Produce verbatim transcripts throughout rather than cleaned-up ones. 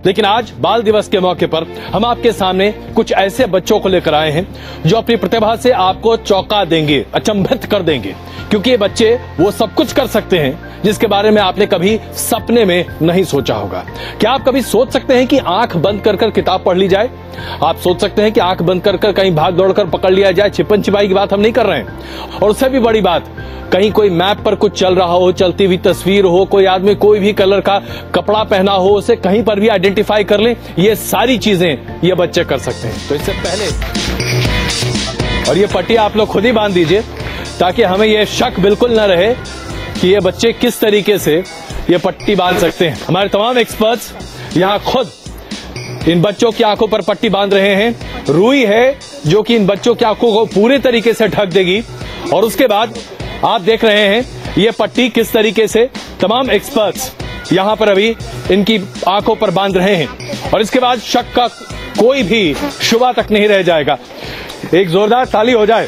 लेकिन आज बाल दिवस के मौके पर हम आपके सामने कुछ ऐसे बच्चों को लेकर आए हैं जो अपनी प्रतिभा से आपको चौंका देंगे, अचंभित कर देंगे, क्योंकि ये बच्चे वो सब कुछ कर सकते हैं जिसके बारे में आपने कभी सपने में नहीं सोचा होगा। क्या आप कभी सोच सकते हैं कि आंख बंद कर कर किताब पढ़ ली जाए? आप सोच सकते हैं कि आंख बंद कर कर कहीं भाग दौड़ कर पकड़ लिया जाए? छिपन छिपाई की बात हम नहीं कर रहे हैं। और उससे भी बड़ी बात, कहीं कोई मैप पर कुछ चल रहा हो, चलती हुई तस्वीर हो, कोई आदमी कोई भी कलर का कपड़ा पहना हो, उसे कहीं पर भी आइडेंटिफाई कर लें, ये सारी चीजें ये बच्चे कर सकते हैं। तो इससे पहले, और ये पट्टी आप लोग खुद ही बांध दीजिए ताकि हमें ये शक बिल्कुल न रहे कि ये बच्चे किस तरीके से ये पट्टी बांध सकते हैं। हमारे तमाम एक्सपर्ट्स यहाँ खुद इन बच्चों की आंखों पर पट्टी बांध रहे हैं। रुई है जो कि इन बच्चों की आंखों को पूरे तरीके से ढक देगी, और उसके बाद आप देख रहे हैं ये पट्टी किस तरीके से तमाम एक्सपर्ट्स यहां पर अभी इनकी आंखों पर बांध रहे हैं, और इसके बाद शक का कोई भी शुबा तक नहीं रह जाएगा। एक जोरदार ताली हो जाए।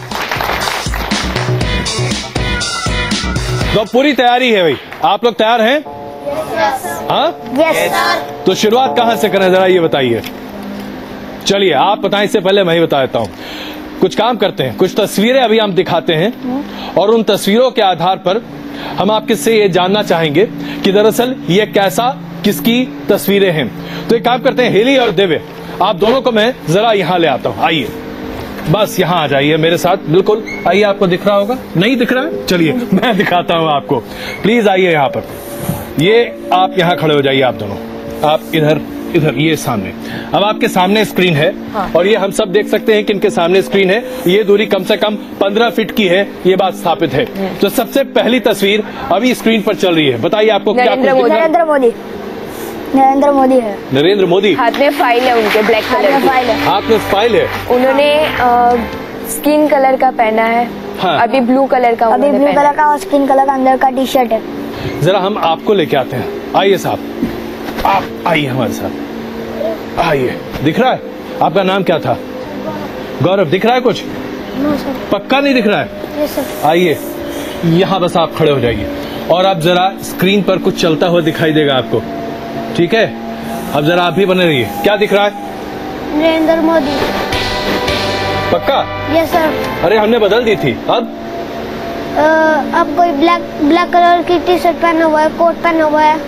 तो पूरी तैयारी है भाई, आप लोग तैयार हैं? हाँ, yes, तो शुरुआत कहां से करें जरा ये बताइए। चलिए आप बताएं, इससे पहले मैं ही बता देता हूं। कुछ काम करते हैं, कुछ तस्वीरें अभी हम दिखाते हैं और उन तस्वीरों के आधार पर हम आपके से ये जानना चाहेंगे कि दरअसल ये कैसा, किसकी तस्वीरें हैं। तो एक काम करते हैं, हेली और दिव्य, आप दोनों को मैं जरा यहां ले आता हूं। आइए, बस यहां आ जाइए मेरे साथ, बिल्कुल आइए। आपको दिख रहा होगा? नहीं दिख रहा है? चलिए मैं दिखाता हूं आपको। प्लीज आइए यहां पर। ये आप यहां खड़े हो जाइए, आप दोनों, आप इधर इधर, ये सामने। अब आपके सामने स्क्रीन है, हाँ। और ये हम सब देख सकते हैं कि इनके सामने स्क्रीन है। ये दूरी कम से कम पंद्रह फीट की है, ये बात स्थापित है। तो सबसे पहली तस्वीर अभी स्क्रीन पर चल रही है। बताइए आपको क्या? नरेंद्र मोदी। नरेंद्र मोदी नरेंद्र मोदी है। नरेंद्र मोदी, हाथ में फाइल है उनके, ब्लैक कलर की फाइल है। हाथ में फाइल है। उन्होंने स्किन कलर का पहना है, हाँ। अभी ब्लू कलर का, अभी ब्लू कलर का और स्किन कलर का अंदर का टी शर्ट है। जरा हम आपको लेके आते हैं। आइए साहब, आप आइए हमारे साथ, आइए। दिख रहा है? आपका नाम क्या था? गौरव। दिख रहा है कुछ? पक्का नहीं दिख रहा है? आइए यहाँ, बस आप खड़े हो जाइए और आप जरा स्क्रीन पर कुछ चलता हुआ दिखाई देगा आपको, ठीक है? अब जरा आप भी बने रहिए। क्या दिख रहा है? नरेंद्र मोदी। पक्का? Yes sir. अरे हमने बदल दी थी। अब आ, अब कोई ब्लैक ब्लैक कलर की टी शर्ट पहना हुआ है, कोट पहना हुआ है।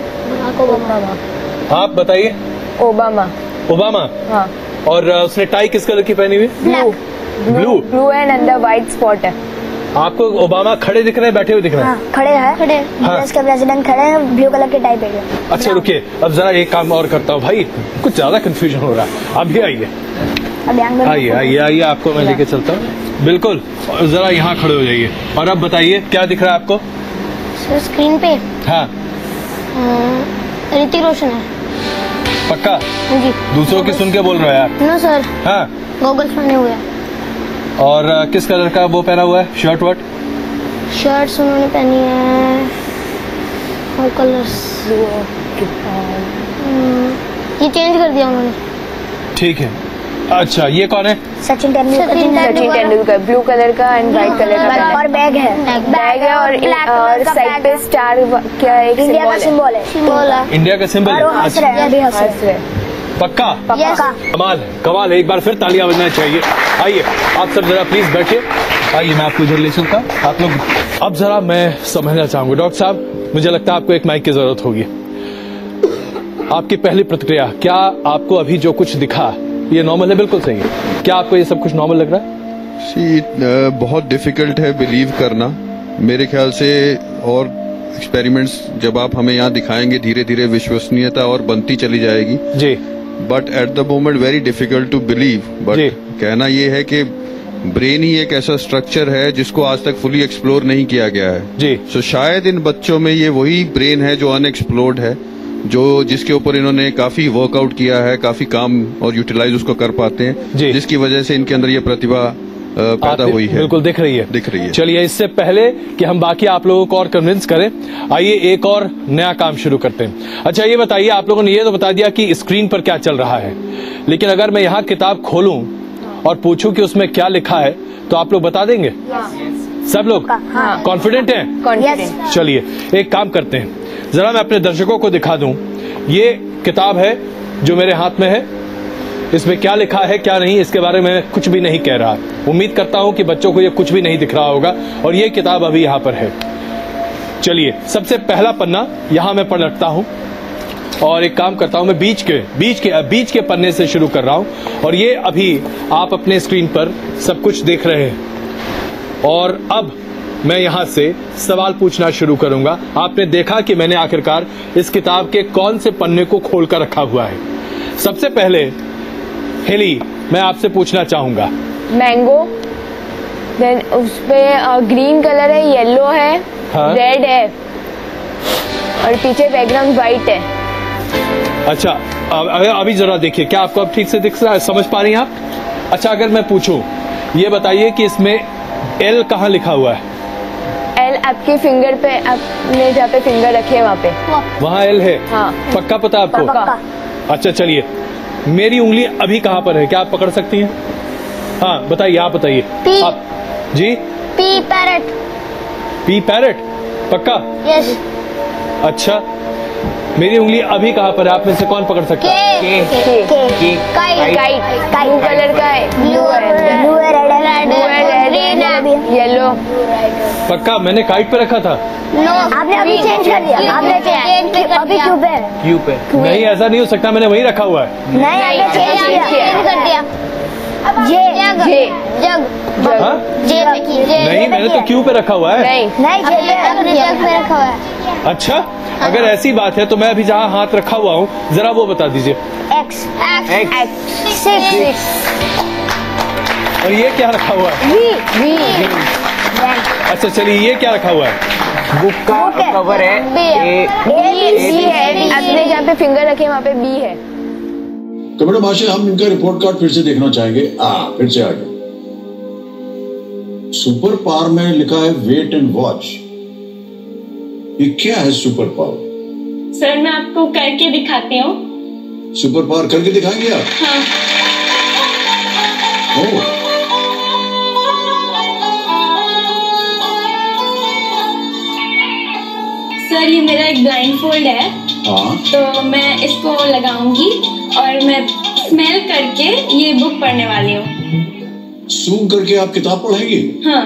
आप बताइए। ओबामा। ओबामा, हाँ। और उसने टाई किस कलर की पहनी हुई? ब्लू। ब्लू ब्लू एंड अंदर व्हाइट स्पॉट है। आपको ओबामा खड़े दिख रहे हैं, बैठे हुए दिख रहे हैं? हाँ, खड़े हैं। खड़े हाँ। देश के प्रेसिडेंट खड़े हैं, ब्लू कलर की टाई पहने। अच्छा रुकिए, अब जरा एक काम और करता हूँ भाई, कुछ ज्यादा कंफ्यूजन हो रहा है। आप भी आइए, आइए आइए आइए, आपको मैं लेके चलता हूँ। बिल्कुल, जरा यहाँ खड़े हो जाइए और अब बताइए क्या दिख रहा है आपको? स्क्रीन पे हाँ, ऋतिक रोशन है। पक्का? जी। दूसरों की सुन के बोल रहे हो यार? No sir. हाँ, गॉगल्स पहने हुए हैं। और किस कलर का वो पहना हुआ है? Shirt what? शर्ट्स उन्होंने पहनी है और कलर्स ये चेंज कर दिया उन्होंने। ठीक है। अच्छा, ये कौन है? सचिन तेंदुलकर। सचिन तेंदुलकर, ब्लू कलर का एंड व्हाइट कलर का, और बैग है। बैग है और और साइड पे स्टार क्या है? इंडिया का सिंबल है। सिंबल है। इंडिया का सिंबल है। हंस रहे हैं, अभी हंस रहे हैं। पक्का? पक्का। कमाल है, कमाल है। एक बार फिर तालियां बजना चाहिए। आइए आप सब जरा प्लीज बैठिए। आइए मैं आपको इधर ले चलता। आप लोग अब जरा मैं समझना चाहूंगा, डॉक्टर साहब मुझे लगता है आपको एक माइक की जरूरत होगी। आपकी पहली प्रतिक्रिया, क्या आपको अभी जो कुछ दिखा ये नॉर्मल है? बिल्कुल सही है। क्या आपको ये सब कुछ नॉर्मल लग रहा है? सी बहुत डिफिकल्ट है बिलीव करना मेरे ख्याल से, और एक्सपेरिमेंट्स जब आप हमें यहाँ दिखाएंगे धीरे धीरे विश्वसनीयता और बनती चली जाएगी जी। But at the moment very difficult to believe. But कहना यह है कि ब्रेन ही एक ऐसा स्ट्रक्चर है जिसको आज तक फुली एक्सप्लोर नहीं किया गया है जी। सो so, शायद इन बच्चों में ये वही ब्रेन है जो अनएक्सप्लोर्ड है, जो जिसके ऊपर इन्होंने काफी वर्कआउट किया है, काफी काम और यूटिलाइज उसको कर पाते हैं, जिसकी वजह से इनके अंदर ये प्रतिभा पैदा हुई है। बिल्कुल दिख रही है, दिख रही है। चलिए इससे पहले कि हम बाकी आप लोगों को और कन्विंस करें, आइए एक और नया काम शुरू करते हैं। अच्छा ये बताइए, आप लोगों ने ये तो बता दिया कि स्क्रीन पर क्या चल रहा है, लेकिन अगर मैं यहाँ किताब खोलूं और पूछूं कि उसमें क्या लिखा है तो आप लोग बता देंगे? सब लोग कॉन्फिडेंट हैं? कॉन्फिडेंट। चलिए एक काम करते हैं, जरा मैं अपने दर्शकों को दिखा दूं, ये किताब है जो मेरे हाथ में है। इसमें क्या लिखा है क्या नहीं इसके बारे में कुछ भी नहीं कह रहा। उम्मीद करता हूं कि बच्चों को ये कुछ भी नहीं दिख रहा होगा और ये किताब अभी यहां पर है। चलिए, सबसे पहला पन्ना यहां मैं पढ़ रखता हूं और एक काम करता हूं, मैं बीच के बीच के बीच के पन्ने से शुरू कर रहा हूं और ये अभी आप अपने स्क्रीन पर सब कुछ देख रहे हैं। और अब मैं यहां से सवाल पूछना शुरू करूंगा। आपने देखा कि मैंने आखिरकार इस किताब के कौन से पन्ने को खोल कर रखा हुआ है। सबसे पहले हेली, मैं आपसे पूछना चाहूंगा। मैंगो, देन उसपे ग्रीन कलर है, येलो है, हाँ? रेड है और पीछे बैकग्राउंड व्हाइट है। अच्छा, अब अभी जरा देखिए, क्या आपको अब ठीक से दिख रहा है, समझ पा रही हैं आप? अच्छा, अगर मैं पूछूं, ये बताइए कि इसमें एल कहाँ लिखा हुआ है? एल आपके फिंगर पे, आपने जहाँ पे फिंगर रखे है वहाँ पे, वहाँ एल है। हाँ। पक्का पता आपको? पक्का। अच्छा, चलिए, मेरी उंगली अभी कहाँ पर है, क्या आप पकड़ सकती हैं? हाँ बताइए, आप बताइए। आप जी? P parrot. पी पैरट, पक्का? यस। अच्छा, मेरी उंगली अभी कहाँ पर है, आप में से कौन पकड़ सकता है? के, के, के, काइट, काइट, ब्लू कलर का है, ब्लू है, ब्लू है, रेड है, ब्लू है, रेड है, येलो। पक्का मैंने काइट पे रखा था? नो, आपने अभी चेंज कर दिया। आपने चेंज अभी क्यूब है। क्यूब पे? नहीं, ऐसा नहीं हो सकता, मैंने वही रखा हुआ है। नहीं, आपने चेंज कर दिया। जे, जे, जग, हाँ? जे पे की, जे नहीं, मैंने तो क्यू पे रखा हुआ है। नहीं, नहीं, जे पे जग पे रखा हुआ है। अच्छा, अगर ऐसी बात है तो मैं अभी जहाँ हाथ रखा हुआ हूँ जरा वो बता दीजिए। एक्स, एक्स, सिक्स, और ये क्या रखा हुआ है? वी, वी, अच्छा चलिए, ये क्या रखा हुआ है? बुक का कवर है। ए, बी है, आपने जहाँ पे फिंगर रखे वहाँ पे बी है। तो मैडम आशा, हम इनका रिपोर्ट कार्ड फिर से देखना चाहेंगे। आ, फिर से आगे। सुपर पावर में लिखा है वेट एंड वॉच। ये क्या है सुपर पावर? सर मैं आपको करके दिखाती हूँ। सुपर पावर करके दिखाएंगे आप? हाँ। ओह। सर ये मेरा एक ब्लाइंड फोल्ड है। हाँ। तो मैं इसको लगाऊंगी और मैं स्मेल करके ये बुक पढ़ने वाली हूँ। सूंघ करके आप किताब पढ़ेंगी? हाँ।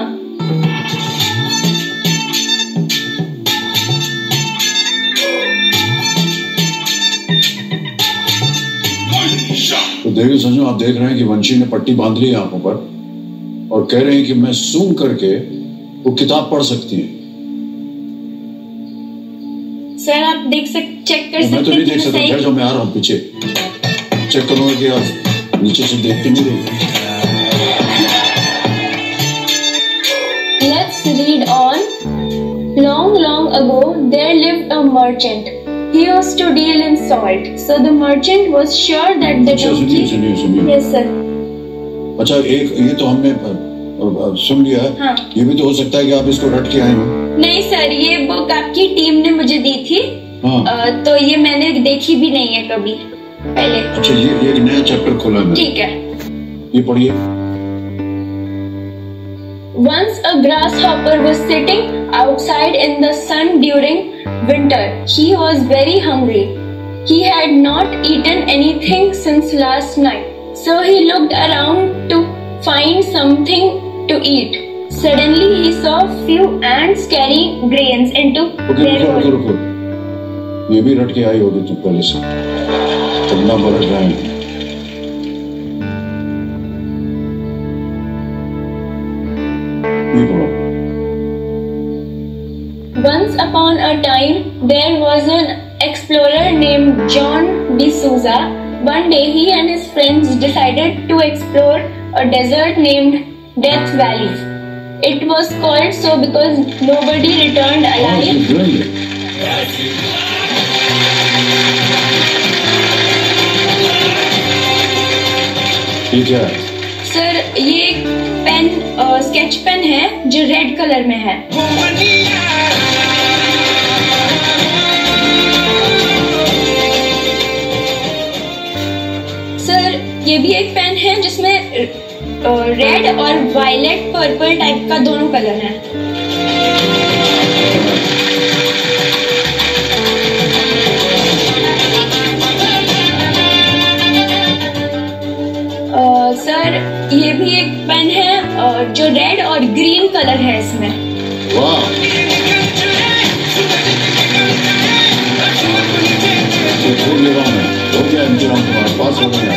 तो देखिए संजू, आप देख रहे हैं कि वंशी ने पट्टी बांध ली आंखों पर और कह रहे हैं कि मैं सूंघ करके वो किताब पढ़ सकती है। सर आप देख सक चेक कर सकते हैं। मैं तो नहीं देख सकता, ठहर जाओ, मैं आ रहा हूँ पीछे। चेक करूंगा कि आप नीचे से देखते नहीं रही। Let's read on. Long, long ago, there lived a merchant. He used to deal in salt. So the merchant was sure that the अच्छा, donkey. सुनिए सुनिए सुनिए। Yes sir. अच्छा, एक ये तो हमने अ, अ, सुन लिया है। हाँ। ये भी तो हो सकता है कि आप इसको रट के आए हो। नहीं सर, ये बुक आपकी टीम ने मुझे दी थी। हाँ। अ, तो ये मैंने देखी भी नहीं है कभी पहले। अच्छा, ये ये एक नया चैप्टर खोला है। ठीक है। ये पढ़िए। Once a grasshopper was sitting outside in the sun during winter. He was very hungry. He had not eaten anything since last night. So he looked around to find something to eat. Suddenly he saw few ants carrying grains into okay, their रुको रुको hole. रुको। ये भी रट के आई होगी तुम पहले से। तुमना बरत रहे हैं। ये पढ़ो। Once upon a time, there was an explorer named John D'Souza. One day, he and his friends decided to explore a desert named Death Valley. It was called so because nobody returned alive. ये क्या है? Sir ये एक pen, sketch pen है जो red colour में है। Sir ये भी एक पेन है जिसमें रेड और वायलेट पर्पल टाइप का दोनों कलर है। सर ये भी एक पेन है जो रेड और ग्रीन कलर है इसमें। वाह, हो गया इंतजाम, तुम्हारे पास हो गया।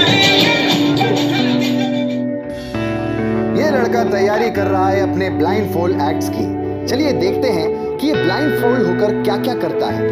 ये लड़का तैयारी कर रहा है अपने ब्लाइंड फोल्ड एक्ट्स की। चलिए देखते हैं कि ये ब्लाइंड फोल्ड होकर क्या क्या करता है।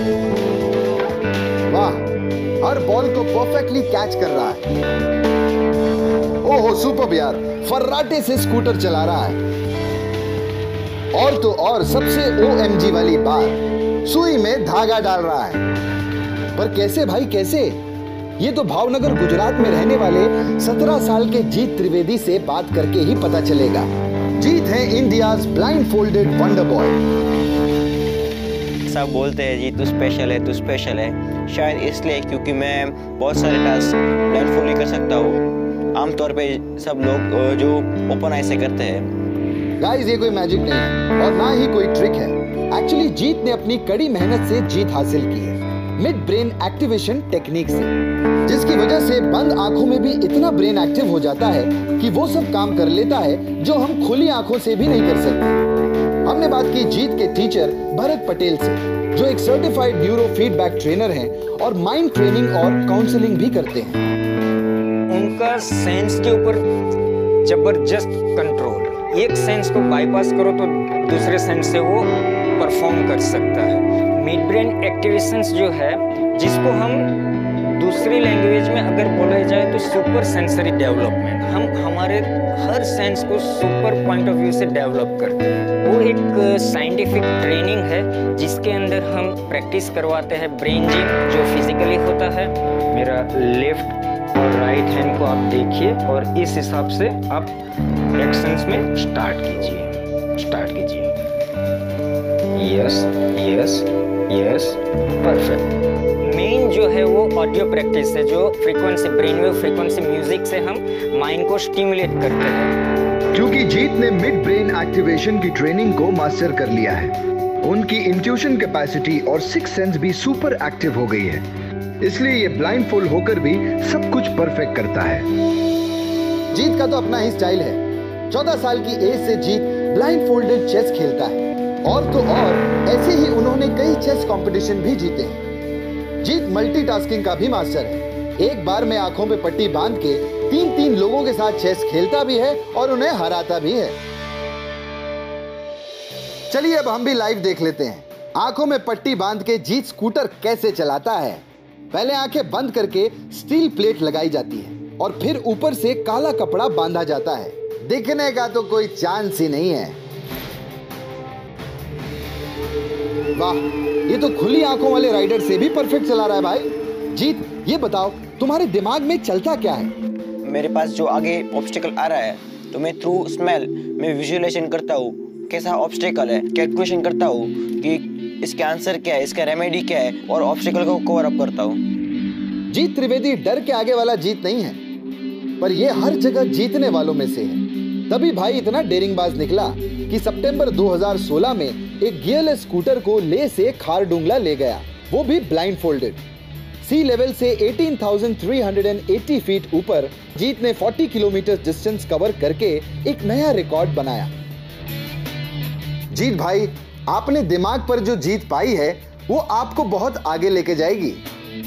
वाह, हर बॉल को परफेक्टली कैच कर रहा है। ओहो सुपर यार, फर्राटे से स्कूटर चला रहा है। और तो और सबसे ओएमजी वाली बात, सुई में धागा डाल रहा है। पर कैसे भाई कैसे? ये तो भावनगर गुजरात में रहने वाले सत्रह साल के जीत त्रिवेदी से बात करके ही पता चलेगा। जीत है India's blindfolded wonder boy. सब बोलते हैं जी तू स्पेशल है, तू स्पेशल है। शायद इसलिए क्योंकि मैं बहुत सारे टास्क ब्लाइंड फोल्ड कर सकता हूँ। आमतौर पे सब लोग जो ओपन आई से करते हैं। गाइस ये कोई मैजिक नहीं है और ना ही कोई ट्रिक है। एक्चुअली जीत ने अपनी कड़ी मेहनत से जीत हासिल की है मिड ब्रेन एक्टिवेशन टेक्निक से, जिसकी वजह से बंद आंखों में भी इतना ब्रेन एक्टिव हो जाता है कि वो सब काम कर लेता है जो हम खुली आंखों से भी नहीं कर सकते। हमने बात की जीत के टीचर भरत पटेल से, जो एक सर्टिफाइड न्यूरो फीडबैक ट्रेनर हैं और माइंड ट्रेनिंग और काउंसलिंग भी करते हैं। उनका सेंस के ऊपर जबरदस्त कंट्रोल, एक सेंस को बाईपास करो तो दूसरे सेंस से वो परफॉर्म कर सकता है। मिड ब्रेन एक्टिवेशंस जो है, जिसको हम दूसरी लैंग्वेज में अगर बोला जाए तो सुपर सेंसरी डेवलपमेंट, हम हमारे हर सेंस को सुपर पॉइंट ऑफ व्यू से डेवलप करते हैं। वो एक साइंटिफिक ट्रेनिंग है जिसके अंदर हम प्रैक्टिस करवाते हैं ब्रेन जिम, जो फिजिकली होता है। मेरा लेफ्ट और राइट हैंड को आप देखिए और इस हिसाब से आप एक्शंस में स्टार्ट कीजिए स्टार्ट कीजिए yes yes yes perfect. Main जो है वो ऑडियो प्रैक्टिस है, जो frequency brain wave frequency music से हम माइंड को स्टिमुलेट करते हैं। क्योंकि जीत ने मिड ब्रेन एक्टिवेशन की ट्रेनिंग को मास्टर कर लिया है, उनकी इंट्यूशन कैपेसिटी और सिक्स सेंस भी सुपर एक्टिव हो गई है, इसलिए ये ब्लाइंड फोल्ड होकर भी सब कुछ परफेक्ट करता है। जीत का तो अपना ही स्टाइल है। चौदह साल की एज से जीत ब्लाइंड फोल्डेड चेस खेलता है और तो और ऐसे ही उन्होंने कई चेस कंपटीशन भी जीते हैं। जीत मल्टीटास्किंग का भी मास्टर है। एक बार में आंखों पे पट्टी बांध के तीन तीन लोगों के साथ चेस खेलता भी है और उन्हें हराता भी है। चलिए अब हम भी लाइव देख लेते हैं आंखों में पट्टी बांध के जीत स्कूटर कैसे चलाता है। पहले आंखें बंद करके स्टील प्लेट लगाई जाती है और फिर ऊपर से काला कपड़ा बांधा जाता है। दिखने का तो कोई चांस ही नहीं है। वाह, ये तो खुली आंखों वाले राइडर से भी परफेक्ट चला रहा है भाई। जीत ये बताओ तुम्हारे दिमाग में चलता क्या है? मेरे पास जो आगे ऑब्स्टिकल आ रहा है तो मैं थ्रू स्मेल में विजुअलाइजेशन करता हूँ कैसा ऑब्स्टिकल है, कैलकुलेशन करता हूँ कि इसका आंसर क्या है, इसका रेमेडी क्या है और ऑब्स्टिकल को कवर अप करता हूँ। जीत त्रिवेदी डर के आगे वाला जीत नहीं है, पर ये हर जगह जीतने वालों में से है। तभी भाई इतना डेरिंगबाज निकला कि सितंबर दो हज़ार सोलह में एक गियरलेस स्कूटर को ले से खारडुंगला ले गया, वो भी ब्लाइंड फोल्डेड। सी लेवल से अठारह हज़ार तीन सौ अस्सी फीट ऊपर जीत ने चालीस किलोमीटर डिस्टेंस कवर करके एक नया रिकॉर्ड बनाया। जीत भाई, आपने दिमाग पर जो जीत पाई है वो आपको बहुत आगे लेके जाएगी।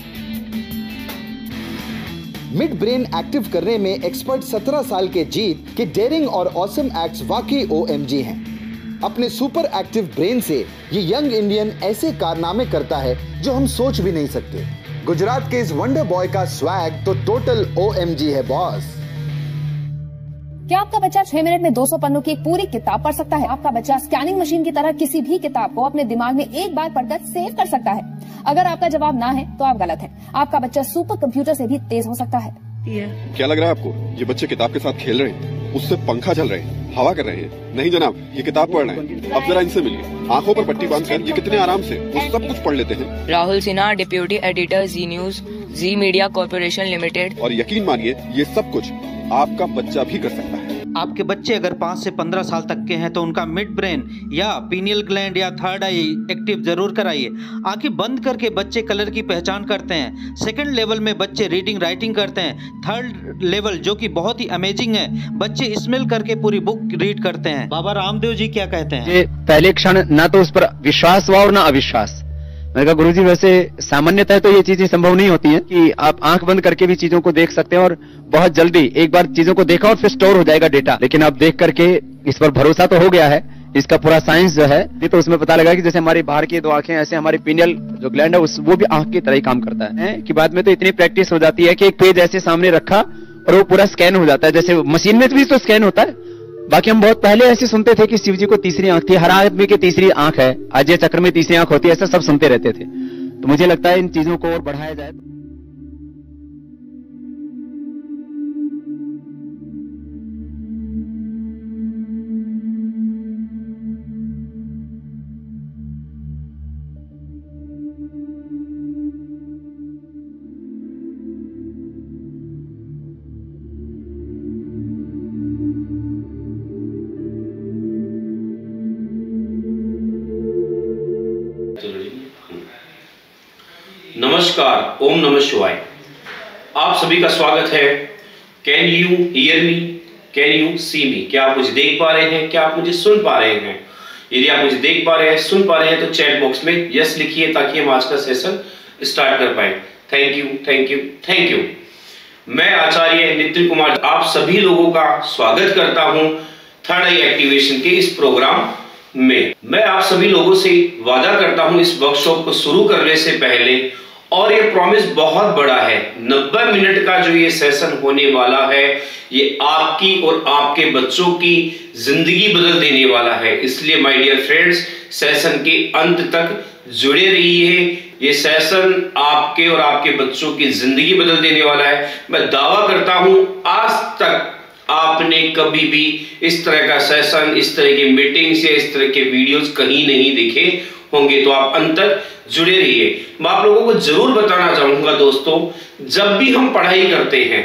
मिड ब्रेन एक्टिव करने में एक्सपर्ट सत्रह साल के जीत के डेयरिंग और ऑसम एक्ट्स वाकई ओएमजी हैं। अपने सुपर एक्टिव ब्रेन से ये यंग इंडियन ऐसे कारनामे करता है जो हम सोच भी नहीं सकते। गुजरात के इस वंडर बॉय का स्वैग तो टोटल ओएमजी है बॉस। क्या आपका बच्चा छह मिनट में दो सौ पन्नों की एक पूरी किताब पढ़ सकता है? आपका बच्चा स्कैनिंग मशीन की तरह किसी भी किताब को अपने दिमाग में एक बार पढ़कर सेव कर सकता है? अगर आपका जवाब ना है तो आप गलत हैं। आपका बच्चा सुपर कंप्यूटर से भी तेज हो सकता है। क्या लग रहा है आपको? ये बच्चे किताब के साथ खेल रहे हैं, उससे पंखा चल रहे हैं, हवा कर रहे हैं? नहीं जनाब, ये किताब पढ़ रहे हैं। अब जरा इनसे मिलिए। आंखों पर पट्टी बांधकर ये कितने आराम से वो सब कुछ पढ़ लेते हैं। Rahul Sinha, deputy editor, Zee News, Zee Media Corporation Limited. और यकीन मानिए ये सब कुछ आपका बच्चा भी कर सकता है। आपके बच्चे अगर पाँच से पंद्रह साल तक के हैं तो उनका मिड ब्रेन या पीनियल ग्लैंड या थर्ड आई एक्टिव जरूर कराइए। आंखें बंद करके बच्चे कलर की पहचान करते हैं। सेकंड लेवल में बच्चे रीडिंग राइटिंग करते हैं। थर्ड लेवल जो कि बहुत ही अमेजिंग है, बच्चे स्मेल करके पूरी बुक रीड करते हैं। बाबा रामदेव जी क्या कहते हैं? पहले क्षण ना तो उस पर विश्वास हुआ और ना अविश्वास। मैंने कहा गुरुजी वैसे सामान्यतः तो ये चीजें संभव नहीं होती हैं कि आप आंख बंद करके भी चीजों को देख सकते हैं और बहुत जल्दी एक बार चीजों को देखा और फिर स्टोर हो जाएगा डेटा। लेकिन अब देख करके इस पर भरोसा तो हो गया है। इसका पूरा साइंस जो है ये तो उसमें पता लगा कि जैसे हमारी बाहर की दो आंखें ऐसे हमारी पीनियल जो ग्लैंड है उस वो भी आंख की तरह ही काम करता है, है? कि बाद में तो इतनी प्रैक्टिस हो जाती है कि एक पेज ऐसे सामने रखा और वो पूरा स्कैन हो जाता है। जैसे मशीन में भी तो स्कैन होता है। बाकी हम बहुत पहले ऐसे सुनते थे कि शिव जी को तीसरी आंख थी, हर आदमी की तीसरी आंख है, अजय चक्र में तीसरी आंख होती है, ऐसा सब सुनते रहते थे। तो मुझे लगता है इन चीजों को और बढ़ाया जाए। नमस्कार, ओम नमः शिवाय। आप सभी का स्वागत है। Can you hear me, can you see me? क्या आप मुझे देख पा रहे हैं? क्या आप मुझे सुन पा रहे हैं? यदि आप मुझे देख पा रहे हैं, सुन पा रहे हैं तो चैट बॉक्स में यस लिखिए ताकि हम आज का सेशन स्टार्ट कर पाए। Thank you, thank you, thank you. मैं आचार्य नितिन कुमार आप सभी लोगों का स्वागत करता हूं थर्ड आई एक्टिवेशन के इस प्रोग्राम में। मैं आप सभी लोगों से वादा करता हूं इस वर्कशॉप को शुरू करने से पहले, और ये प्रॉमिस बहुत बड़ा है, नब्बे मिनट का जो ये सेशन होने वाला है ये आपकी और आपके बच्चों की जिंदगी बदल देने वाला है। इसलिए माय डियर फ्रेंड्स, सेशन के अंत तक जुड़े रहिए। ये सेशन आपके और आपके बच्चों की जिंदगी बदल देने वाला है। मैं दावा करता हूं आज तक आपने कभी भी इस तरह का सेशन, इस तरह की मीटिंग्स या इस तरह के वीडियोस कहीं नहीं देखे होंगे। तो आप अंत तक जुड़े रहिए। मैं आप लोगों को जरूर बताना चाहूंगा दोस्तों, जब भी हम पढ़ाई करते हैं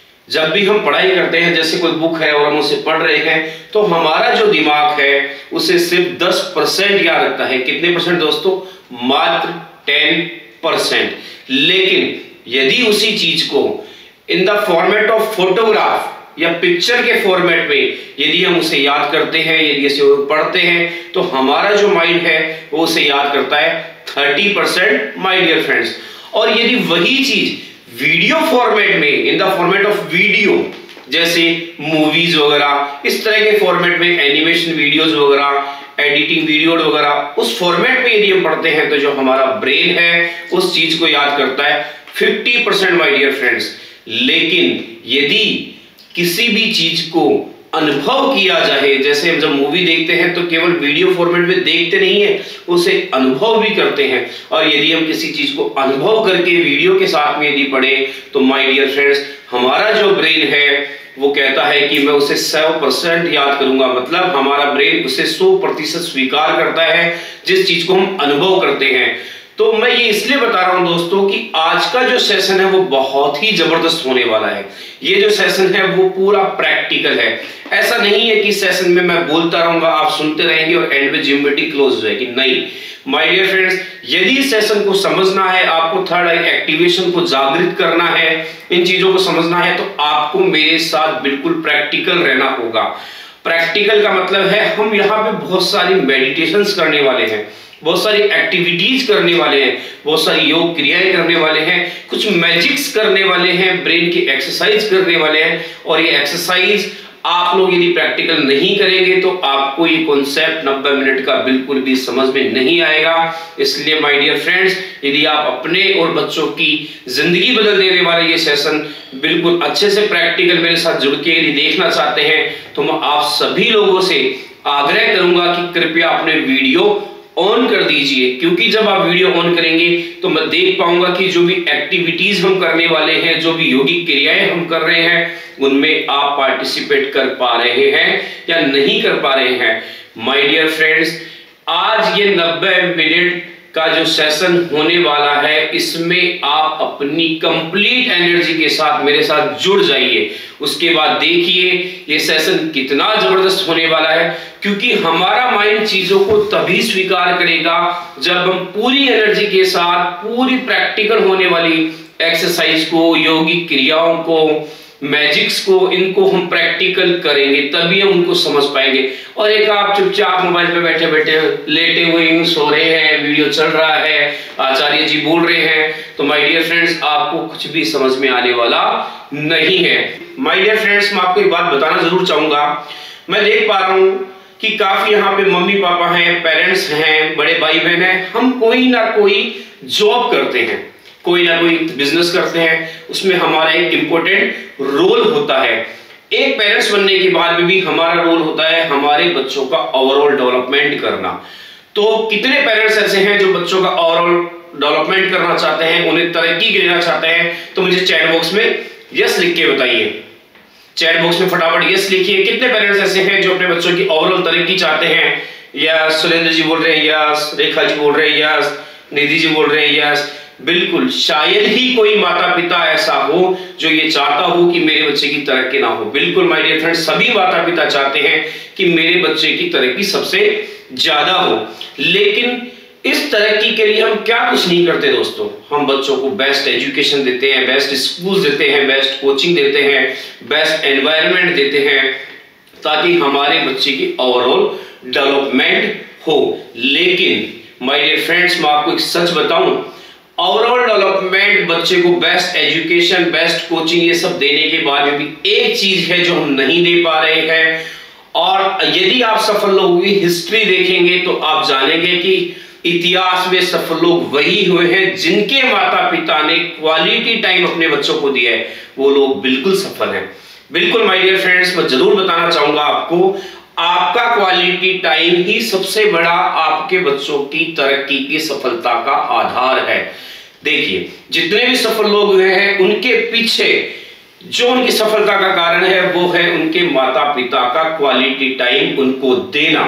जब भी हम पढ़ाई करते हैं जैसे कोई बुक है और हम उसे पढ़ रहे हैं, तो हमारा जो दिमाग है उसे सिर्फ दस परसेंट याद रखता है। कितने परसेंट दोस्तों? मात्र दस परसेंट। लेकिन यदि उसी चीज को in the format of photograph या पिक्चर के फॉर्मेट में यदि हम उसे याद करते हैं, यदि इसे पढ़ते हैं, तो हमारा जो माइंड है वो उसे याद करता है तीस परसेंट माय डियर फ्रेंड्स। और यदि वही चीज वीडियो फॉर्मेट में, in the format of video, जैसे मूवीज वगैरह, इस तरह के फॉर्मेट में, एनिमेशन वीडियोस वगैरह, एडिटिंग वीडियो वगैरह, उस फॉर्मेट में यदि हम पढ़ते हैं तो जो हमारा ब्रेन है उस चीज को याद करता है पचास परसेंट माय डियर फ्रेंड्स। लेकिन यदि किसी भी चीज को अनुभव किया जाए, जैसे हम जब मूवी देखते हैं तो केवल वीडियो फॉर्मेट में देखते नहीं है, उसे अनुभव भी करते हैं। और यदि हम किसी चीज को अनुभव करके वीडियो के साथ में यदि पढ़े तो माय डियर फ्रेंड्स, हमारा जो ब्रेन है वो कहता है कि मैं उसे सौ परसेंट याद करूंगा। मतलब हमारा ब्रेन उसे सौ प्रतिशत स्वीकार करता है जिस चीज को हम अनुभव करते हैं। तो मैं ये इसलिए बता रहा हूं दोस्तों कि आज का जो सेशन है वो बहुत ही जबरदस्त होने वाला है। ये जो सेशन है वो पूरा प्रैक्टिकल है। ऐसा नहीं है कि सेशन में मैं बोलता रहूंगा, आप सुनते रहेंगे और एंड में जिम मीटिंग क्लोज हो जाएगी। नहीं माय डियर फ्रेंड्स, यदि सेशन को समझना है, आपको थर्ड आई एक्टिवेशन को जागृत करना है, इन चीजों को समझना है, तो आपको मेरे साथ बिल्कुल प्रैक्टिकल रहना होगा। प्रैक्टिकल का मतलब है हम यहाँ पे बहुत सारी मेडिटेशंस करने वाले हैं, बहुत सारी एक्टिविटीज करने वाले हैं, बहुत सारी योग क्रियाएं करने वाले हैं, कुछ मैजिक्स करने वाले हैं, ब्रेन की एक्सरसाइज करने वाले हैं। और ये एक्सरसाइज आप लोग यदि प्रैक्टिकल नहीं करेंगे तो आपको ये कॉन्सेप्ट नब्बे मिनट का बिल्कुल भी समझ में नहीं आएगा। इसलिए माय डियर फ्रेंड्स, यदि आप अपने और बच्चों की जिंदगी बदल देने वाले ये सेशन बिल्कुल अच्छे से प्रैक्टिकल मेरे साथ जुड़ के यदि देखना चाहते हैं तो मैं आप सभी लोगों से आग्रह करूंगा कि कृपया अपने वीडियो ऑन कर दीजिए, क्योंकि जब आप वीडियो ऑन करेंगे तो मैं देख पाऊंगा कि जो भी एक्टिविटीज हम करने वाले हैं, जो भी योगिक क्रियाएं हम कर रहे हैं, उनमें आप पार्टिसिपेट कर पा रहे हैं या नहीं कर पा रहे हैं। माय डियर फ्रेंड्स, आज ये नब्बे मिनट का जो सेशन होने वाला है इसमें आप अपनी कंप्लीट एनर्जी के साथ मेरे साथ जुड़ जाइए। उसके बाद देखिए ये सेशन कितना जबरदस्त होने वाला है, क्योंकि हमारा माइंड चीजों को तभी स्वीकार करेगा जब हम पूरी एनर्जी के साथ पूरी प्रैक्टिकल होने वाली एक्सरसाइज को, योगिक क्रियाओं को, मैजिक्स को, इनको हम प्रैक्टिकल करेंगे, तभी हम उनको समझ पाएंगे। और एक आप चुपचाप मोबाइल पे बैठे बैठे लेटे हुए सो रहे हैं, वीडियो चल रहा है, आचार्य जी बोल रहे हैं, तो माय डियर फ्रेंड्स आपको कुछ भी समझ में आने वाला नहीं है। माय डियर फ्रेंड्स मैं आपको एक बात बताना जरूर चाहूंगा, मैं देख पा रहा हूं कि काफी यहाँ पे मम्मी पापा हैं, पेरेंट्स हैं, बड़े भाई बहन हैं, हम कोई ना कोई जॉब करते हैं, कोई ना कोई बिजनेस करते हैं, उसमें हमारा एक इंपॉर्टेंट रोल होता है। एक पेरेंट्स बनने के बाद में भी हमारा रोल होता है हमारे बच्चों का ओवरऑल डेवलपमेंट करना। तो कितने पेरेंट्स ऐसे हैं जो बच्चों का ओवरऑल डेवलपमेंट करना चाहते हैं, उन्हें तरक्की देना चाहते हैं? तो मुझे चैट बॉक्स में यस लिख के बताइए, चैट बॉक्स में फटाफट यस लिखिए। कितने पेरेंट्स ऐसे हैं जो अपने बच्चों की ओवरऑल तरक्की चाहते हैं? या सुरेंद्र जी बोल रहे हैं यस, रेखा जी बोल रहे हैं यस, निधि जी बोल रहे हैं यस। बिल्कुल, शायद ही कोई माता पिता ऐसा हो जो ये चाहता हो कि मेरे बच्चे की तरक्की ना हो। बिल्कुल माय डियर फ्रेंड्स, सभी माता पिता चाहते हैं कि मेरे बच्चे की तरक्की सबसे ज्यादा हो, लेकिन इस तरक्की के लिए हम क्या कुछ नहीं करते दोस्तों। हम बच्चों को बेस्ट एजुकेशन देते हैं, बेस्ट स्कूल देते हैं, बेस्ट कोचिंग देते हैं, बेस्ट एनवायरनमेंट देते हैं, ताकि हमारे बच्चे की ओवरऑल डेवलपमेंट हो। लेकिन माय डियर फ्रेंड्स मैं आपको एक सच बताऊं, ओवरऑल डेवलपमेंट, बच्चे को बेस्ट एजुकेशन, बेस्ट कोचिंग, ये सब देने के बाद में भी एक चीज है जो हम नहीं दे पा रहे हैं। और यदि आप सफल लोगों की हिस्ट्री देखेंगे तो आप जानेंगे कि इतिहास में सफल लोग वही हुए हैं जिनके माता पिता ने क्वालिटी टाइम अपने बच्चों को दिया है, वो लोग बिल्कुल सफल हैं। बिल्कुल माय डियर फ्रेंड्स मैं जरूर बताना चाहूंगा आपको, आपका क्वालिटी टाइम ही सबसे बड़ा आपके बच्चों की तरक्की की सफलता का आधार है। देखिए जितने भी सफल लोग हुए हैं उनके पीछे जो उनकी सफलता का कारण है वो है उनके माता पिता का क्वालिटी टाइम उनको देना।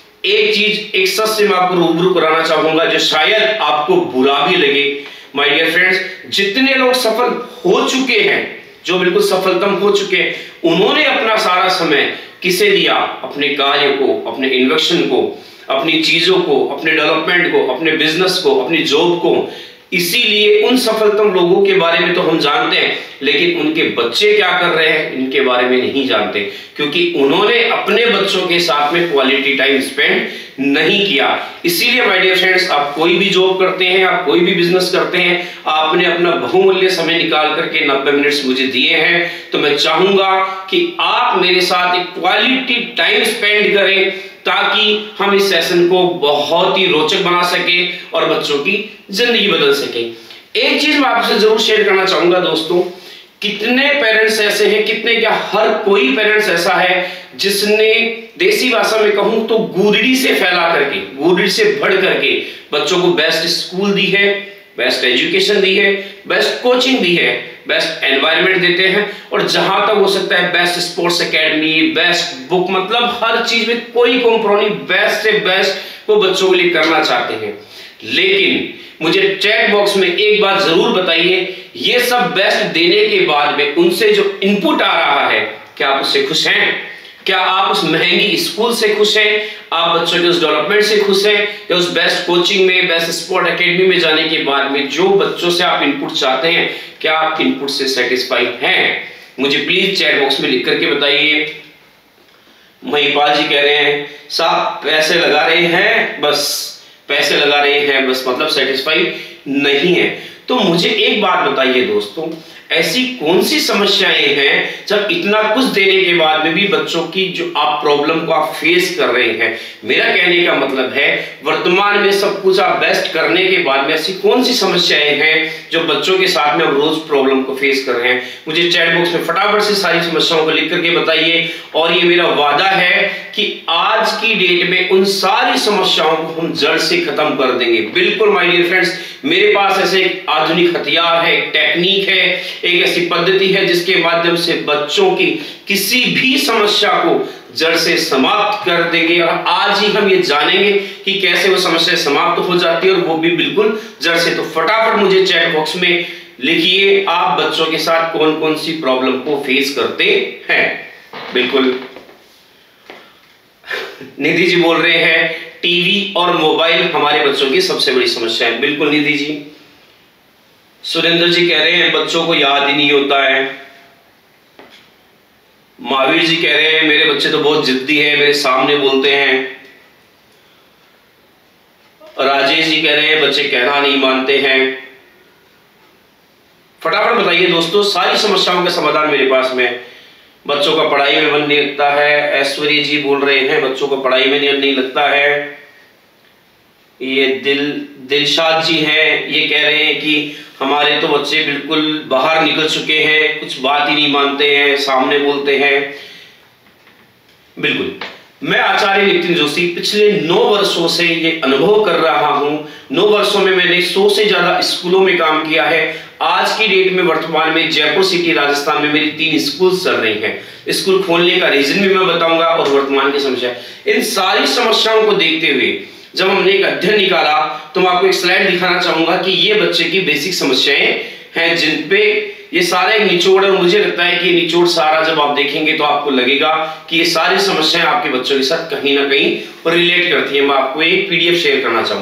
एक चीज एक सच से मैं आपको रूबरू कराना चाहूंगा जो शायद आपको बुरा भी लगे। माय डियर फ्रेंड्स, जितने लोग सफल हो चुके हैं, जो बिल्कुल सफलतम हो चुके हैं, उन्होंने अपना सारा समय किसे दिया? अपने कार्य को, अपने इन्वेस्टमेंट को, अपनी चीजों को, अपने डेवलपमेंट को, अपने बिजनेस को, अपनी जॉब को। इसीलिए उन सफलतम लोगों के बारे में तो हम जानते हैं, लेकिन उनके बच्चे क्या कर रहे हैं इनके बारे में नहीं जानते, क्योंकि उन्होंने अपने बच्चों के साथ में क्वालिटी टाइम स्पेंड नहीं किया। इसीलिए माय डियर फ्रेंड्स, आप कोई भी जॉब करते हैं, आप कोई भी बिजनेस करते हैं, आपने अपना बहुमूल्य समय निकाल करके नब्बे मिनट्स मुझे दिए हैं, तो मैं चाहूंगा कि आप मेरे साथ एक क्वालिटी टाइम स्पेंड करें ताकि हम इस सेशन को बहुत ही रोचक बना सके और बच्चों की जिंदगी बदल सके। एक चीज मैं आपसे जरूर शेयर करना चाहूंगा दोस्तों, कितने पेरेंट्स ऐसे हैं, कितने क्या हर कोई पेरेंट्स ऐसा है जिसने देसी भाषा में कहूं तो गुदड़ी से फैला करके, गुदड़ी से बढ़ करके बच्चों को बेस्ट स्कूल दी है, बेस्ट एजुकेशन दी है, बेस्ट कोचिंग दी है, बेस्ट एनवायरनमेंट देते हैं, और जहां तक हो सकता है best sports academy, best book, मतलब हर चीज में कोई कॉम्प्रोमाइज, बेस्ट से बेस्ट वो बच्चों के लिए करना चाहते हैं। लेकिन मुझे चैट बॉक्स में एक बात जरूर बताइए, ये सब बेस्ट देने के बाद में उनसे जो इनपुट आ रहा है, क्या आप उससे खुश हैं? क्या आप उस महंगी स्कूल से खुश हैं? आप बच्चों के उस डेवलपमेंट से खुश हैं? या उस बेस्ट कोचिंग में, बेस्ट स्पोर्ट एकेडमी में जाने के बाद में जो बच्चों से आप इनपुट चाहते हैं, क्या आप इनपुट से सेटिस्फाई हैं? मुझे प्लीज चैट बॉक्स में लिख करके बताइए। महिपाल जी कह रहे हैं साहब पैसे लगा रहे हैं बस, पैसे लगा रहे हैं बस, मतलब सेटिस्फाई नहीं है। तो मुझे एक बात बताइए दोस्तों, ऐसी कौन सी समस्याएं हैं जब इतना कुछ देने के बाद में भी बच्चों की जो आप प्रॉब्लम को आप फेस कर रहे हैं? मेरा कहने का मतलब है वर्तमान में सब कुछ आप बेस्ट करने के बाद में ऐसी कौन सी समस्याएं हैं जो बच्चों के साथ में आप रोज प्रॉब्लम को फेस कर रहे हैं? मुझे चैट बॉक्स में फटाफट से सारी समस्याओं को लिख करके बताइए, और ये मेरा वादा है कि आज की डेट में उन सारी समस्याओं को हम जड़ से खत्म कर देंगे। बिल्कुल माय डियर फ्रेंड्स, मेरे पास ऐसे एक आधुनिक हथियार है, एक टेक्निक है, एक ऐसी पद्धति है जिसके माध्यम से बच्चों की किसी भी समस्या को जड़ से समाप्त कर देंगे। और आज ही हम ये जानेंगे कि कैसे वो समस्या समाप्त हो जाती है और वो भी बिल्कुल जड़ से। तो फटाफट मुझे चैट बॉक्स में लिखिए आप बच्चों के साथ कौन कौन सी प्रॉब्लम को फेस करते हैं। बिल्कुल निधि जी बोल रहे हैं टीवी और मोबाइल हमारे बच्चों की सबसे बड़ी समस्या है। बिल्कुल निधि जी। सुरेंद्र जी कह रहे हैं बच्चों को याद ही नहीं होता है। महावीर जी कह रहे हैं मेरे बच्चे तो बहुत जिद्दी है, मेरे सामने बोलते हैं। राजेश जी कह रहे हैं बच्चे कहना नहीं मानते हैं। फटाफट बताइए दोस्तों, सारी समस्याओं के समाधान मेरे पास में। बच्चों का पढ़ाई में मन नहीं लगता है, ऐश्वर्य जी बोल रहे हैं बच्चों को पढ़ाई में नहीं लगता है। ये दिल दिलशाद जी हैं, ये कह रहे हैं कि हमारे तो बच्चे बिल्कुल बाहर निकल चुके हैं, कुछ बात ही नहीं मानते हैं, सामने बोलते हैं। बिल्कुल, मैं आचार्य नितिन जोशी पिछले नौ वर्षों से ये अनुभव कर रहा हूं। नौ वर्षों में मैंने सौ से ज्यादा स्कूलों में काम किया है। आज की डेट में वर्तमान में जयपुर सिटी राजस्थान में मेरी तीन स्कूल चल रही हैं। स्कूल खोलने का रीजन भी मैं बताऊंगा और वर्तमान की समस्या। इन सारी समस्याओं को देखते हुए जब हमने एक अध्ययन निकाला तो मैं आपको एक स्लाइड दिखाना चाहूंगा कि ये बच्चे की बेसिक समस्याएं हैं जिन पे ये सारा एक निचोड़ है। मुझे लगता है कि निचोड़ सारा जब आप देखेंगे तो आपको लगेगा कि ये सारी समस्याएं आपके बच्चों के साथ कहीं ना कहीं रिलेट करती है। मैं आपको एक पीडीएफ शेयर करना चाहूंगा।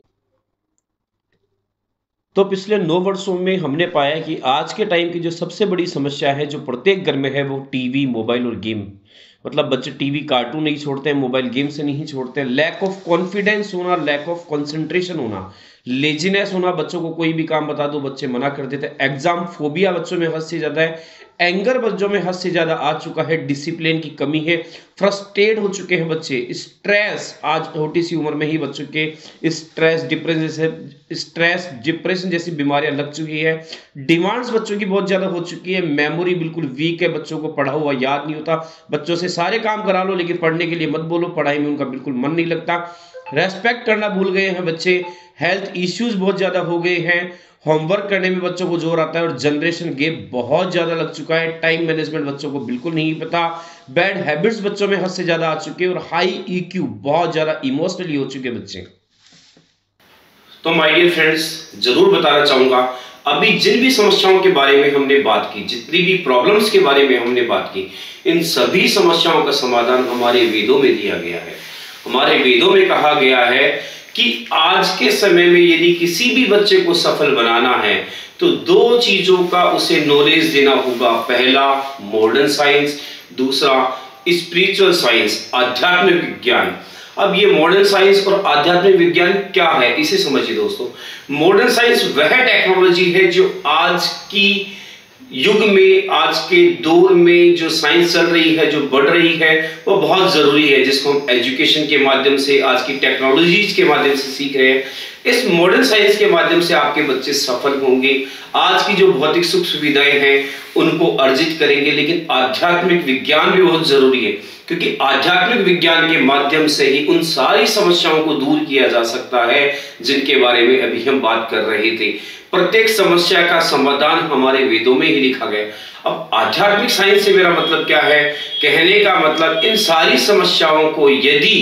तो पिछले नौ वर्षों में हमने पाया कि आज के टाइम की जो सबसे बड़ी समस्या है जो प्रत्येक घर में है वो टीवी, मोबाइल और गेम। मतलब बच्चे टीवी कार्टून नहीं छोड़ते हैं, मोबाइल गेम से नहीं छोड़ते हैं। लैक ऑफ कॉन्फिडेंस होना, लैक ऑफ कंसंट्रेशन होना, लेजीनेस होना। बच्चों को कोई भी काम बता दो बच्चे मना कर देते हैं। एग्जाम फोबिया बच्चों में हद से ज्यादा है। एंगर बच्चों में हद से ज्यादा आ चुका है। डिसिप्लिन की कमी है। फ्रस्ट्रेट हो चुके हैं बच्चे। स्ट्रेस, आज छोटी सी उम्र में ही बच्चों के स्ट्रेस डिप्रेशन जैसे स्ट्रेस डिप्रेशन जैसी बीमारियां लग चुकी है। डिमांड्स बच्चों की बहुत ज्यादा हो चुकी है। मेमोरी बिल्कुल वीक है, बच्चों को पढ़ा हुआ याद नहीं होता। बच्चों से सारे काम करा लो लेकिन पढ़ने के लिए मत बोलो, पढ़ाई में उनका बिल्कुल मन नहीं लगता। रेस्पेक्ट करना भूल गए हैं बच्चे। हेल्थ इश्यूज बहुत ज्यादा हो गए हैं। होमवर्क करने में बच्चों को जोर आता है और जनरेशन गैप बहुत ज्यादा लग चुका है। टाइम मैनेजमेंट बच्चों को बिल्कुल नहीं पता। बैड हैबिट्स बच्चों में हद से ज्यादा आ चुके हैं और हाई ईक्यू, बहुत ज्यादा इमोशनली हो चुके बच्चे। तो माय डियर फ्रेंड्स, जरूर बताना चाहूंगा अभी जिन भी समस्याओं के बारे में हमने बात की, जितनी भी प्रॉब्लम्स के बारे में हमने बात की, इन सभी समस्याओं का समाधान हमारे वेदों में दिया गया है। हमारे वेदों में कहा गया है कि आज के समय में यदि किसी भी बच्चे को सफल बनाना है तो दो चीजों का उसे नॉलेज देना होगा। पहला मॉडर्न साइंस, दूसरा स्पिरिचुअल साइंस, आध्यात्मिक विज्ञान। अब ये मॉडर्न साइंस और आध्यात्मिक विज्ञान क्या है इसे समझिए दोस्तों। मॉडर्न साइंस वह टेक्नोलॉजी है जो आज की युग में, आज के दौर में जो साइंस चल रही है, जो बढ़ रही है, वो बहुत जरूरी है, जिसको हम एजुकेशन के माध्यम से, आज की टेक्नोलॉजीज के माध्यम से सीख रहे हैं। इस मॉडर्न साइंस के माध्यम से आपके बच्चे सफल होंगे। आज की जो भौतिक सुख सुविधाएं हैं उनको अर्जित करेंगे, लेकिन आध्यात्मिक विज्ञान भी बहुत जरूरी है, क्योंकि आध्यात्मिक विज्ञान के माध्यम से ही उन सारी समस्याओं को दूर किया जा सकता है जिनके बारे में अभी हम बात कर रहे थे। प्रत्येक समस्या का समाधान हमारे वेदों में ही लिखा गया। अब आध्यात्मिक साइंस से मेरा मतलब क्या है? कहने का मतलब इन सारी समस्याओं को यदि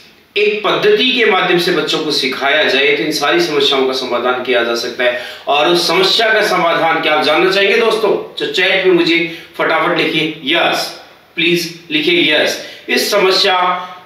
एक पद्धति के माध्यम से बच्चों को सिखाया जाए तो इन सारी समस्याओं का समाधान किया जा सकता है। और उस समस्या का समाधान क्या आप जानना चाहेंगे दोस्तों? तो चैट में मुझे फटाफट लिखिए यस, प्लीज लिखिए यस। इस समस्या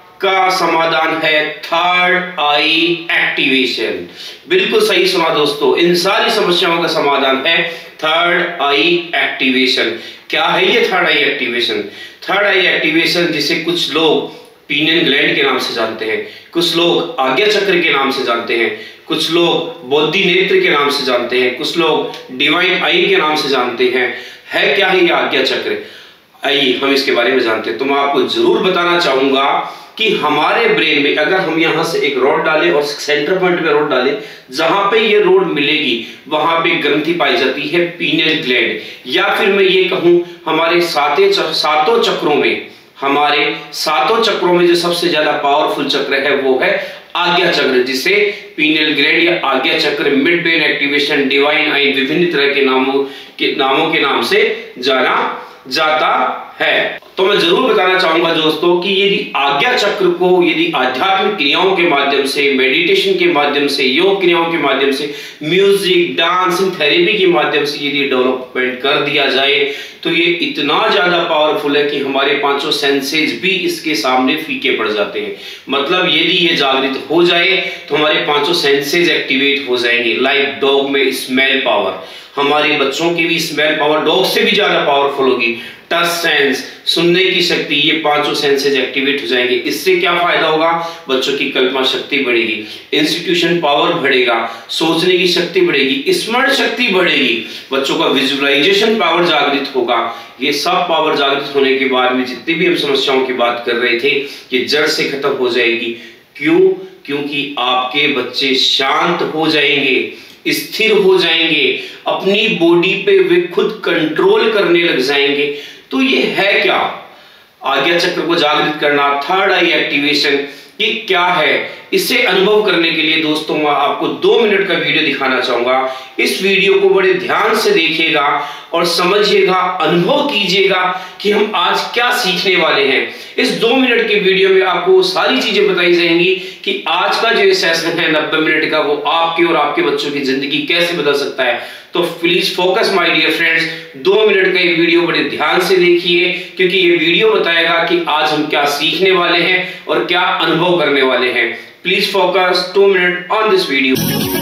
का समाधान है थर्ड आई एक्टिवेशन। बिल्कुल सही सुना दोस्तों, इन सारी समस्याओं का समाधान है थर्ड आई एक्टिवेशन। क्या है ये third eye activation? Third eye activation जिसे कुछ लोग पीनियन ग्लैंड के नाम से जानते हैं, कुछ लोग आज्ञा चक्र के नाम से जानते हैं, कुछ लोग बोधि नेत्र के नाम से जानते हैं, कुछ लोग डिवाइन आई के नाम से जानते हैं। है क्या है ये आज्ञा चक्र? आइए हम इसके बारे में जानते हैं। तो मैं आपको जरूर बताना चाहूंगा कि हमारे ब्रेन में अगर हम यहां से एक रॉड डालें और सेंटर पॉइंट पे रॉड डालें, जहां पे ये रॉड मिलेगी वहां पे ग्रंथि पाई जाती है पीनियल ग्लैंड, या फिर मैं ये कहूं हमारे साते सातों चक्रों में, हमारे सातों चक्रों में जो सबसे ज्यादा पावरफुल चक्र है वो है आज्ञा चक्र, जिसे पीनियल ग्लैंड या आज्ञा चक्र, mid brain activation, divine eye, विभिन्न तरह के नामों के नामों के नाम से जाना जाता है। तो मैं जरूर बताना चाहूंगा दोस्तों कि यदि आज्ञा चक्र को यदि आध्यात्मिक क्रियाओं के माध्यम से, मेडिटेशन के माध्यम से, योग क्रियाओं के माध्यम से, म्यूजिक, डांसिंग, थेरेपी के माध्यम से यदि डेवलपमेंट कर दिया जाए तो ये इतना ज्यादा पावरफुल है कि हमारे पांचों सेंसेस भी इसके सामने फीके पड़ जाते हैं। मतलब यदि ये जागृत हो जाए तो हमारे पांचों सेंसेस एक्टिवेट हो जाएंगे। लाइक डॉग में स्मेल पावर, हमारे बच्चों की भी स्मेल पावर डॉग से भी ज्यादा पावरफुल होगी। टच सेंस, सुनने की शक्ति, ये पांचों सेंसेस एक्टिवेट हो जाएंगे। इससे क्या फायदा होगा? बच्चों की कल्पना शक्ति बढ़ेगी, इंस्टीट्यूशन पावर बढ़ेगा, सोचने की शक्ति बढ़ेगी, स्मरण शक्ति बढ़ेगी, बच्चों का विजुअलाइजेशन पावर जागृत होगा। ये सब पावर जागृत होने के बाद में जितनी भी हम समस्याओं की बात कर रहे थे ये जड़ से खत्म हो जाएगी। क्यों? क्योंकि आपके बच्चे शांत हो जाएंगे, स्थिर हो जाएंगे, अपनी बॉडी पे वे खुद कंट्रोल करने लग जाएंगे। तो ये है क्या? आज्ञा चक्र को जागृत करना, थर्ड आई एक्टिवेशन, ये क्या है? इसे अनुभव करने के लिए दोस्तों मैं आपको दो मिनट का वीडियो दिखाना चाहूंगा। इस वीडियो को बड़े ध्यान से देखिएगा और समझिएगा, अनुभव कीजिएगा कि हम आज क्या सीखने वाले हैं। इस दो मिनट के वीडियो में आपको सारी चीजें बताई जाएंगी कि आज का जो सेशन है नब्बे मिनट का, वो आपके और आपके बच्चों की जिंदगी कैसे बदल सकता है। तो please focus my dear friends, दो मिनट का ये वीडियो बड़े ध्यान से देखिए क्योंकि ये वीडियो बताएगा कि आज हम क्या सीखने वाले हैं और क्या अनुभव करने वाले हैं। Please focus two minute on this video.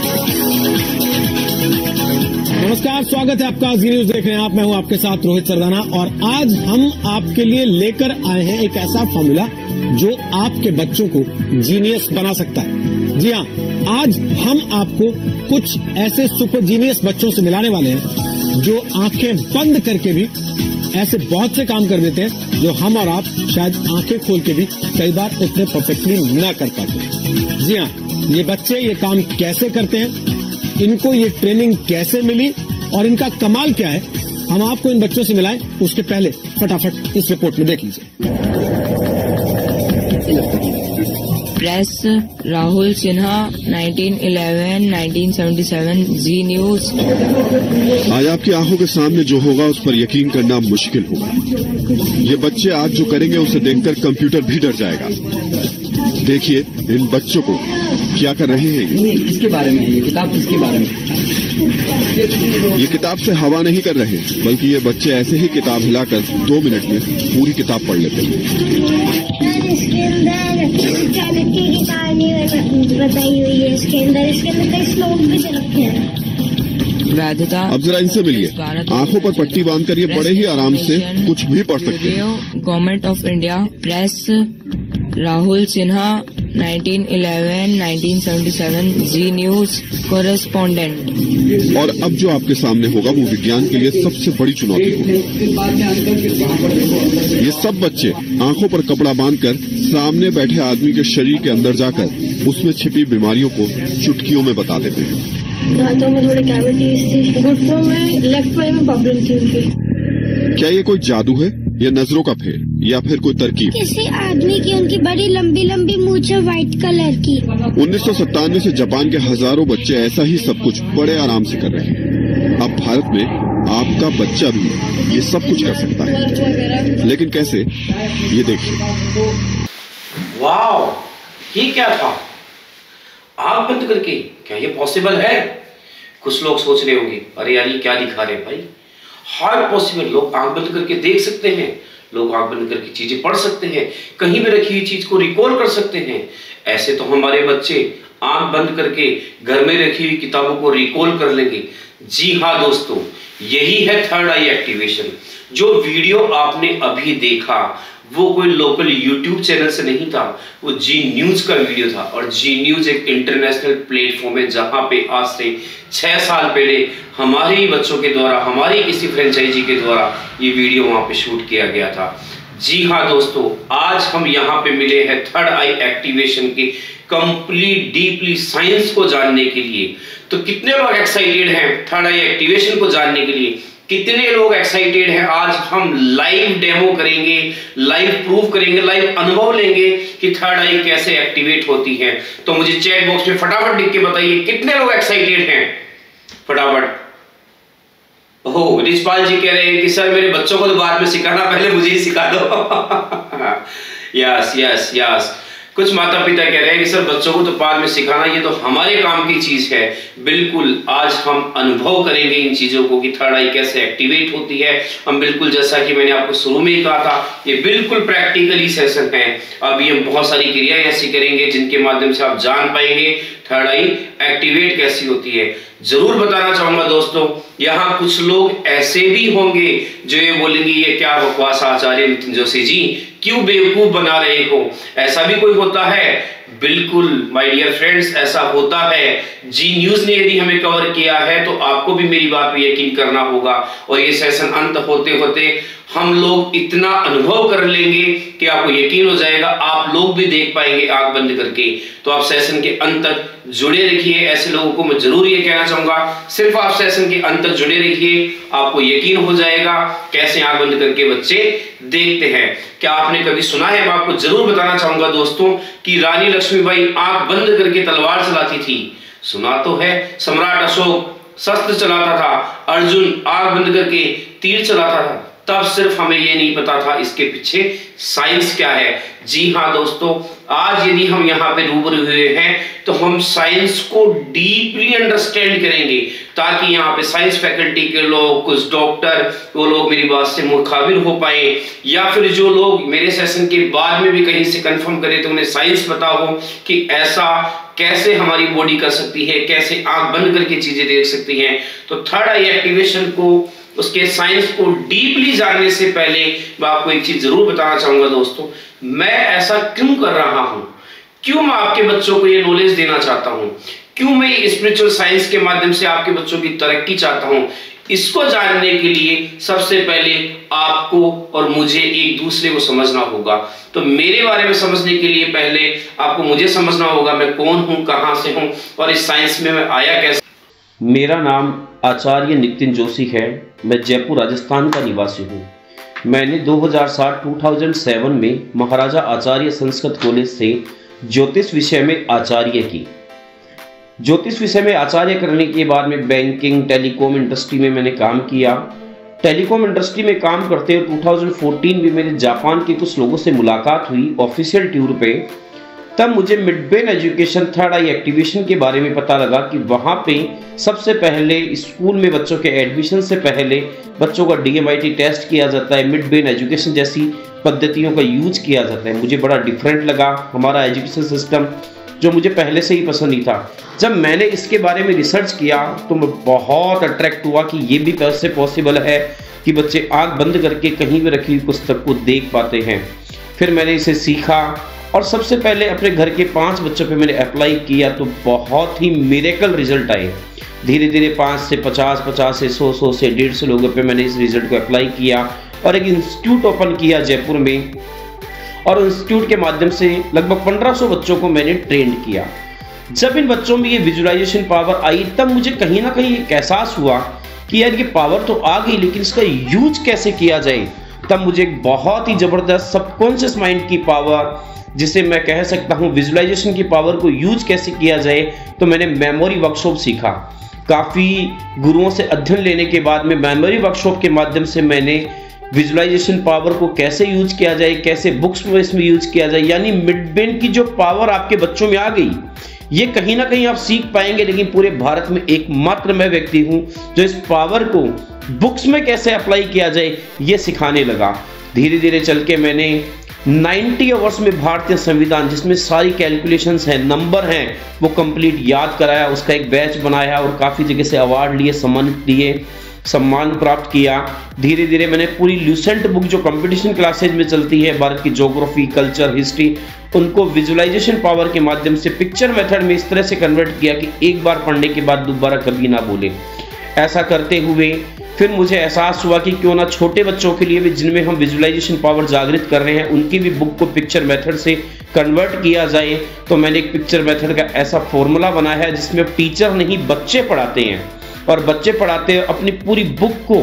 नमस्कार, स्वागत है आपका जी न्यूज देख रहे हैं आप। मैं हूं आपके साथ रोहित सरदाना और आज हम आपके लिए लेकर आए हैं एक ऐसा फॉर्मूला जो आपके बच्चों को जीनियस बना सकता है। जी हाँ, आज हम आपको कुछ ऐसे सुपर जीनियस बच्चों से मिलाने वाले हैं जो आंखें बंद करके भी ऐसे बहुत से काम कर देते हैं जो हम और आप शायद आंखें खोल के भी कई बार उतने परफेक्टली ना कर पाते। जी हाँ, ये बच्चे ये काम कैसे करते हैं, इनको ये ट्रेनिंग कैसे मिली और इनका कमाल क्या है, हम आपको इन बच्चों से मिलाएं। उसके पहले फटाफट इस रिपोर्ट में देख लीजिए। Press Rahul Sinha nineteen eleven nineteen seventy seven Zee News. आज आपकी आंखों के सामने जो होगा उस पर यकीन करना मुश्किल होगा। ये बच्चे आज जो करेंगे उसे देखकर कंप्यूटर भी डर जाएगा। देखिए इन बच्चों को क्या कर रहे हैं। ये किसके बारे में? ये किताब किसके बारे में? ये किताब से हवा नहीं कर रहे बल्कि ये बच्चे ऐसे ही किताब हिलाकर दो मिनट में पूरी किताब पढ़ लेते हैं। इसके अंदर की कहानी बताई हुई है। इसके अंदर इसके अंदर कई श्लोक भी रखे हैं। वैधता। अब जरा इनसे मिलिए। आंखों पर पट्टी बांधकर ये बड़े ही आराम से कुछ भी पढ़ सकते हैं। Government of India press Rahul Sinha nineteen eleven nineteen seventy seven Zee News correspondent. और अब जो आपके सामने होगा वो विज्ञान के लिए सबसे बड़ी चुनौती होगी। ये सब बच्चे आंखों पर कपड़ा बांधकर सामने बैठे आदमी के शरीर के अंदर जाकर उसमें छिपी बीमारियों को चुटकियों में बता देते हैं। दांतों में थोड़ी कैविटीज थी, घुटनों में, लेफ्ट में प्रॉब्लम थी उनकी। क्या ये कोई जादू है या नजरों का फेर या फिर कोई तरकीब? किसी आदमी की उनकी बड़ी लंबी लंबी मूंछ है व्हाइट कलर की। उन्नीस सौ सत्तानवे से जापान के हजारों बच्चे ऐसा ही सब कुछ बड़े आराम से कर रहे हैं। अब भारत में आपका बच्चा भी ये सब कुछ कर सकता है, लेकिन कैसे, ये देखिए। वाह, ये क्या था? आंख बंद करके क्या ये पॉसिबल है? कुछ लोग सोच रहे होंगे अरे यार ये क्या दिखा रहे हैं भाई। हर पॉसिबल, लोग आंख बंद करके देख सकते हैं, लोग आंख बंद करके चीजें पढ़ सकते हैं, कहीं भी रखी हुई चीज को रिकॉल कर सकते हैं। ऐसे तो हमारे बच्चे आंख बंद करके घर में रखी हुई किताबों को रिकॉल कर लेंगे। जी हाँ दोस्तों, यही है थर्ड आई एक्टिवेशन। जो वीडियो आपने अभी देखा वो कोई लोकल यूट्यूब चैनल से नहीं था, वो जी न्यूज का वीडियो था। और जी न्यूज एक इंटरनेशनल प्लेटफॉर्म है जहां पे आज से छह साल पहले हमारे ही बच्चों के द्वारा, हमारी किसी फ्रेंचाइजी के द्वारा ये वीडियो वहां पे शूट किया गया था। जी हाँ दोस्तों, आज हम यहाँ पे मिले हैं थर्ड आई एक्टिवेशन के कंप्लीट डीपली साइंस को जानने के लिए। तो कितने लोग एक्साइटेड हैं थर्ड आई एक्टिवेशन को जानने के लिए? कितने लोग एक्साइटेड हैं? आज हम लाइव डेमो करेंगे, लाइव प्रूव करेंगे, लाइव अनुभव लेंगे कि थर्ड आई कैसे एक्टिवेट होती है। तो मुझे चैट बॉक्स में फटाफट लिख के बताइए कितने लोग एक्साइटेड हैं, फटाफट। ओह, रिजपाल जी कह रहे हैं कि सर मेरे बच्चों को तो बाद में सिखाना, पहले मुझे ही सिखा दो। Yes yes yes. कुछ माता पिता कह रहे हैं कि सर बच्चों को तो बाद में सिखाना, ये तो हमारे काम की चीज है। बिल्कुल, आज हम अनुभव करेंगे इन चीजों को कि थर्ड आई कैसे एक्टिवेट होती है। हम बिल्कुल, जैसा कि मैंने आपको शुरू में ही कहा था, ये बिल्कुल प्रैक्टिकली सेशन है। अभी हम बहुत सारी क्रियाएं ऐसी करेंगे जिनके माध्यम से आप जान पाएंगे थर्ड आई एक्टिवेट कैसी होती है। जरूर बताना चाहूंगा दोस्तों, यहाँ कुछ लोग ऐसे भी होंगे जो ये बोलेंगे ये क्या बकवास आचार्य नितिन जोशी जी, क्यों बेवकूफ बना रहे हो? ऐसा भी कोई होता है? बिल्कुल माय डियर फ्रेंड्स, ऐसा होता है। जी न्यूज ने यदि हमें कवर किया है तो आपको भी मेरी बात पे यकीन करना होगा। और ये सेशन अंत होते होते हम लोग इतना अनुभव कर लेंगे कि आपको यकीन हो जाएगा, आप लोग भी देख पाएंगे आंख बंद करके। तो आप सेशन के अंत तक जुड़े रखिए। ऐसे लोगों को मैं जरूर ये कहना चाहूंगा, सिर्फ आप सेशन के अंत तक जुड़े रहिए, आपको यकीन हो जाएगा कैसे आंख बंद करके बच्चे देखते हैं। क्या आपने कभी सुना है? मैं आपको जरूर बताना चाहूंगा दोस्तों कि रानी लक्ष्मीबाई आंख बंद करके तलवार चलाती थी। सुना तो है। सम्राट अशोक शस्त्र चलाता था, अर्जुन आंख बंद करके तीर चलाता था। तब सिर्फ हमें ये नहीं पता था इसके पीछे साइंस क्या है। जी हाँ दोस्तों, आज यदि हम यहाँ पे रूबरू हुए हैं तो हम साइंस को डीपली अंडरस्टैंड करेंगे, ताकि यहाँ पे साइंस फैकल्टी के लोग, कुछ डॉक्टर, वो लोग मेरी बात से मुखाबिर हो पाए, या फिर जो लोग मेरे सेशन के बाद में भी कहीं से कंफर्म करें तो उन्हें साइंस पता हो कि ऐसा कैसे हमारी बॉडी कर सकती है, कैसे आंख बंद करके चीजें देख सकती हैं। तो थर्ड आई एक्टिवेशन को, उसके साइंस को डीपली जानने से पहले मैं आपको एक चीज जरूर बताना चाहूंगा दोस्तों, मैं ऐसा क्यों कर रहा हूं, क्यों मैं आपके बच्चों को ये नॉलेज देना चाहता हूं, क्यों मैं स्पिरिचुअल साइंस के माध्यम से आपके बच्चों की तरक्की चाहता हूं। इसको जानने के लिए सबसे पहले आपको और मुझे एक दूसरे को समझना होगा। तो मेरे बारे में समझने के लिए पहले आपको मुझे समझना होगा, मैं कौन हूं, कहां से हूं और इस साइंस में मैं आया कैसे। मेरा नाम आचार्य नितिन जोशी है। मैं जयपुर राजस्थान का निवासी हूँ। मैंने दो हज़ार सात दो हज़ार सात में महाराजा आचार्य संस्कृत कॉलेज से ज्योतिष विषय में आचार्य की। ज्योतिष विषय में आचार्य करने के बाद में बैंकिंग, टेलीकॉम इंडस्ट्री में मैंने काम किया। टेलीकॉम इंडस्ट्री में काम करते हुए दो हज़ार चौदह में मेरे जापान के कुछ लोगों से मुलाकात हुई ऑफिशियल टूर पे। तब मुझे midbrain education third eye activation के बारे में पता लगा कि वहाँ पे सबसे पहले स्कूल में बच्चों के एडमिशन से पहले बच्चों का D M I T test किया जाता है, मिड ब्रेन एजुकेशन जैसी पद्धतियों का यूज किया जाता है। मुझे बड़ा डिफरेंट लगा हमारा एजुकेशन सिस्टम, जो मुझे पहले से ही पसंद नहीं था। जब मैंने इसके बारे में रिसर्च किया तो मैं बहुत अट्रैक्ट हुआ कि ये भी कैसे पॉसिबल है कि बच्चे आँख बंद करके कहीं भी रखी हुई पुस्तक को देख पाते हैं। फिर मैंने इसे सीखा और सबसे पहले अपने घर के पांच बच्चों पे मैंने अप्लाई किया तो बहुत ही मिरेकल रिजल्ट आए। धीरे धीरे पाँच से पचास, पचास से सौ, सौ से डेढ़ सौ लोगों पे मैंने इस रिजल्ट को अप्लाई किया और एक इंस्टीट्यूट ओपन किया जयपुर में, और इंस्टीट्यूट के माध्यम से लगभग पंद्रह सौ बच्चों को मैंने ट्रेंड किया। जब इन बच्चों में ये विजुअलाइजेशन पावर आई तब मुझे कहीं ना कहीं एक एहसास हुआ कि यार ये पावर तो आ गई, लेकिन इसका यूज कैसे किया जाए। तब मुझे एक बहुत ही जबरदस्त सबकॉन्शियस माइंड की पावर, जिसे मैं कह सकता हूं विजुअलाइजेशन की पावर को यूज कैसे किया जाए, तो मैंने मेमोरी वर्कशॉप सीखा। काफ़ी गुरुओं से अध्ययन लेने के बाद में मेमोरी वर्कशॉप के माध्यम से मैंने विजुअलाइजेशन पावर को कैसे यूज किया जाए, कैसे बुक्स में इसमें यूज किया जाए, यानी मिड ब्रेन की जो पावर आपके बच्चों में आ गई, ये कहीं ना कहीं आप सीख पाएंगे। लेकिन पूरे भारत में एकमात्र मैं व्यक्ति हूं जो इस पावर को बुक्स में कैसे अप्लाई किया जाए ये सिखाने लगा। धीरे धीरे चल के मैंने नब्बे आवर्स में भारतीय संविधान, जिसमें सारी कैलकुलेशंस हैं, नंबर हैं, वो कंप्लीट याद कराया, उसका एक बैच बनाया और काफ़ी जगह से अवार्ड लिए, सम्मानित लिए, सम्मान प्राप्त किया। धीरे धीरे मैंने पूरी ल्यूसेंट बुक जो कंपटीशन क्लासेज में चलती है, भारत की ज्योग्राफी, कल्चर, हिस्ट्री, उनको विजुअलाइजेशन पावर के माध्यम से पिक्चर मेथड में इस तरह से कन्वर्ट किया कि एक बार पढ़ने के बाद दोबारा कभी ना बोले। ऐसा करते हुए फिर मुझे एहसास हुआ कि क्यों ना छोटे बच्चों के लिए भी, जिनमें हम विजुअलाइजेशन पावर जागृत कर रहे हैं, उनकी भी बुक को पिक्चर मेथड से कन्वर्ट किया जाए। तो मैंने एक पिक्चर मेथड का ऐसा फॉर्मूला बनाया है जिसमें टीचर नहीं बच्चे पढ़ाते हैं, और बच्चे पढ़ाते हैं अपनी पूरी बुक को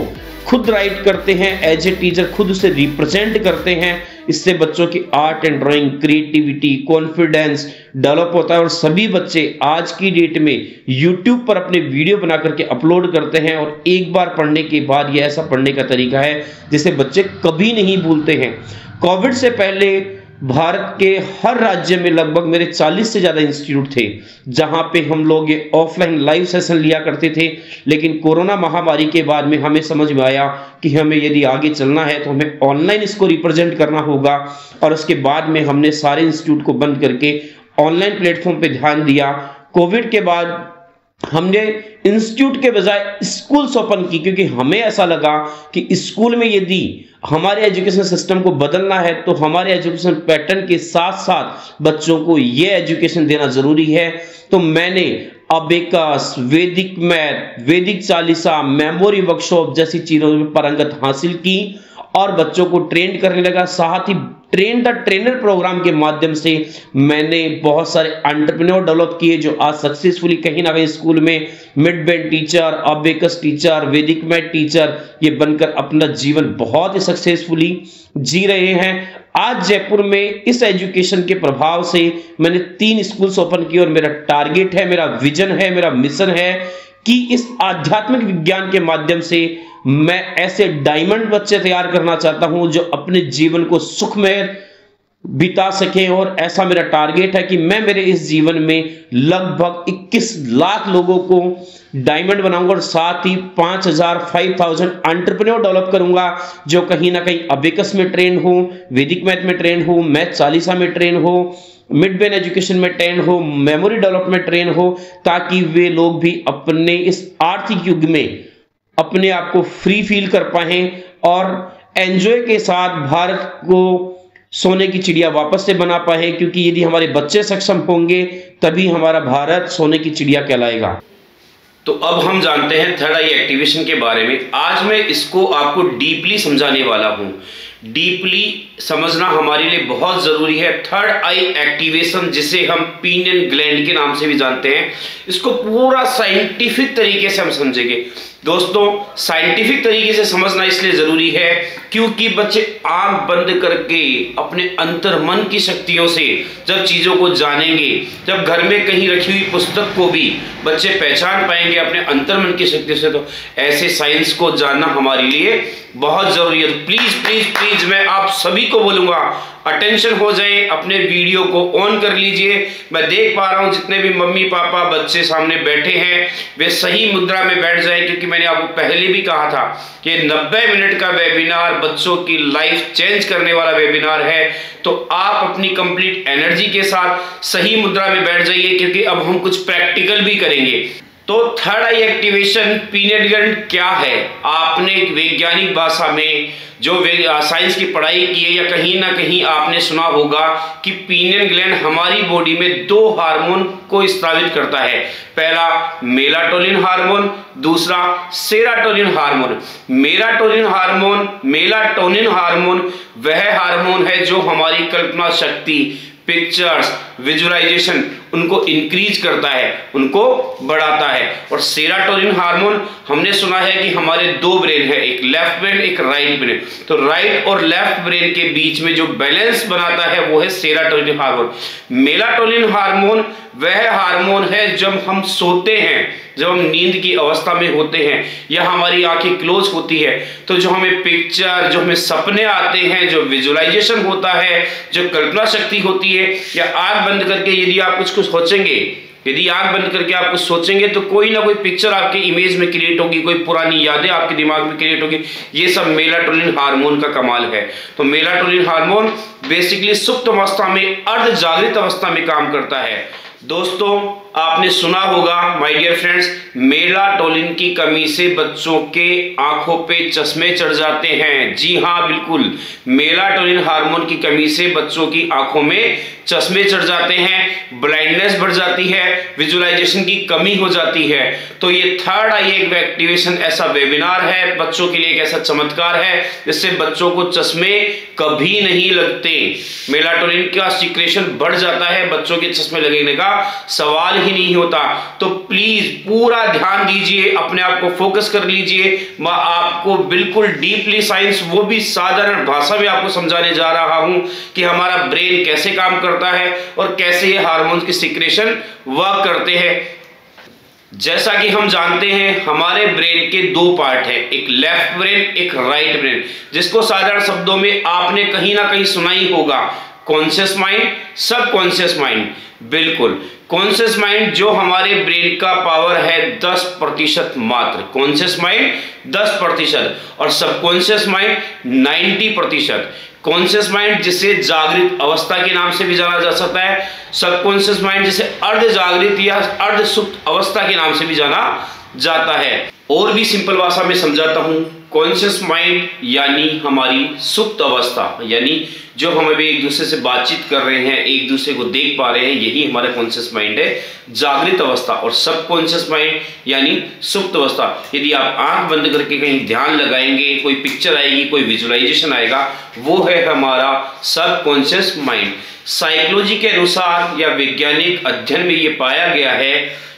खुद राइट करते हैं, एज ए टीचर खुद उसे रिप्रेजेंट करते हैं। इससे बच्चों की art and drawing, creativity, confidence develop होता है और सभी बच्चे आज की डेट में यूट्यूब पर अपने वीडियो बना करके अपलोड करते हैं और एक बार पढ़ने के बाद यह ऐसा पढ़ने का तरीका है जिसे बच्चे कभी नहीं भूलते हैं। कोविड से पहले भारत के हर राज्य में लगभग मेरे चालीस से ज्यादा इंस्टीट्यूट थे जहां पे हम लोग ये ऑफलाइन लाइव सेशन लिया करते थे, लेकिन कोरोना महामारी के बाद में हमें समझ में आया कि हमें यदि आगे चलना है तो हमें ऑनलाइन इसको रिप्रेजेंट करना होगा और उसके बाद में हमने सारे इंस्टीट्यूट को बंद करके ऑनलाइन प्लेटफॉर्म पे ध्यान दिया। कोविड के बाद हमने इंस्टीट्यूट के बजाय स्कूल्स ओपन की, क्योंकि हमें ऐसा लगा कि स्कूल में यदि हमारे एजुकेशन सिस्टम को बदलना है तो हमारे एजुकेशन पैटर्न के साथ साथ बच्चों को यह एजुकेशन देना जरूरी है। तो मैंने अबेकस, वैदिक मैथ, वैदिक चालीसा, मेमोरी वर्कशॉप जैसी चीजों में पारंगत हासिल की और बच्चों को ट्रेन करने लगा। साथ ही ट्रेन द ट्रेनर प्रोग्राम के माध्यम से मैंने बहुत सारे एंटरप्रेन्योर डेवलप किए जो आज सक्सेसफुली कहीं ना कहीं स्कूल में midbrain teacher, abacus teacher, वैदिक मैथ टीचर ये बनकर अपना जीवन बहुत ही सक्सेसफुली जी रहे हैं। आज जयपुर में इस एजुकेशन के प्रभाव से मैंने तीन स्कूल्स ओपन किए और मेरा टारगेट है, मेरा विजन है, मेरा मिशन है कि इस आध्यात्मिक विज्ञान के माध्यम से मैं ऐसे डायमंड बच्चे तैयार करना चाहता हूं जो अपने जीवन को सुखमय बिता सकें। और ऐसा मेरा टारगेट है कि मैं मेरे इस जीवन में लगभग इक्कीस लाख लोगों को डायमंड बनाऊंगा और साथ ही पांच हजार फाइव थाउजेंड एंटरप्रेन्योर डेवलप करूंगा जो कहीं ना कहीं अबेकस में ट्रेन हो, वैदिक मैथ में ट्रेन हो, मैथ चालीसा में ट्रेन हो, मिड बेन एजुकेशन में ट्रेन हो, मेमोरी डेवलपमेंट ट्रेन हो, ताकि वे लोग भी अपने इस आर्थिक युग में अपने आप को फ्री फील कर पाए और एंजॉय के साथ भारत को सोने की चिड़िया वापस से बना पाए। क्योंकि यदि हमारे बच्चे सक्षम होंगे तभी हमारा भारत सोने की चिड़िया कहलाएगा। तो अब हम जानते हैं थर्ड आई एक्टिवेशन के बारे में। आज मैं इसको आपको डीपली समझाने वाला हूं। डीपली समझना हमारे लिए बहुत जरूरी है। थर्ड आई एक्टिवेशन, जिसे हम पीनियल ग्लैंड के नाम से भी जानते हैं, इसको पूरा साइंटिफिक तरीके से हम समझेंगे। दोस्तों, साइंटिफिक तरीके से समझना इसलिए जरूरी है क्योंकि बच्चे आंख बंद करके अपने अंतर मन की शक्तियों से जब चीजों को जानेंगे, जब घर में कहीं रखी हुई पुस्तक को भी बच्चे पहचान पाएंगे अपने अंतर मन की शक्ति से, तो ऐसे साइंस को जानना हमारे लिए बहुत जरूरी है। तो प्लीज प्लीज प्लीज मैं आप सभी को बोलूंगा, अटेंशन हो जाए, अपने वीडियो को ऑन कर लीजिए। मैं देख पा रहा हूं जितने भी मम्मी पापा बच्चे सामने बैठे हैं वे सही मुद्रा में बैठ जाए, क्योंकि मैंने आपको पहले भी कहा था कि नब्बे मिनट का वेबिनार बच्चों की लाइफ चेंज करने वाला वेबिनार है। तो आप अपनी कंप्लीट एनर्जी के साथ सही मुद्रा में बैठ जाइए, क्योंकि अब हम कुछ प्रैक्टिकल भी करेंगे। तो third eye activation pineal gland क्या है? आपने वैज्ञानिक भाषा में जो साइंस की पढ़ाई की है या कहीं ना कहीं आपने सुना होगा कि पीनियल ग्लैंड हमारी बॉडी में दो हार्मोन को स्रावित करता है। पहला मेलाटोनिन हार्मोन, दूसरा serotonin hormone. Melatonin hormone melatonin hormone वह हार्मोन है जो हमारी कल्पना शक्ति, पिक्चर्स, विजुअलाइजेशन उनको इंक्रीज करता है, उनको बढ़ाता है। और सेरोटोनिन हार्मोन हमने सुना है कि हमारे दो ब्रेन है, एक लेफ्ट ब्रेन एक राइट ब्रेन। तो राइट और लेफ्ट ब्रेन के बीच में जो बैलेंस बनाता है वो है सेरोटोनिन हार्मोन। मेलाटोनिन हार्मोन वह हार्मोन है जब हम सोते हैं, जब हम नींद की अवस्था में होते हैं या हमारी आंखें क्लोज होती है, तो जो हमें पिक्चर, जो हमें सपने आते हैं, जो विजुअलाइजेशन होता है, जो कल्पना शक्ति होती है, या आंख बंद करके यदि आप कुछ कुछ सोचेंगे, यदि आंख बंद करके आप कुछ सोचेंगे तो कोई ना कोई पिक्चर आपके इमेज में क्रिएट होगी, कोई पुरानी यादें आपके दिमाग में क्रिएट होगी। ये सब मेलाटोनिन हार्मोन का कमाल है। तो मेलाटोनिन हार्मोन बेसिकली सुप्त अवस्था में, अर्ध जागृत अवस्था में काम करता है। दोस्तों, आपने सुना होगा माय डियर फ्रेंड्स, मेलाटोनिन की कमी से बच्चों के आंखों पे चश्मे चढ़ जाते हैं। जी हाँ, बिल्कुल, मेलाटोनिन हार्मोन की कमी से बच्चों की आंखों में चश्मे चढ़ जाते हैं, ब्लाइंडनेस बढ़ जाती है, विजुअलाइजेशन की कमी हो जाती है। तो ये थर्ड आई एक्टिवेशन ऐसा वेबिनार है, बच्चों के लिए एक ऐसा चमत्कार है जिससे बच्चों को चश्मे कभी नहीं लगते। मेलाटोनिन का सीक्रेशन बढ़ जाता है, बच्चों के चश्मे लगने का सवाल ही नहीं होता। तो प्लीज पूरा ध्यान दीजिए, अपने आप को फोकस कर लीजिए। मैं आपको बिल्कुल डीपली साइंस, वो भी साधारण भाषा में आपको समझाने जा रहा हूं कि हमारा ब्रेन कैसे काम करता है और कैसे ये हार्मोन्स की सिक्रेशन वर्क करते हैं। जैसा कि हम जानते हैं हमारे ब्रेन के दो पार्ट हैं, एक लेफ्ट ब्रेन, एक राइट ब्रेन, जिसको साधारण शब्दों में आपने कहीं ना कहीं सुना ही होगा, कॉन्शियस माइंड, सबकॉन्शियस माइंड। बिल्कुल, कॉन्शियस माइंड जो हमारे ब्रेन का पावर है दस प्रतिशत मात्र, कॉन्शियस माइंड दस प्रतिशत और सबकॉन्शियस माइंड नब्बे प्रतिशत। कॉन्शियस माइंड जिसे जागृत अवस्था के नाम से भी जाना जा सकता है, सबकॉन्शियस माइंड जिसे अर्ध जागृत या अर्ध सुप्त अवस्था के नाम से भी जाना जाता है। और भी सिंपल भाषा में समझाता हूं, कॉन्शियस माइंड यानी हमारी सुप्त अवस्था, यानी जो हम अभी एक दूसरे से बातचीत कर रहे हैं, एक दूसरे को देख पा रहे हैं, यही हमारा कॉन्शियस माइंड है, जागृत अवस्था। और सबकॉन्शियस माइंड यानी सुप्त अवस्था। यदि आप आंख बंद करके कहीं ध्यान लगाएंगे, कोई पिक्चर आएगी, कोई विजुअलाइजेशन आएगा, वो है हमारा सबकॉन्शियस माइंड। साइकोलॉजी के अनुसार या वैज्ञानिक अध्ययन में ये पाया गया है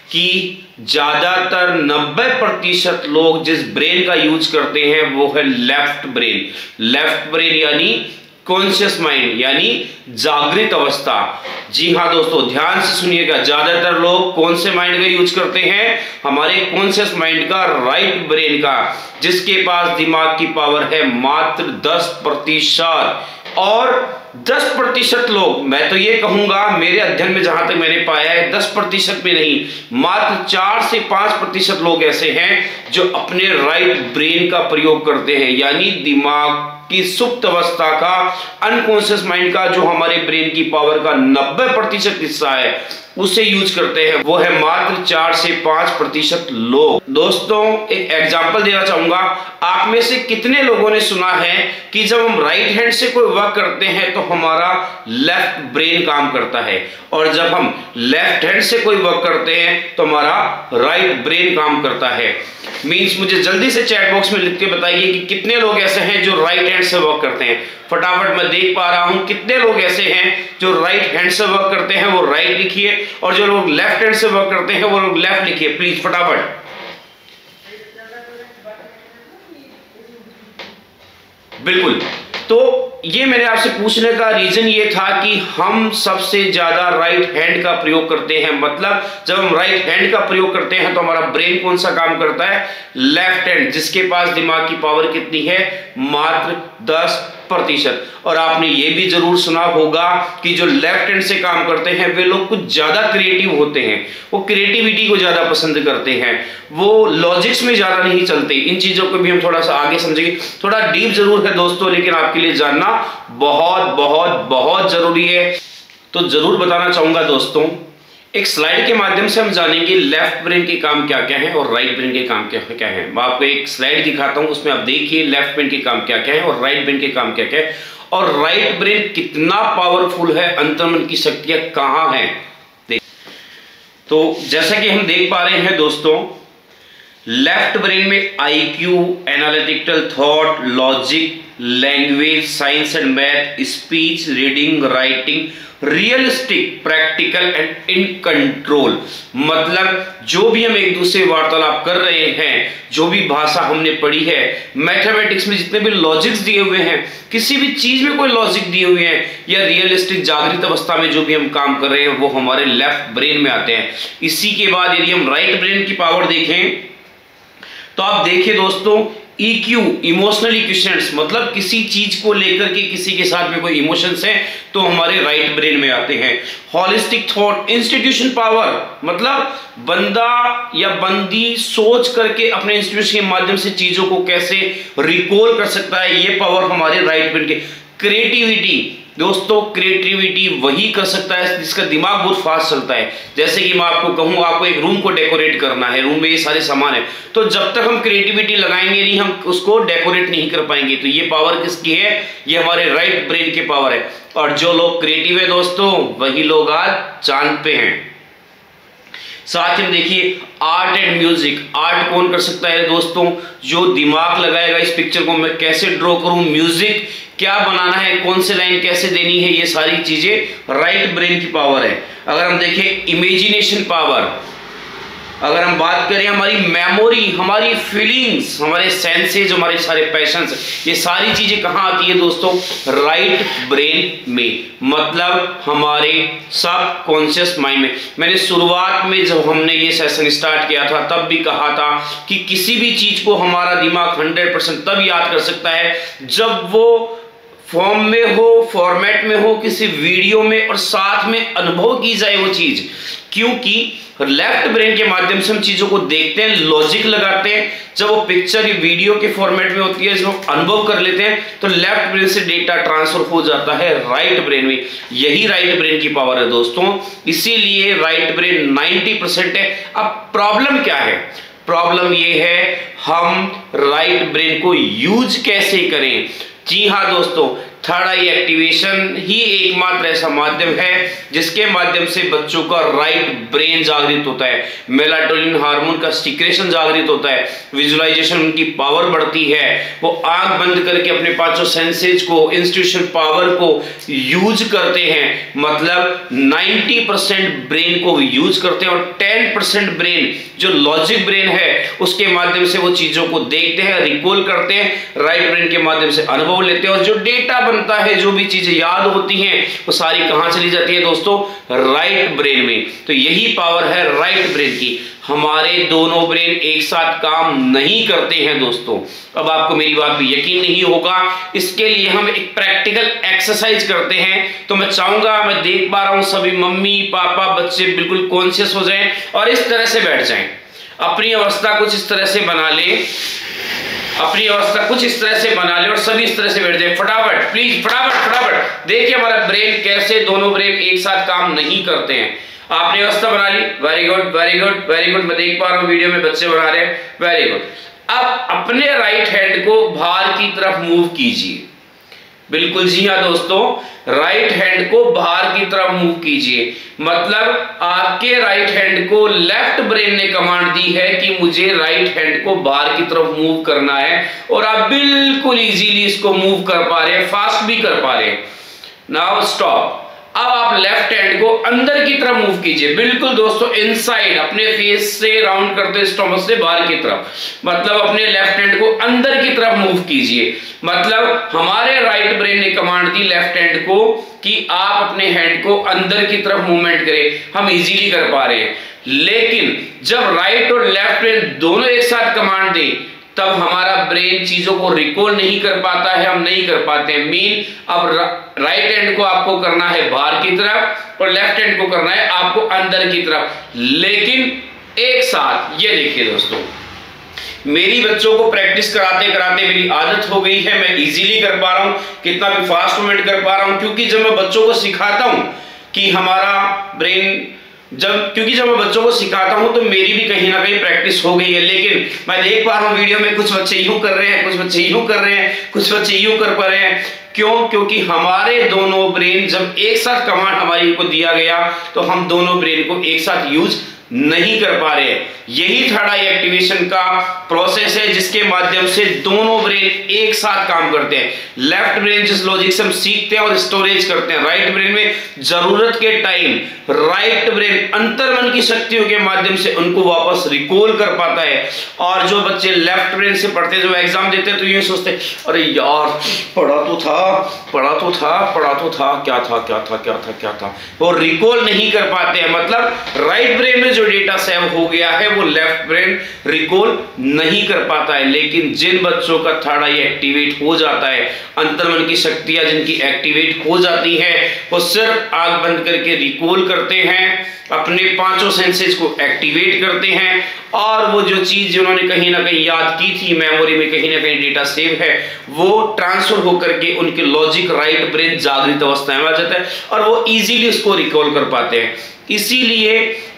कि ज्यादातर नब्बे प्रतिशत लोग जिस ब्रेन का यूज करते हैं वो है लेफ्ट ब्रेन। लेफ्ट ब्रेन यानी कॉन्शियस माइंड यानी जागृत अवस्था। जी हाँ दोस्तों, ध्यान से सुनिएगा, ज्यादातर लोग कौन से माइंड का यूज करते हैं? हमारे कॉन्शियस माइंड का, राइट ब्रेन का, जिसके पास दिमाग की पावर है मात्र दस प्रतिशत। और दस प्रतिशत लोग, मैं तो ये कहूंगा मेरे अध्ययन में जहां तक मैंने पाया है, दस प्रतिशत में नहीं, मात्र चार से पांच प्रतिशत लोग ऐसे हैं जो अपने राइट ब्रेन का प्रयोग करते हैं, यानी दिमाग की सुप्त अवस्था का, अनकॉन्शियस माइंड का, जो हमारे ब्रेन की पावर का नब्बे प्रतिशत हिस्सा है, उसे यूज करते हैं। वो है मात्र चार से पांच प्रतिशत लोग। दोस्तों एक एग्जांपल देना चाहूंगा, आप में से कितने लोगों ने सुना है कि जब हम राइट हैंड से कोई वर्क करते हैं तो हमारा लेफ्ट ब्रेन काम करता है, और जब हम लेफ्ट हैंड से कोई वर्क करते हैं तो हमारा राइट ब्रेन काम करता है। मींस मुझे जल्दी से चैट बॉक्स में लिख के बताइए कि कितने लोग ऐसे हैं जो राइट हैंड से वर्क करते हैं। फटाफट मैं देख पा रहा हूं कितने लोग ऐसे हैं जो राइट हैंड से वर्क करते हैं, वो राइट लिखिए, और जो लोग लेफ्ट हैंड से वर्क करते हैं वो लोग लेफ्ट लिखिए प्लीज फटाफट। बिल्कुल, तो ये मैंने आपसे पूछने का रीजन ये था कि हम सबसे ज्यादा राइट हैंड का प्रयोग करते हैं। मतलब जब हम राइट हैंड का प्रयोग करते हैं तो हमारा ब्रेन कौन सा काम करता है? लेफ्ट हैंड, जिसके पास दिमाग की पावर कितनी है? मात्र दस प्रतिशत। और आपने ये भी जरूर सुना होगा कि जो लेफ्ट हैंड से काम करते हैं वे लोग कुछ ज्यादा क्रिएटिव होते हैं, वो क्रिएटिविटी को ज्यादा पसंद करते हैं, वो लॉजिक्स में ज्यादा नहीं चलते। इन चीजों को भी हम थोड़ा सा आगे समझेंगे, थोड़ा डीप जरूर है दोस्तों, लेकिन आपके लिए जानना बहुत बहुत बहुत जरूरी है। तो जरूर बताना चाहूंगा दोस्तों, एक स्लाइड के माध्यम से हम जानेंगे लेफ्ट ब्रेन के काम क्या क्या है और राइट ब्रेन के काम क्या क्या है। मैं आपको एक स्लाइड दिखाता हूं, उसमें आप देखिए लेफ्ट ब्रेन के काम क्या क्या है और राइट ब्रेन के काम क्या क्या है, और राइट ब्रेन कितना पावरफुल है, अंतर्मन की शक्तियां कहां हैं। देख, तो जैसा कि हम देख पा रहे हैं दोस्तों, लेफ्ट ब्रेन में IQ, analytical thought, logic, language, science and math, speech, reading, writing, realistic, practical and in control. मतलब जो भी हम एक दूसरे वार्तालाप कर रहे हैं, जो भी भाषा हमने पढ़ी है, मैथमेटिक्स में जितने भी लॉजिक्स दिए हुए हैं, किसी भी चीज में कोई लॉजिक दिए हुए हैं, या रियलिस्टिक जागृत अवस्था में जो भी हम काम कर रहे हैं वो हमारे लेफ्ट ब्रेन में आते हैं। इसी के बाद यदि हम राइट ब्रेन की पावर देखें तो आप देखिए दोस्तों, ई क्यू, इमोशनल इक्वेशंस, मतलब किसी चीज को लेकर के किसी के साथ में कोई इमोशंस है तो हमारे राइट ब्रेन में आते हैं। हॉलिस्टिक थॉट, इंस्टीट्यूशन पावर, मतलब बंदा या बंदी सोच करके अपने इंस्टीट्यूशन के माध्यम से चीजों को कैसे रिकॉल कर सकता है, ये पावर हमारे राइट ब्रेन के। क्रिएटिविटी दोस्तों, क्रिएटिविटी वही कर सकता है जिसका दिमाग बहुत फास्ट चलता है। जैसे कि मैं आपको कहूँ, आपको एक रूम को डेकोरेट करना है, रूम में ये सारे सामान है, तो जब तक हम क्रिएटिविटी लगाएंगे नहीं, हम उसको डेकोरेट नहीं कर पाएंगे। तो ये पावर किसकी है? ये हमारे राइट ब्रेन की पावर है। और जो लोग क्रिएटिव है दोस्तों, वही लोग आज चांद पे हैं। साथ ही देखिए आर्ट एंड म्यूजिक। आर्ट कौन कर सकता है दोस्तों? जो दिमाग लगाएगा इस पिक्चर को मैं कैसे ड्रॉ करूं, म्यूजिक क्या बनाना है, कौन सी लाइन कैसे देनी है, ये सारी चीजें राइट ब्रेन की पावर है। अगर हम देखें इमेजिनेशन पावर, अगर हम बात करें हमारी मेमोरी, हमारी फीलिंग्स, हमारे सेंसेज, हमारे सारे पैशंस, ये सारी चीजें कहाँ आती है दोस्तों? राइट ब्रेन में, मतलब हमारे सब कॉन्शियस माइंड में। मैंने शुरुआत में जब हमने ये सेशन स्टार्ट किया था तब भी कहा था कि किसी भी चीज को हमारा दिमाग हंड्रेड परसेंट तब याद कर सकता है जब वो फॉर्म में हो, फॉर्मेट में हो, किसी वीडियो में, और साथ में अनुभव की जाए वो चीज। क्योंकि लेफ्ट ब्रेन के माध्यम से हम चीजों को देखते हैं, लॉजिक लगाते हैं। जब वो पिक्चर या वीडियो के फॉर्मेट में होती है, जब हम अनुभव कर लेते हैं, तो लेफ्ट ब्रेन से डेटा ट्रांसफर हो जाता है राइट ब्रेन में। यही राइट ब्रेन की पावर है दोस्तों, इसीलिए राइट ब्रेन नब्बे परसेंट है। अब प्रॉब्लम क्या है? प्रॉब्लम ये है हम राइट ब्रेन को यूज कैसे करें। जी हाँ दोस्तों, थर्ड आई एक्टिवेशन ही एकमात्र ऐसा माध्यम है जिसके माध्यम से बच्चों का राइट ब्रेन जागृत होता है, मेलाटोनिन हार्मोन का सिक्रेशन जागृत होता है, विजुअलाइजेशन उनकी पावर बढ़ती है, वो आंख बंद करके अपने पांचों सेंसेज को, इंस्टीट्यूशन पावर को यूज करते हैं। मतलब नब्बे परसेंट ब्रेन को यूज करते हैं और दस परसेंट ब्रेन जो लॉजिक ब्रेन है उसके माध्यम से वो चीजों को देखते हैं, रिकॉल करते हैं, राइट ब्रेन के माध्यम से अनुभव लेते हैं, और जो डेटा बनता है, जो भी चीजें याद होती हैं, वो सारी कहां चली जाती है दोस्तों? राइट ब्रेन में। तो यही पावर है राइट ब्रेन की। हमारे दोनों ब्रेन एक साथ काम नहीं करते हैं दोस्तों। अब आपको मेरी बात पे यकीन नहीं होगा, इसके लिए हम एक प्रैक्टिकल एक्सरसाइज करते हैं। तो मैं चाहूंगा, मैं देख पा रहा हूं सभी मम्मी पापा बच्चे बिल्कुल कॉन्शियस हो जाएं और इस तरह से बैठ जाएं, अपनी अवस्था कुछ इस तरह से बना ले, अपनी अवस्था कुछ इस तरह से बना ले और सभी इस तरह से बैठ जाए। फटाफट प्लीज, फटाफट फटाफट। देखिए हमारा ब्रेन कैसे, दोनों ब्रेन एक साथ काम नहीं करते हैं। आपने अवस्था बना ली, very good very good very good. मैं देख पा रहा हूं वीडियो में बच्चे बना रहे हैं, वेरी गुड। अब अपने राइट हैंड को बाहर की तरफ मूव कीजिए। बिल्कुल जी हाँ दोस्तों, राइट हैंड को बाहर की तरफ मूव कीजिए। मतलब आपके राइट हैंड को लेफ्ट ब्रेन ने कमांड दी है कि मुझे राइट हैंड को बाहर की तरफ मूव करना है, और आप बिल्कुल इजीली इसको मूव कर पा रहे हैं, फास्ट भी कर पा रहे हैं। Now stop. अब आप लेफ्ट हैंड को अंदर की तरफ मूव कीजिए, बिल्कुल दोस्तों इनसाइड, अपने फेस से राउंड करते हुए स्टमक से बाहर की तरफ। मतलब अपने लेफ्ट हैंड को अंदर की तरफ मूव कीजिए। मतलब हमारे राइट ब्रेन ने कमांड दी लेफ्ट हैंड को कि आप अपने हैंड को अंदर की तरफ मूवमेंट करें। हम इजीली कर पा रहे हैं, लेकिन जब राइट और लेफ्ट ब्रेन दोनों एक साथ कमांड दें तब हमारा ब्रेन चीजों को रिकॉल नहीं कर पाता है, हम नहीं कर पाते हैं। मीन अब राइट हैंड को आपको करना है बाहर की तरफ और लेफ्ट हैंड को करना है आपको अंदर की तरफ, लेकिन एक साथ। ये देखिए दोस्तों, मेरी बच्चों को प्रैक्टिस कराते कराते मेरी आदत हो गई है, मैं इजीली कर पा रहा हूं, कितना भी फास्ट मूवमेंट कर पा रहा हूं, क्योंकि जब मैं बच्चों को सिखाता हूं कि हमारा ब्रेन जब क्योंकि जब मैं बच्चों को सिखाता हूं तो मेरी भी कहीं ना कहीं प्रैक्टिस हो गई है। लेकिन मैं देख पा रहा हूं वीडियो में कुछ बच्चे यूं कर रहे हैं, कुछ बच्चे यूं कर रहे हैं, कुछ बच्चे यूं कर पा रहे हैं। क्यों? क्योंकि हमारे दोनों ब्रेन जब एक साथ कमांड हमारी को दिया गया तो हम दोनों ब्रेन को एक साथ यूज नहीं कर पा रहे हैं। यही थर्ड आई एक्टिवेशन का प्रोसेस है जिसके माध्यम से दोनों ब्रेन एक साथ काम करते हैं। लेफ्ट ब्रेन जिस लॉजिक से हम सीखते हैं और स्टोरेज करते हैं, राइट ब्रेन में जरूरत के टाइम राइट ब्रेन अंतर्मन की शक्तियों के माध्यम से उनको वापस रिकॉल कर पाता है। और जो बच्चे लेफ्ट ब्रेन से पढ़ते, जो एग्जाम देते हैं तो ये सोचते अरे यार पढ़ा तो था पढ़ा तो था पढ़ा तो था क्या था क्या था क्या था क्या था वो रिकॉल नहीं कर पाते हैं। मतलब राइट ब्रेन में जो डेटा सेव हो गया है वो लेफ्ट ब्रेन रिकॉल नहीं कर पाता है। लेकिन जिन बच्चों का थर्ड आई एक्टिवेट हो जाता है, अंतर्मन की शक्तियां जिनकी एक्टिवेट हो जाती है, वो सिर्फ आंख बंद करके रिकॉल करते हैं, अपने पांचों सेंसेस को एक्टिवेट करते हैं, और वो जो चीज उन्होंने कहीं ना कहीं याद की थी, मेमोरी में कहीं ना कहीं डेटा सेव है, वो ट्रांसफर होकर के उनके लॉजिक राइट ब्रेन जागृत अवस्था में आ जाता है और वो इजीली उसको रिकॉल कर पाते हैं। इसीलिए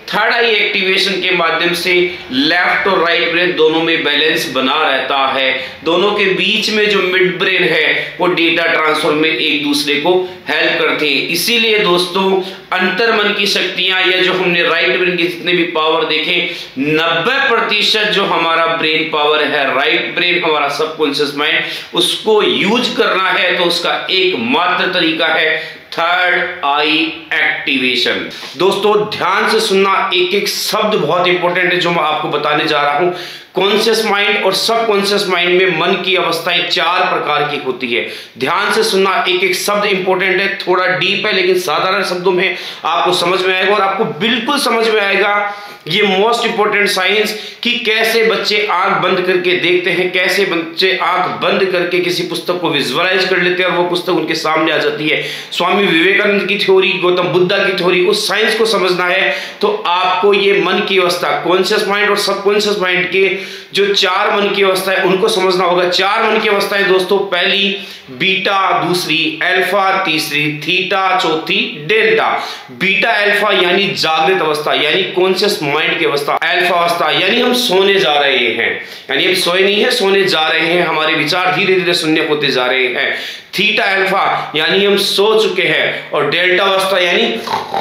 थर्ड आई एक्टिवेशन के माध्यम से लेफ्ट और राइट ब्रेन दोनों में बैलेंस बना रहता है। दोनों के बीच में जो मिड ब्रेन है वो डेटा ट्रांसफर में एक दूसरे को हेल्प करते हैं। इसीलिए दोस्तों अंतर मन की शक्तियां या जो हमने राइट ब्रेन के जितने भी पावर देखे, नब्बे प्रतिशत जो हमारा ब्रेन पावर है राइट ब्रेन, हमारा सबकॉन्शियस माइंड, उसको यूज करना है तो उसका एकमात्र तरीका है थर्ड आई एक्टिवेशन। दोस्तों ध्यान से सुनना, एक एक शब्द बहुत इंपॉर्टेंट है जो मैं आपको बताने जा रहा हूं। कॉन्शियस माइंड और सबकॉन्शियस माइंड में मन की अवस्थाएं चार प्रकार की होती है। ध्यान से सुनना, एक एक शब्द इंपॉर्टेंट है, थोड़ा डीप है लेकिन साधारण शब्दों में आपको समझ में आएगा और आपको बिल्कुल समझ में आएगा ये मोस्ट इंपॉर्टेंट साइंस कि कैसे बच्चे आंख बंद करके देखते हैं, कैसे बच्चे आंख बंद करके किसी पुस्तक को विजुअलाइज कर लेते हैं और वो पुस्तक उनके सामने आ जाती है। स्वामी विवेकानंद की थ्योरी, गौतम बुद्धा की थ्योरी, उस साइंस को समझना है तो आपको ये मन की अवस्था, कॉन्शियस माइंड और सबकॉन्शियस माइंड के जो चार मन की अवस्था है उनको समझना होगा। चार मन की अवस्थाएं दोस्तों, पहली बीटा, दूसरी अल्फा, तीसरी थीटा, चौथी डेल्टा। बीटा अल्फा यानी जागृत अवस्था यानी कॉन्शियस माइंड की अवस्था। अल्फा अवस्था यानी हम सोने जा रहे हैं, यानी हम सोए नहीं है, सोने जा रहे हैं, हमारे विचार धीरे धीरे शून्य होते जा रहे हैं। थीटा अल्फा यानी हम सो चुके हैं और डेल्टा अवस्था यानी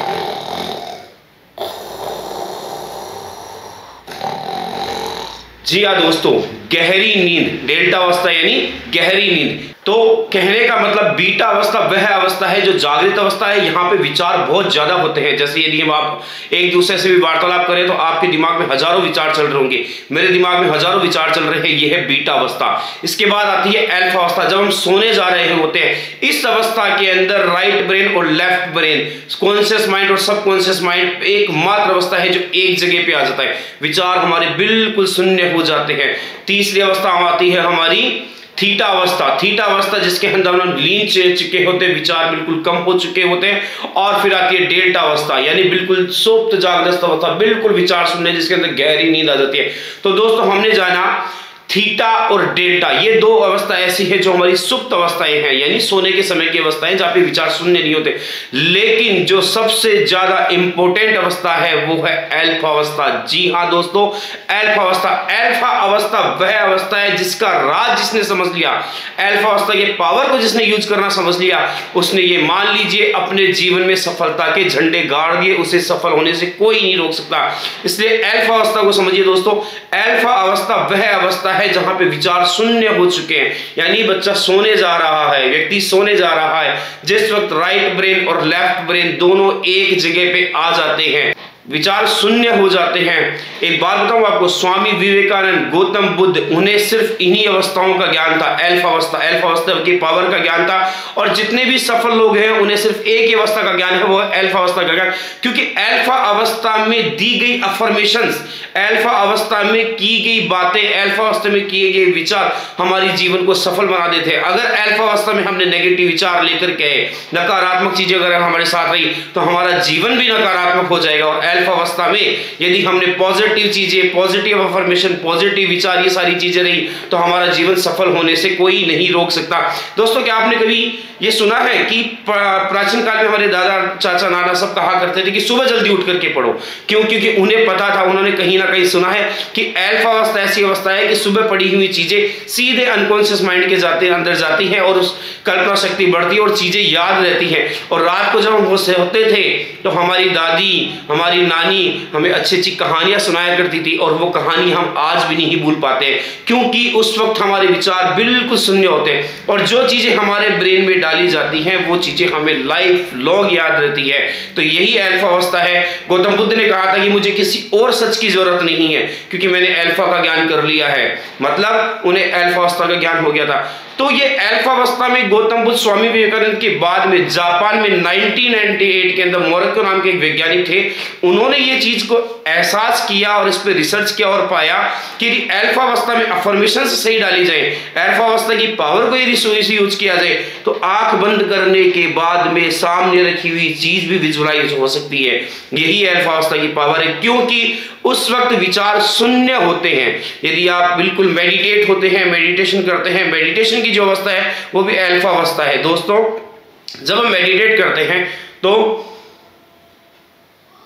जी हाँ दोस्तों, गहरी नींद। डेल्टा अवस्था यानी गहरी नींद। तो कहने का मतलब बीटा अवस्था वह अवस्था है जो जागृत अवस्था है, यहाँ पे विचार बहुत ज्यादा होते हैं। जैसे यदि हम आप एक दूसरे से भी वार्तालाप करें तो आपके दिमाग में हजारों विचार चल रहे होंगे, मेरे दिमाग में हजारों विचार चल रहे हैं, यह है बीटा अवस्था। इसके बाद आती है अल्फा अवस्था, जब हम सोने जा रहे होते हैं। इस अवस्था के अंदर राइट ब्रेन और लेफ्ट ब्रेन, कॉन्शियस माइंड और सबकॉन्शियस माइंड एकमात्र अवस्था है जो एक जगह पे आ जाता है, विचार हमारे बिल्कुल शून्य हो जाते हैं। तीसरी अवस्था आती है हमारी थीटा अवस्था। थीटा अवस्था जिसके अंदर हम लीन चुके होते हैं, विचार बिल्कुल कम हो चुके होते हैं। और फिर आती है डेल्टा अवस्था यानी बिल्कुल सुप्त जागृत अवस्था, बिल्कुल विचार शून्य जिसके अंदर गहरी नींद आ जाती है। तो दोस्तों हमने जाना थीटा और डेल्टा, ये दो अवस्था ऐसी है जो हमारी सुप्त अवस्थाएं हैं यानी सोने के समय की अवस्थाएं जहां पे विचार शून्य नहीं होते। लेकिन जो सबसे ज्यादा इंपॉर्टेंट अवस्था है वो है अल्फा अवस्था। जी हाँ दोस्तों, अल्फा अवस्था। अल्फा अवस्था वह अवस्था है जिसका राज जिसने समझ लिया, अल्फा अवस्था के पावर को जिसने यूज करना समझ लिया, उसने ये मान लीजिए अपने जीवन में सफलता के झंडे गाड़ दिए, उसे सफल होने से कोई नहीं रोक सकता। इसलिए अल्फा अवस्था को समझिए दोस्तों। अल्फा अवस्था वह अवस्था है जहां पे विचार शून्य हो चुके हैं, यानी बच्चा सोने जा रहा है, व्यक्ति सोने जा रहा है जिस वक्त राइट ब्रेन और लेफ्ट ब्रेन दोनों एक जगह पे आ जाते हैं, विचार शून्य हो जाते हैं। एक बात बताऊं आपको, स्वामी विवेकानंद, गौतम बुद्ध, उन्हें सिर्फ इन्हीं अवस्थाओं का ज्ञान था, अल्फा अवस्था, अल्फा अवस्था की पावर का ज्ञान था। और जितने भी सफल लोग हैं उन्हें सिर्फ एक ही अवस्था का ज्ञान है, वो है अल्फा अवस्था का ज्ञान। क्योंकि अल्फा अवस्था में दी गई अफर्मेशंस, अल्फा अवस्था में की गई बातें, अल्फा अवस्था में किए गए विचार हमारे जीवन को सफल बना देते हैं। अगर अल्फा अवस्था में हमने नेगेटिव विचार लेकर के, नकारात्मक चीजें अगर हमारे साथ रही तो हमारा जीवन भी नकारात्मक हो जाएगा। और अल्फा अवस्था में यदि हमने पॉजिटिव चीजें, पॉजिटिव अफर्मेशन, पॉजिटिव विचार, ये सारी चीजें रही तो हमारा जीवन सफल होने से कोई नहीं रोक सकता। दोस्तों क्या आपने कभी ये सुना है कि प्राचीन काल में हमारे दादा, चाचा, नाना सब कहा करते थे कि सुबह जल्दी उठ करके पढ़ो? क्यों? क्योंकि उन्हें पता था, उन्होंने कहीं ना कहीं सुना है कि अल्फा अवस्था ऐसी अवस्था है कि सुबह पढ़ी हुई चीजें सीधे अनकॉन्शियस माइंड के जाते अंदर जाती हैं और उस कल्पना शक्ति बढ़ती है और चीजें याद रहती हैं। और रात को जब हम होते थे तो हमारी दादी, हमारी नानी हमें अच्छी अच्छी कहानियां सुनाया करती थी और वो कहानी हम आज भी नहीं भूल पाते, क्योंकि उस वक्त हमारे विचार बिल्कुल शून्य होते हैं और जो चीजें हमारे ब्रेन में डाली जाती हैं वो चीजें हमें लाइफ लॉन्ग याद रहती है। तो यही अल्फा अवस्था है। गौतम बुद्ध ने कहा था कि मुझे किसी और सच की जरूरत नहीं है क्योंकि मैंने अल्फा का ज्ञान कर लिया है, मतलब उन्हें अल्फा अवस्था का ज्ञान हो गया था। तो ये अल्फा अवस्था में गौतम बुद्ध, स्वामी विवेकानंद के बाद में जापान में नाइनटीन नाइंटी एट के अंदर मोरक्को नाम के एक वैज्ञानिक थे, उन्होंने ये चीज को एहसास किया और इस पर रिसर्च किया और पाया कि अल्फा अवस्था में अफर्मेशन सही डाली जाए, अल्फा अवस्था की पावर को यदि यूज किया जाए तो आंख बंद करने के बाद में सामने रखी हुई चीज भी विजुअलाइज हो सकती है। यही अल्फा अवस्था की पावर है, क्योंकि उस वक्त विचार शून्य होते हैं। यदि आप बिल्कुल मेडिटेट होते हैं, मेडिटेशन करते हैं, मेडिटेशन की जो अवस्था है वो भी अल्फा अवस्था है। दोस्तों जब हम मेडिटेट करते हैं तो अब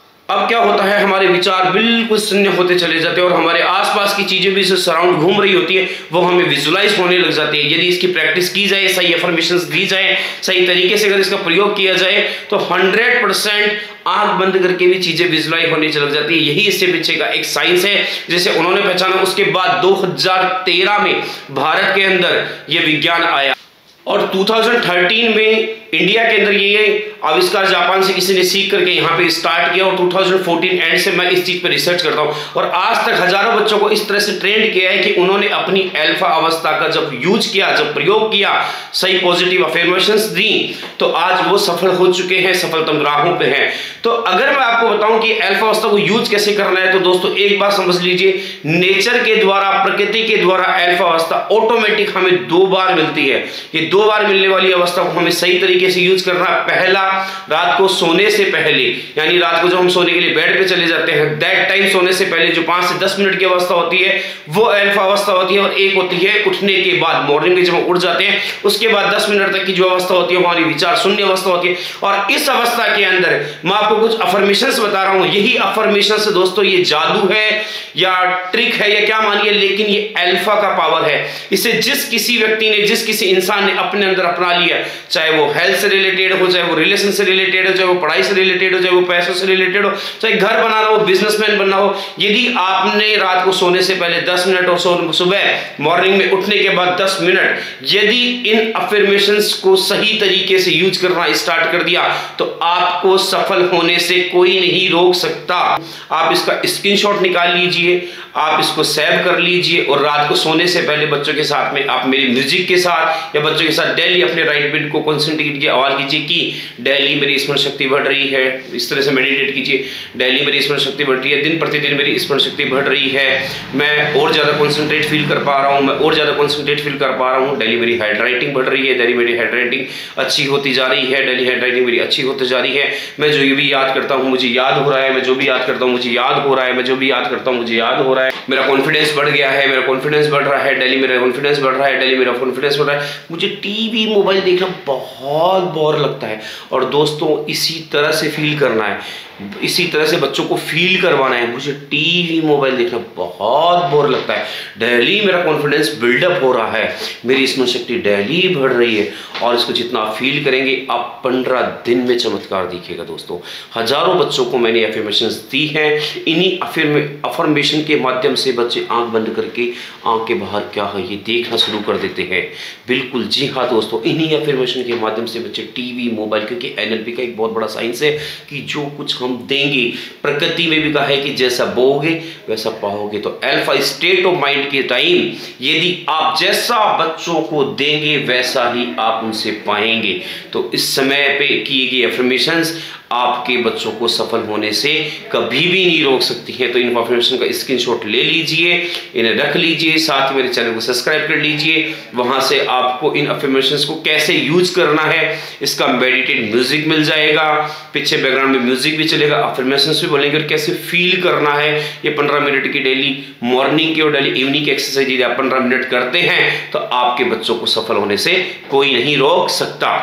क्या होता है, हमारे विचार बिल्कुल शून्य होते चले जाते हैं और हमारे आसपास की चीजें भी सराउंड घूम रही होती है, वो हमें विजुलाइज होने लग जाती है। यदि इसकी प्रैक्टिस की जाए, सही अफर्मेशंस दी जाए, सही तरीके से अगर इसका प्रयोग किया जाए तो हंड्रेड परसेंट आंख बंद करके भी चीजें विजुलाइज होने चल जाती है। यही इससे पीछे का एक साइंस है जिसे उन्होंने पहचाना। उसके बाद दो हज़ार तेरह में भारत के अंदर यह विज्ञान आया और दो हज़ार तेरह में इंडिया के अंदर ये आविष्कार जापान से किसी ने सीख करके यहाँ पे स्टार्ट किया और दो हज़ार चौदह एंड से मैं इस चीज पे रिसर्च करता हूँ और आज तक हजारों बच्चों को इस तरह से ट्रेंड किया है कि उन्होंने अपनी अल्फा अवस्था का जब यूज किया, जब प्रयोग किया, सही पॉजिटिव अफर्मेशंस दी, तो आज वो सफल हो चुके हैं, सफलतम राहों पे हैं। तो अगर मैं आपको बताऊं कि अल्फा अवस्था को यूज कैसे करना है, तो दोस्तों एक बात समझ लीजिए, नेचर के द्वारा, प्रकृति के द्वारा अल्फा अवस्था ऑटोमेटिक हमें दो बार मिलती है। ये दो बार मिलने वाली अवस्था को हमें सही तरीके से यूज करना है। पहला, रात को सोने से पहले, यानी रात को जब हम सोने के लिए बेड पे चले जाते हैं, दैट टाइम सोने से पहले जो पांच से दस मिनट की अवस्था होती है वो अल्फा अवस्था होती है। और एक होती है उठने के बाद, मॉर्निंग में जब हम उठ जाते हैं उसके बाद दस मिनट तक की जो अवस्था होती है हमारी विचार शून्य अवस्था होती है। और इस अवस्था के अंदर मैं आपको कुछ अफर्मेशंस बता रहा हूं। यही अफर्मेशंस दोस्तों, ये जादू है या ट्रिक है या क्या मानिए, लेकिन ये अल्फा का पावर है। इसे जिस किसी व्यक्ति ने, जिस किसी इंसान ने अपने अंदर अपना लिया, चाहे वो हेल्थ से रिलेटेड हो, चाहे वो रिलेशन से रिलेटेड हो, चाहे वो पढ़ाई से रिलेटेड हो, चाहे वो पैसों से रिलेटेड हो, चाहे घर बनाना हो, बिजनेसमैन बनना हो, यदि आपने रात को सोने से पहले दस मिनट और सुबह मॉर्निंग में उठने के बाद दस मिनट यदि इन अफर्मेशंस को सही तरीके से यूज करना स्टार्ट कर दिया तो आपको सफल होने से कोई नहीं रोक सकता। आप इसका स्क्रीनशॉट निकाल लीजिए, आप इसको सेव कर लीजिए और रात को सोने से पहले बच्चों के साथ में आप मेरी म्यूजिक के साथ या बच्चों के साथ डेली अपने राइट बिट को कंसंट्रेट कीजिए, आवाज कीजिए कि डेली मेरी स्मरण शक्ति बढ़ रही है। इस तरह से मेडिटेट कीजिए, डेली मेरी स्मरण शक्ति बढ़ रही है, दिन प्रतिदिन मेरी स्मरण शक्ति बढ़ रही है, मैं और ज्यादा कंसंट्रेट फील कर पा रहा हूँ, मैं और ज्यादा कंसंट्रेट फील कर पा रहा हूँ, डेली मेरी हेड राइटिंग बढ़ रही है, डेली मेरी हेड राइटिंग अच्छी होती जा रही है, डेली हेड राइटिंग मेरी अच्छी होती जा रही है, मैं जो भी याद करता हूँ मुझे याद हो रहा है, मैं जो भी याद करता हूँ मुझे याद हो रहा है, मैं जो भी याद करता हूँ मुझे याद हो रहा है, मेरा कॉन्फिडेंस बढ़ गया है, मेरा कॉन्फिडेंस बढ़ रहा है, डेली मेरा कॉन्फिडेंस बढ़ रहा है, डेली मेरा कॉन्फिडेंस बढ़ रहा है। मुझे टीवी मोबाइल देखना बहुत बोर लगता है और दोस्तों इसी तरह से फील करना है, इसी तरह से बच्चों को फील करवाना है। मुझे टीवी मोबाइल देखना बहुत बोर लगता है, डेली मेरा कॉन्फिडेंस बिल्डअप हो रहा है, मेरी स्मरण शक्ति डेली बढ़ रही है और इसको जितना आप फील करेंगे आप पंद्रह दिन में चमत्कार दिखेगा। दोस्तों हजारों बच्चों को मैंने अफर्मेशंस दी हैं, इन्हीं अफर्मेशन के माध्यम से बच्चे आंख बंद करके आंख के बाहर क्या है ये देखना शुरू कर देते हैं। बिल्कुल जी हाँ दोस्तों, इन्हीं अफर्मेशन के माध्यम से बच्चे टीवी मोबाइल, क्योंकि एनएलपी का एक बहुत बड़ा साइंस है कि जो कुछ हम देंगे, प्रकृति में भी कहा है कि जैसा बोओगे वैसा पाओगे। तो अल्फा स्टेट ऑफ माइंड के टाइम यदि आप जैसा बच्चों को देंगे वैसा ही आप उनसे पाएंगे। तो इस समय पे किए गए अफर्मेशंस आपके बच्चों को सफल होने से कभी भी नहीं रोक सकती है। तो इन अफर्मेशन का स्क्रीनशॉट ले लीजिए, इन्हें रख लीजिए, साथ ही मेरे चैनल को सब्सक्राइब कर लीजिए। वहां से आपको इन अफर्मेशंस को कैसे यूज करना है इसका मेडिटेट म्यूजिक मिल जाएगा, पीछे बैकग्राउंड में म्यूजिक भी चलेगा, अफर्मेशंस भी बोलेंगे और कैसे फील करना है। ये पंद्रह मिनट की डेली मॉर्निंग की और डेली इवनिंग की एक्सरसाइज यदि आप पंद्रह मिनट करते हैं तो आपके बच्चों को सफल होने से कोई नहीं रोक सकता।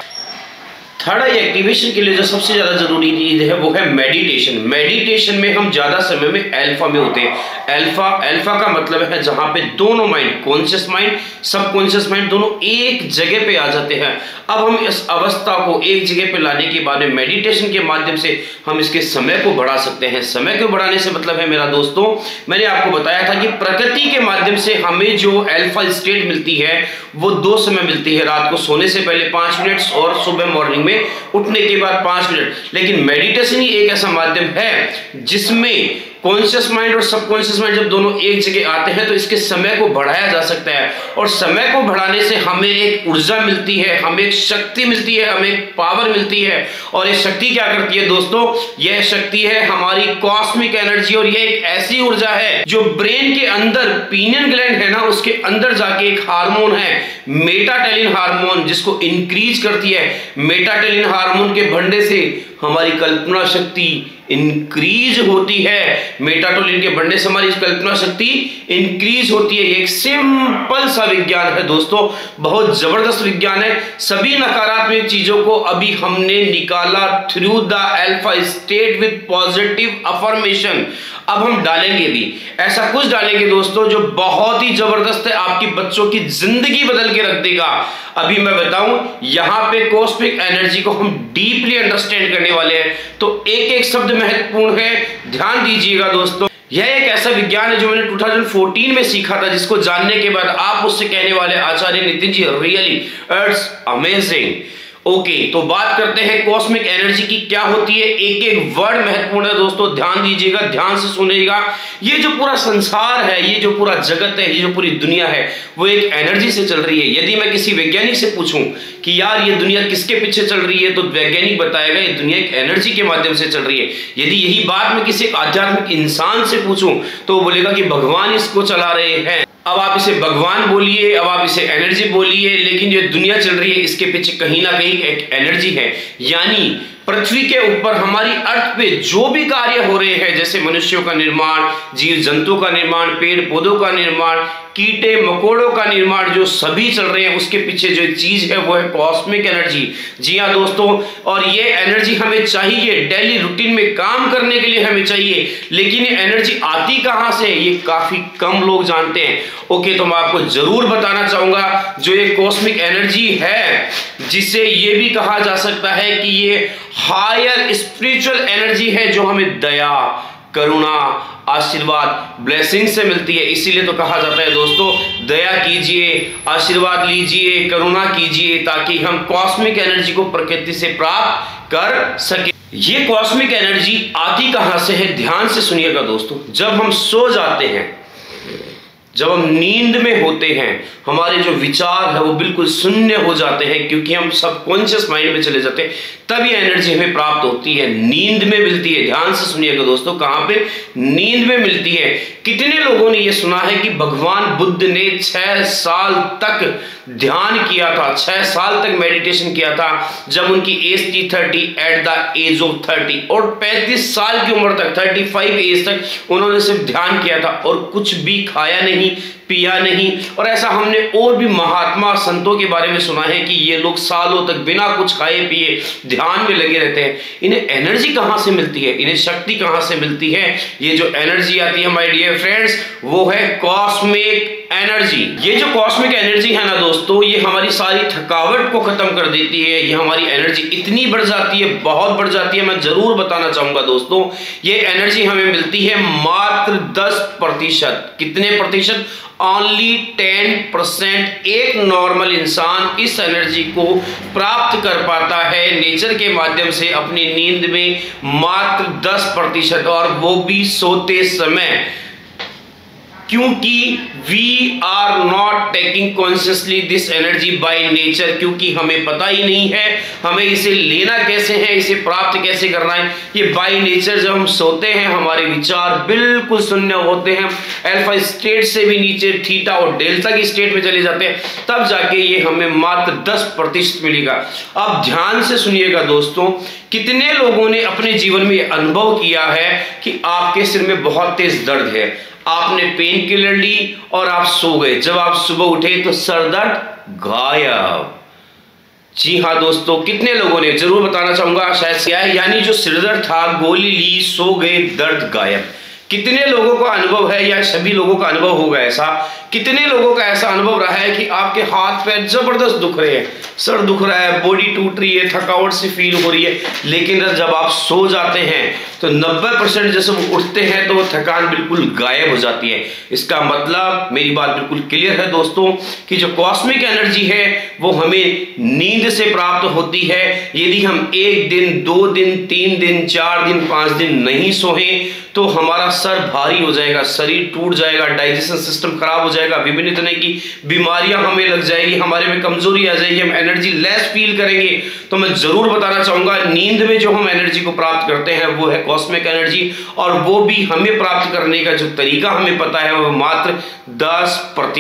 थर्ड आई एक्टिवेशन के लिए जो सबसे ज्यादा जरूरी चीज है वो है मेडिटेशन। मेडिटेशन में हम ज्यादा समय में अल्फा में होते हैं। अल्फा अल्फा का मतलब है जहां पे दोनों mind, conscious mind, subconscious mind दोनों एक जगह पे आ जाते हैं। अब हम इस अवस्था को एक जगह पे लाने के बाद में मेडिटेशन के माध्यम से हम इसके समय को बढ़ा सकते हैं। समय को बढ़ाने से मतलब है मेरा दोस्तों, मैंने आपको बताया था कि प्रकृति के माध्यम से हमें जो अल्फा स्टेट मिलती है वो दो समय मिलती है, रात को सोने से पहले पांच मिनट और सुबह मॉर्निंग में उठने के बाद पांच मिनट। लेकिन मेडिटेशन ही एक ऐसा माध्यम है जिसमें कॉन्शियस माइंड और सबकॉन्शियस माइंड जब दोनों एक जगह आते हैं तो इसके समय को बढ़ाया जा सकता है। और समय को बढ़ाने से हमें एक ऊर्जा मिलती है, हमें एक शक्ति मिलती है, हमें एक पावर मिलती है। और ये शक्ति क्या करती है दोस्तों, यह शक्ति है हमारी कॉस्मिक एनर्जी। और यह एक ऐसी ऊर्जा है जो ब्रेन के अंदर, पीनियल ग्लैंड है ना, उसके अंदर जाके एक हार्मोन है मेटाटेलिन हार्मोन, जिसको इंक्रीज करती है। मेटाटेलिन हार्मोन के बढ़ने से हमारी कल्पना शक्ति इंक्रीज होती है। मेटाटोनिन के बढ़ने से हमारी कल्पना शक्ति इंक्रीज होती है। एक सिंपल सा विज्ञान है दोस्तों, बहुत जबरदस्त विज्ञान है। सभी नकारात्मक चीजों को अभी हमने निकाला through the alpha state with positive affirmation. अब हम डालेंगे भी, ऐसा कुछ डालेंगे दोस्तों जो बहुत ही जबरदस्त है, आपकी बच्चों की जिंदगी बदल के रख देगा। अभी मैं बताऊं, यहां पे कॉस्मिक एनर्जी को हम डीपली अंडरस्टैंड करने वाले हैं, तो एक एक शब्द महत्वपूर्ण है, ध्यान दीजिएगा दोस्तों। यह एक ऐसा विज्ञान है जो मैंने दो हज़ार चौदह में सीखा था, जिसको जानने के बाद आप मुझसे कहने वाले Acharya Nitin ji really it's amazing. Okay okay, तो बात करते हैं कॉस्मिक एनर्जी की क्या होती है। एक एक वर्ड महत्वपूर्ण है दोस्तों, ध्यान दीजिएगा, ध्यान से सुनिएगा। ये जो पूरा संसार है, ये जो पूरा जगत है, ये जो पूरी दुनिया है, वो एक एनर्जी से चल रही है। यदि मैं किसी वैज्ञानिक से पूछूं कि यार ये दुनिया किसके पीछे चल रही है, तो वैज्ञानिक बताएगा ये दुनिया एक एनर्जी के माध्यम से चल रही है। यदि यही बात मैं किसी आध्यात्मिक इंसान से पूछूं तो वो बोलेगा कि भगवान इसको चला रहे हैं। अब आप इसे भगवान बोलिए, अब आप इसे एनर्जी बोलिए, लेकिन जो दुनिया चल रही है इसके पीछे कहीं ना कहीं एक एनर्जी है। यानी पृथ्वी के ऊपर हमारी अर्थ पे जो भी कार्य हो रहे हैं, जैसे मनुष्यों का निर्माण, जीव जंतुओं का निर्माण, पेड़ पौधों का निर्माण, कीटे मकोड़ों का निर्माण, जो सभी चल रहे हैं उसके पीछे जो चीज है वो है कॉस्मिक एनर्जी। जी हाँ दोस्तों, और ये एनर्जी हमें चाहिए, डेली रूटीन में काम करने के लिए हमें चाहिए। लेकिन ये एनर्जी आती कहां से, ये काफी कम लोग जानते हैं। ओके, तो मैं आपको जरूर बताना चाहूंगा, जो ये कॉस्मिक एनर्जी है, जिसे ये भी कहा जा सकता है कि ये हायर स्पिरिचुअल एनर्जी है, जो हमें दया, करुणा, आशीर्वाद, ब्लेसिंग से मिलती है। इसीलिए तो कहा जाता है दोस्तों, दया कीजिए, आशीर्वाद लीजिए, करुणा कीजिए, ताकि हम कॉस्मिक एनर्जी को प्रकृति से प्राप्त कर सके। ये कॉस्मिक एनर्जी आती कहां से है, ध्यान से सुनिएगा दोस्तों। जब हम सो जाते हैं, जब हम नींद में होते हैं, हमारे जो विचार है वो बिल्कुल शून्य हो जाते हैं, क्योंकि हम सबकॉन्शियस माइंड में चले जाते हैं, तब ये एनर्जी हमें प्राप्त होती है, नींद में मिलती है। ध्यान से सुनिएगा दोस्तों, कहां पे, नींद में मिलती है। कितने लोगों ने ये सुना है कि भगवान बुद्ध ने छह साल तक ध्यान किया था, छह साल तक मेडिटेशन किया था, जब उनकी एज थी thirty eight the age of thirty, और पैंतीस साल की उम्र तक, थर्टी फाइव एज तक उन्होंने सिर्फ ध्यान किया था और कुछ भी खाया नहीं, पिया नहीं। और ऐसा हमने और भी महात्मा संतों के बारे में सुना है कि ये लोग सालों तक बिना कुछ खाए पिए ध्यान में लगे रहते हैं। इन्हें एनर्जी कहां से मिलती है, इन्हें शक्ति कहां से मिलती है? ये जो एनर्जी आती है माय डियर फ्रेंड्स, वो है कॉस्मिक एनर्जी। ये जो कॉस्मिक एनर्जी है ना दोस्तों, ये हमारी सारी थकावट को खत्म कर देती है। ये हमारी एनर्जी इतनी बढ़ जाती है, बहुत बढ़ जाती है, मैं जरूर बताना चाहूंगा दोस्तों। ये एनर्जी हमें मिलती है मात्र दस प्रतिशत। कितने प्रतिशत? Only ten percent. एक नॉर्मल इंसान इस एनर्जी को प्राप्त कर पाता है नेचर के माध्यम से अपनी नींद में, मात्र दस प्रतिशत, और वो भी सोते समय। क्योंकि we are not taking consciously this energy by nature, क्योंकि हमें पता ही नहीं है हमें इसे लेना कैसे है, इसे प्राप्त कैसे करना है। ये बाय नेचर जब हम सोते हैं, हमारे विचार बिल्कुल शून्य होते हैं, अल्फा स्टेट से भी नीचे थीटा और डेल्टा की स्टेट में चले जाते हैं, तब जाके ये हमें मात्र दस प्रतिशत मिलेगा। अब ध्यान से सुनिएगा दोस्तों, कितने लोगों ने अपने जीवन में यह अनुभव किया है कि आपके सिर में बहुत तेज दर्द है, आपने पेन किलर ली और आप सो गए, जब आप सुबह उठे तो सर दर्द गायब। जी हाँ दोस्तों, कितने लोगों ने, जरूर बताना चाहूंगा, शायद क्या है, यानी जो सिर दर्द था, गोली ली, सो गए, दर्द गायब। कितने लोगों का अनुभव है, या सभी लोगों का अनुभव होगा ऐसा, कितने लोगों का ऐसा अनुभव रहा है कि आपके हाथ पैर जबरदस्त दुख रहे हैं, सर दुख रहा है, बॉडी टूट रही है, थकावट से फील हो रही है, लेकिन जब आप सो जाते हैं तो नब्बे परसेंट जैसे वो उठते हैं तो वो थकान बिल्कुल गायब हो जाती है। इसका मतलब, मेरी बात बिल्कुल क्लियर है दोस्तों, कि जो कॉस्मिक एनर्जी है वो हमें नींद से प्राप्त होती है। यदि हम एक दिन, दो दिन, तीन दिन, चार दिन, पांच दिन नहीं सोए तो हमारा सर भारी हो जाएगा, शरीर टूट जाएगा, डाइजेशन सिस्टम खराब हो जाएगा, विभिन्न तरह की बीमारियां हमें लग जाएगी, हमारे में कमजोरी आ जाएगी, हम एनर्जी लेस फील करेंगे। तो मैं जरूर बताना चाहूंगा, नींद में जो हम एनर्जी को प्राप्त करते हैं वो है कॉस्मिक एनर्जी, और वो भी हमें प्राप्त करने का जो तरीका हमें पता है वो मात्र दस प्रतिशत।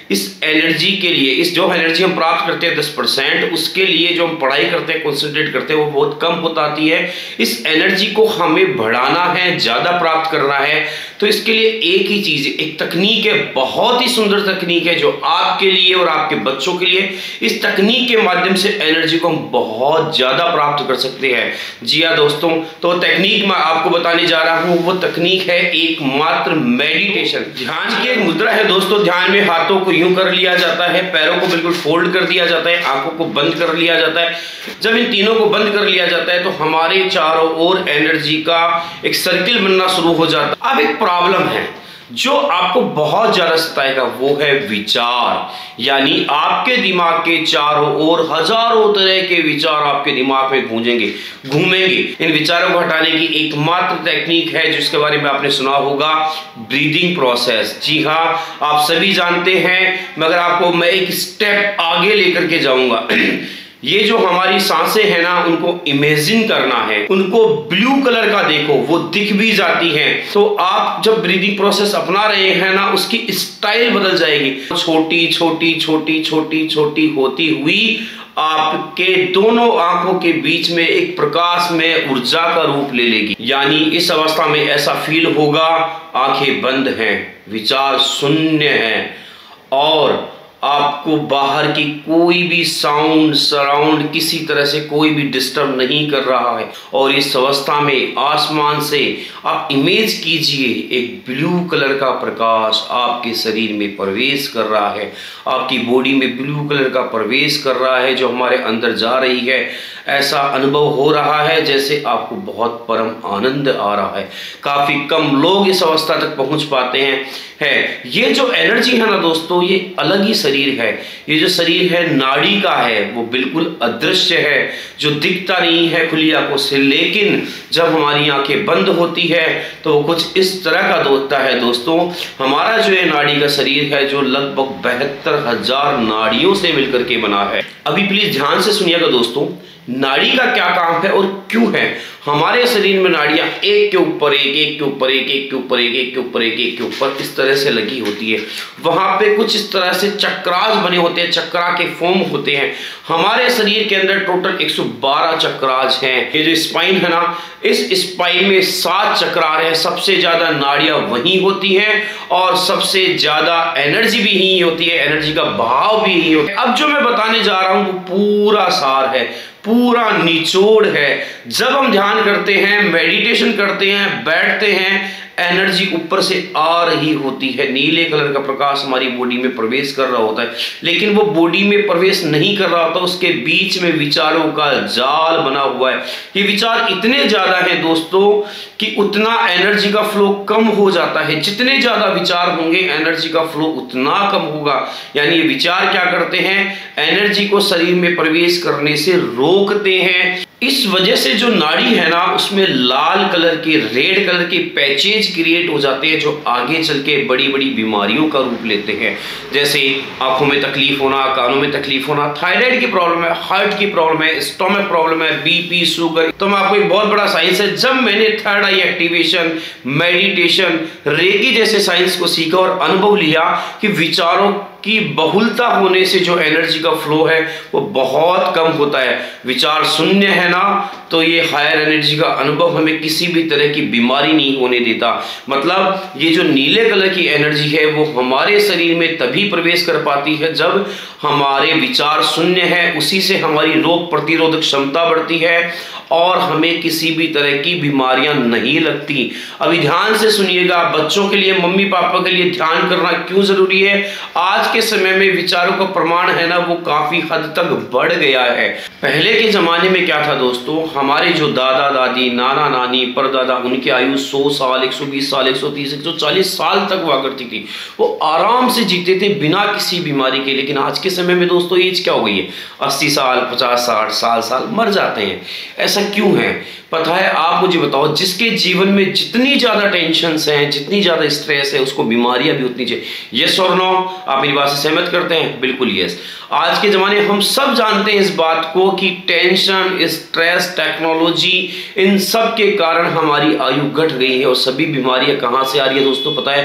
इस एनर्जी के लिए, इस जो एनर्जी हम प्राप्त करते हैं दस परसेंट, उसके लिए जो हम पढ़ाई करते हैं, कॉन्सेंट्रेट करते हैं, वो बहुत कम होता आती है। इस एनर्जी को हमें बढ़ाना है, ज़्यादा प्राप्त करना है, तो इसके लिए एक ही चीज़, एक तकनीक है, बहुत ही सुंदर तकनीक है जो आपके लिए और आपके बच्चों के लिए, इस तकनीक के माध्यम से एनर्जी को हम बहुत ज़्यादा प्राप्त कर सकते हैं। जी हाँ दोस्तों, तो तकनीक मैं आपको बताने जा रहा हूँ, वो तकनीक है एकमात्र मेडिटेशन। ध्यान की एक मुद्रा है दोस्तों। ध्यान में हाथों को यूं कर लिया जाता है, पैरों को बिल्कुल फोल्ड कर दिया जाता है, आंखों को बंद कर लिया जाता है। जब इन तीनों को बंद कर लिया जाता है तो हमारे चारों ओर एनर्जी का एक सर्किल बनना शुरू हो जाता है। अब एक प्रॉब्लम है जो आपको बहुत ज्यादा सताएगा, वो है विचार। यानी आपके दिमाग के चारों ओर हजारों तरह के विचार आपके दिमाग में गूंजेंगे, घूमेंगे। इन विचारों को हटाने की एकमात्र टेक्निक है जिसके बारे में आपने सुना होगा, ब्रीदिंग प्रोसेस। जी हाँ, आप सभी जानते हैं, मगर आपको मैं एक स्टेप आगे लेकर के जाऊंगा। ये जो हमारी सांसें हैं ना, उनको इमेजिन करना है, उनको ब्लू कलर का देखो, वो दिख भी जाती हैं। तो आप जब ब्रीदिंग प्रोसेस अपना रहे हैं ना, उसकी स्टाइल बदल जाएगी, छोटी छोटी छोटी छोटी छोटी होती हुई आपके दोनों आंखों के बीच में एक प्रकाश में ऊर्जा का रूप ले लेगी। यानी इस अवस्था में ऐसा फील होगा, आंखें बंद हैं, विचार शून्य हैं और आपको बाहर की कोई भी साउंड सराउंड किसी तरह से कोई भी डिस्टर्ब नहीं कर रहा है। और इस अवस्था में आसमान से आप इमेज कीजिए, एक ब्लू कलर का प्रकाश आपके शरीर में प्रवेश कर रहा है, आपकी बॉडी में ब्लू कलर का प्रवेश कर रहा है, जो हमारे अंदर जा रही है। ऐसा अनुभव हो रहा है जैसे आपको बहुत परम आनंद आ रहा है। काफी कम लोग इस अवस्था तक पहुंच पाते हैं। है ये जो एनर्जी है ना दोस्तों, ये अलग ही शरीर है। ये जो शरीर है नाड़ी का है, वो बिल्कुल अदृश्य है, जो दिखता नहीं है खुली आंखों से। लेकिन जब हमारी आंखें बंद होती है तो वो कुछ इस तरह का होता है दोस्तों। हमारा जो ये नाड़ी का शरीर है, जो लगभग बहत्तर हजार नाड़ियों से मिलकर के बना है। अभी प्लीज ध्यान से सुनिएगा दोस्तों, नाड़ी का क्या काम है और क्यों है। हमारे शरीर में नाड़ियां एक के ऊपर एक, एक के ऊपर एक, एक के ऊपर एक, एक के ऊपर एक, एक के ऊपर इस तरह से लगी होती है। वहां पे कुछ इस तरह से चक्रास बने होते हैं, चक्रा के फॉर्म होते हैं। हमारे शरीर के अंदर टोटल एक सौ बारह चक्रास हैं। ये जो स्पाइन है ना, इस स्पाइन में सात चक्रार है। सबसे ज्यादा नाड़ियां वहीं होती हैं और सबसे ज्यादा एनर्जी भी यहीं होती है, एनर्जी का बहाव भी यहीं होता है। अब जो मैं बताने जा रहा हूं वो पूरा सार है, पूरा निचोड़ है। जब हम ध्यान करते हैं, मेडिटेशन करते हैं, बैठते हैं, एनर्जी ऊपर से आ रही होती है, नीले कलर का प्रकाश हमारी बॉडी में प्रवेश कर रहा होता है। लेकिन वो बॉडी में प्रवेश नहीं कर रहा होता, उसके बीच में विचारों का जाल बना हुआ है। ये विचार इतने ज्यादा हैं दोस्तों कि उतना एनर्जी का फ्लो कम हो जाता है। जितने ज्यादा विचार होंगे एनर्जी का फ्लो उतना कम होगा। यानी ये विचार क्या करते हैं, एनर्जी को शरीर में प्रवेश करने से रोकते हैं। इस वजह से जो नाड़ी है ना, उसमें लाल कलर के, रेड कलर के पैचेज क्रिएट हो जाते हैं, जो आगे चल के बड़ी बड़ी बीमारियों का रूप लेते हैं। जैसे आंखों में तकलीफ होना, कानों में तकलीफ होना, थायराइड की प्रॉब्लम है, हार्ट की प्रॉब्लम है, स्टोमक प्रॉब्लम है, बीपी, शुगर। तो मैं आपको एक बहुत बड़ा साइंस है, जब मैंने third eye activation, meditation, reiki जैसे साइंस को सीखा और अनुभव लिया कि विचारों की बहुलता होने से जो एनर्जी का फ्लो है वो बहुत कम होता है। विचार शून्य है ना, तो ये हायर एनर्जी का अनुभव हमें किसी भी तरह की बीमारी नहीं होने देता। मतलब ये जो नीले कलर की एनर्जी है वो हमारे शरीर में तभी प्रवेश कर पाती है जब हमारे विचार शून्य है। उसी से हमारी रोग प्रतिरोधक क्षमता बढ़ती है और हमें किसी भी तरह की बीमारियां नहीं लगती। अभी ध्यान से सुनिएगा, बच्चों के लिए, मम्मी पापा के लिए ध्यान करना क्यों जरूरी है। आज के समय में विचारों का प्रमाण है ना, वो काफी हद तक बढ़ गया है। पहले के जमाने में क्या था दोस्तों, हमारे जो दादा दादी, नाना नानी, परदादा, उनकी आयु सौ साल, एक सौ बीस साल, एक सौ तीस, एक सौ चालीस साल तक हुआ करती थी। वो आराम से जीते थे बिना किसी बीमारी के। लेकिन आज के समय में दोस्तों एज क्या हो गई है, अस्सी साल, पचास साठ साल साल मर जाते हैं। ऐसा क्यों है पता है? आप मुझे बताओ। जिसके जीवन में जितनी ज्यादा टेंशन्स हैं, जितनी ज्यादा स्ट्रेस है, उसको बीमारियां भी उतनी चाहिए। यस और नो? आप मेरी बात से सहमत करते हैं? बिल्कुल यस। आज के जमाने हम सब जानते हैं इस बात को कि टेंशन, स्ट्रेस, टेक्नोलॉजी, इन सब के कारण हमारी आयु घट गई है और सभी बीमारियां कहां से आ रही है दोस्तों पता है?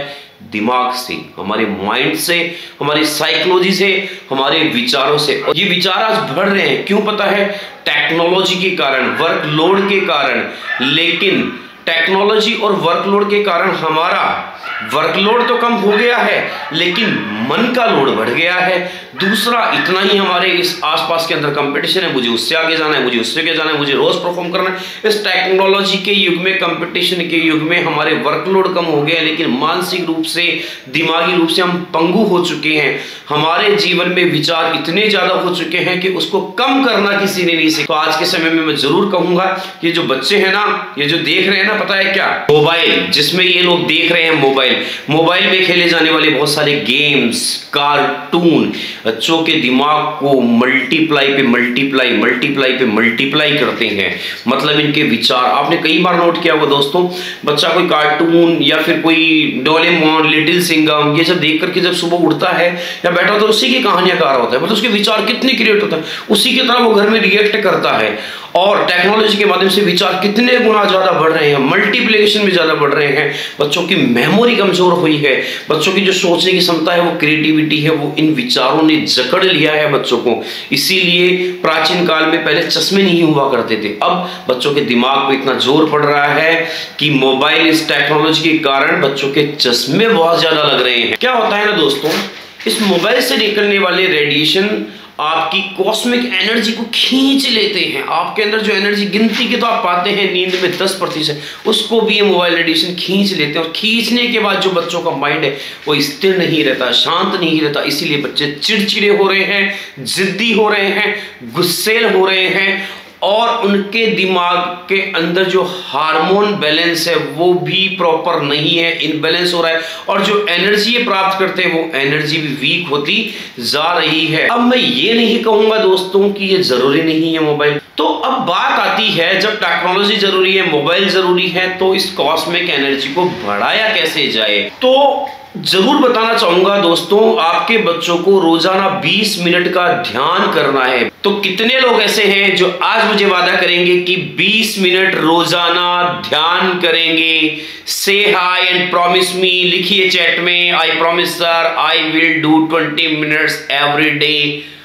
दिमाग से, हमारे माइंड से, हमारी साइकोलॉजी से, हमारे विचारों से। और ये विचार आज बढ़ रहे हैं, क्यों पता है? टेक्नोलॉजी के कारण, वर्कलोड के कारण। लेकिन टेक्नोलॉजी और वर्कलोड के कारण हमारा वर्कलोड तो कम हो गया है, लेकिन मन का लोड बढ़ गया है। दूसरा, इतना ही हमारे इस आसपास के अंदर कंपटीशन है, मुझे उससे आगे जाना है, मुझे उससे आगे जाना है, मुझे रोज परफॉर्म करना है। इस टेक्नोलॉजी के युग में, कंपटीशन के युग में हमारे वर्कलोड कम हो गया है, लेकिन मानसिक रूप से, दिमागी रूप से हम पंगु हो चुके हैं। हमारे जीवन में विचार इतने ज्यादा हो चुके हैं कि उसको कम करना किसी ने नहीं सीखा। तो आज के समय में मैं जरूर कहूंगा, ये जो बच्चे हैं ना, ये जो देख रहे हैं ना, पता है क्या? मोबाइल, जिसमें ये लोग देख रहे हैं मोबाइल, मोबाइल में खेले जाने वाले बहुत सारे गेम्स, कार्टून बच्चों के दिमाग को मल्टीप्लाई पे मल्टीप्लाई मल्टीप्लाई पे मल्टीप्लाई करते हैं। मतलब इनके विचार, आपने कई बार नोट किया होगा दोस्तों, बच्चा कोई कार्टून या फिर कोई डोरेमोन, लिटिल सिंघम, ये सब देख करके जब सुबह उठता है या बैठा होता है, उसी की कहानियां गा रहा होता है, मतलब उसके विचार कितने क्रिएट होता है, उसी की तरह वो घर में रिएक्ट करता है। और टेक्नोलॉजी के माध्यम से विचार कितने गुना ज्यादा बढ़ रहे हैं, मल्टीप्लिकेशन में ज्यादा बढ़ रहे हैं। बच्चों की मेमोरी कमजोर हुई है, बच्चों की जो सोचने की क्षमता है, वो क्रिएटिविटी है, वो इन विचारों ने जकड़ लिया है बच्चों को। इसीलिए प्राचीन काल में पहले चश्मे नहीं हुआ करते थे, अब बच्चों के दिमाग पे इतना जोर पड़ रहा है कि मोबाइल, इस टेक्नोलॉजी के कारण बच्चों के चश्मे बहुत ज्यादा लग रहे हैं। क्या होता है ना दोस्तों, इस मोबाइल से निकलने वाले रेडिएशन आपकी कॉस्मिक एनर्जी को खींच लेते हैं। आपके अंदर जो एनर्जी गिनती के तो आप पाते हैं नींद में दस प्रतिशत, उसको भी ये मोबाइल रेडिएशन खींच लेते हैं। और खींचने के बाद जो बच्चों का माइंड है वो स्थिर नहीं रहता, शांत नहीं रहता। इसीलिए बच्चे चिड़चिड़े हो रहे हैं, जिद्दी हो रहे हैं, गुस्सेल हो रहे हैं, और उनके दिमाग के अंदर जो हार्मोन बैलेंस है वो भी प्रॉपर नहीं है, इनबैलेंस हो रहा है। और जो एनर्जी ये प्राप्त करते हैं वो एनर्जी भी वीक होती जा रही है। अब मैं ये नहीं कहूंगा दोस्तों कि ये जरूरी नहीं है मोबाइल। तो अब बात आती है, जब टेक्नोलॉजी जरूरी है, मोबाइल जरूरी है, तो इस कॉस्मिक एनर्जी को बढ़ाया कैसे जाए? तो जरूर बताना चाहूंगा दोस्तों, आपके बच्चों को रोजाना बीस मिनट का ध्यान करना है। तो कितने लोग ऐसे हैं जो आज मुझे वादा करेंगे कि बीस मिनट रोजाना ध्यान करेंगे? से हाई एंड प्रॉमिस मी, लिखिए चैट में, I promise sir I will do twenty minutes every day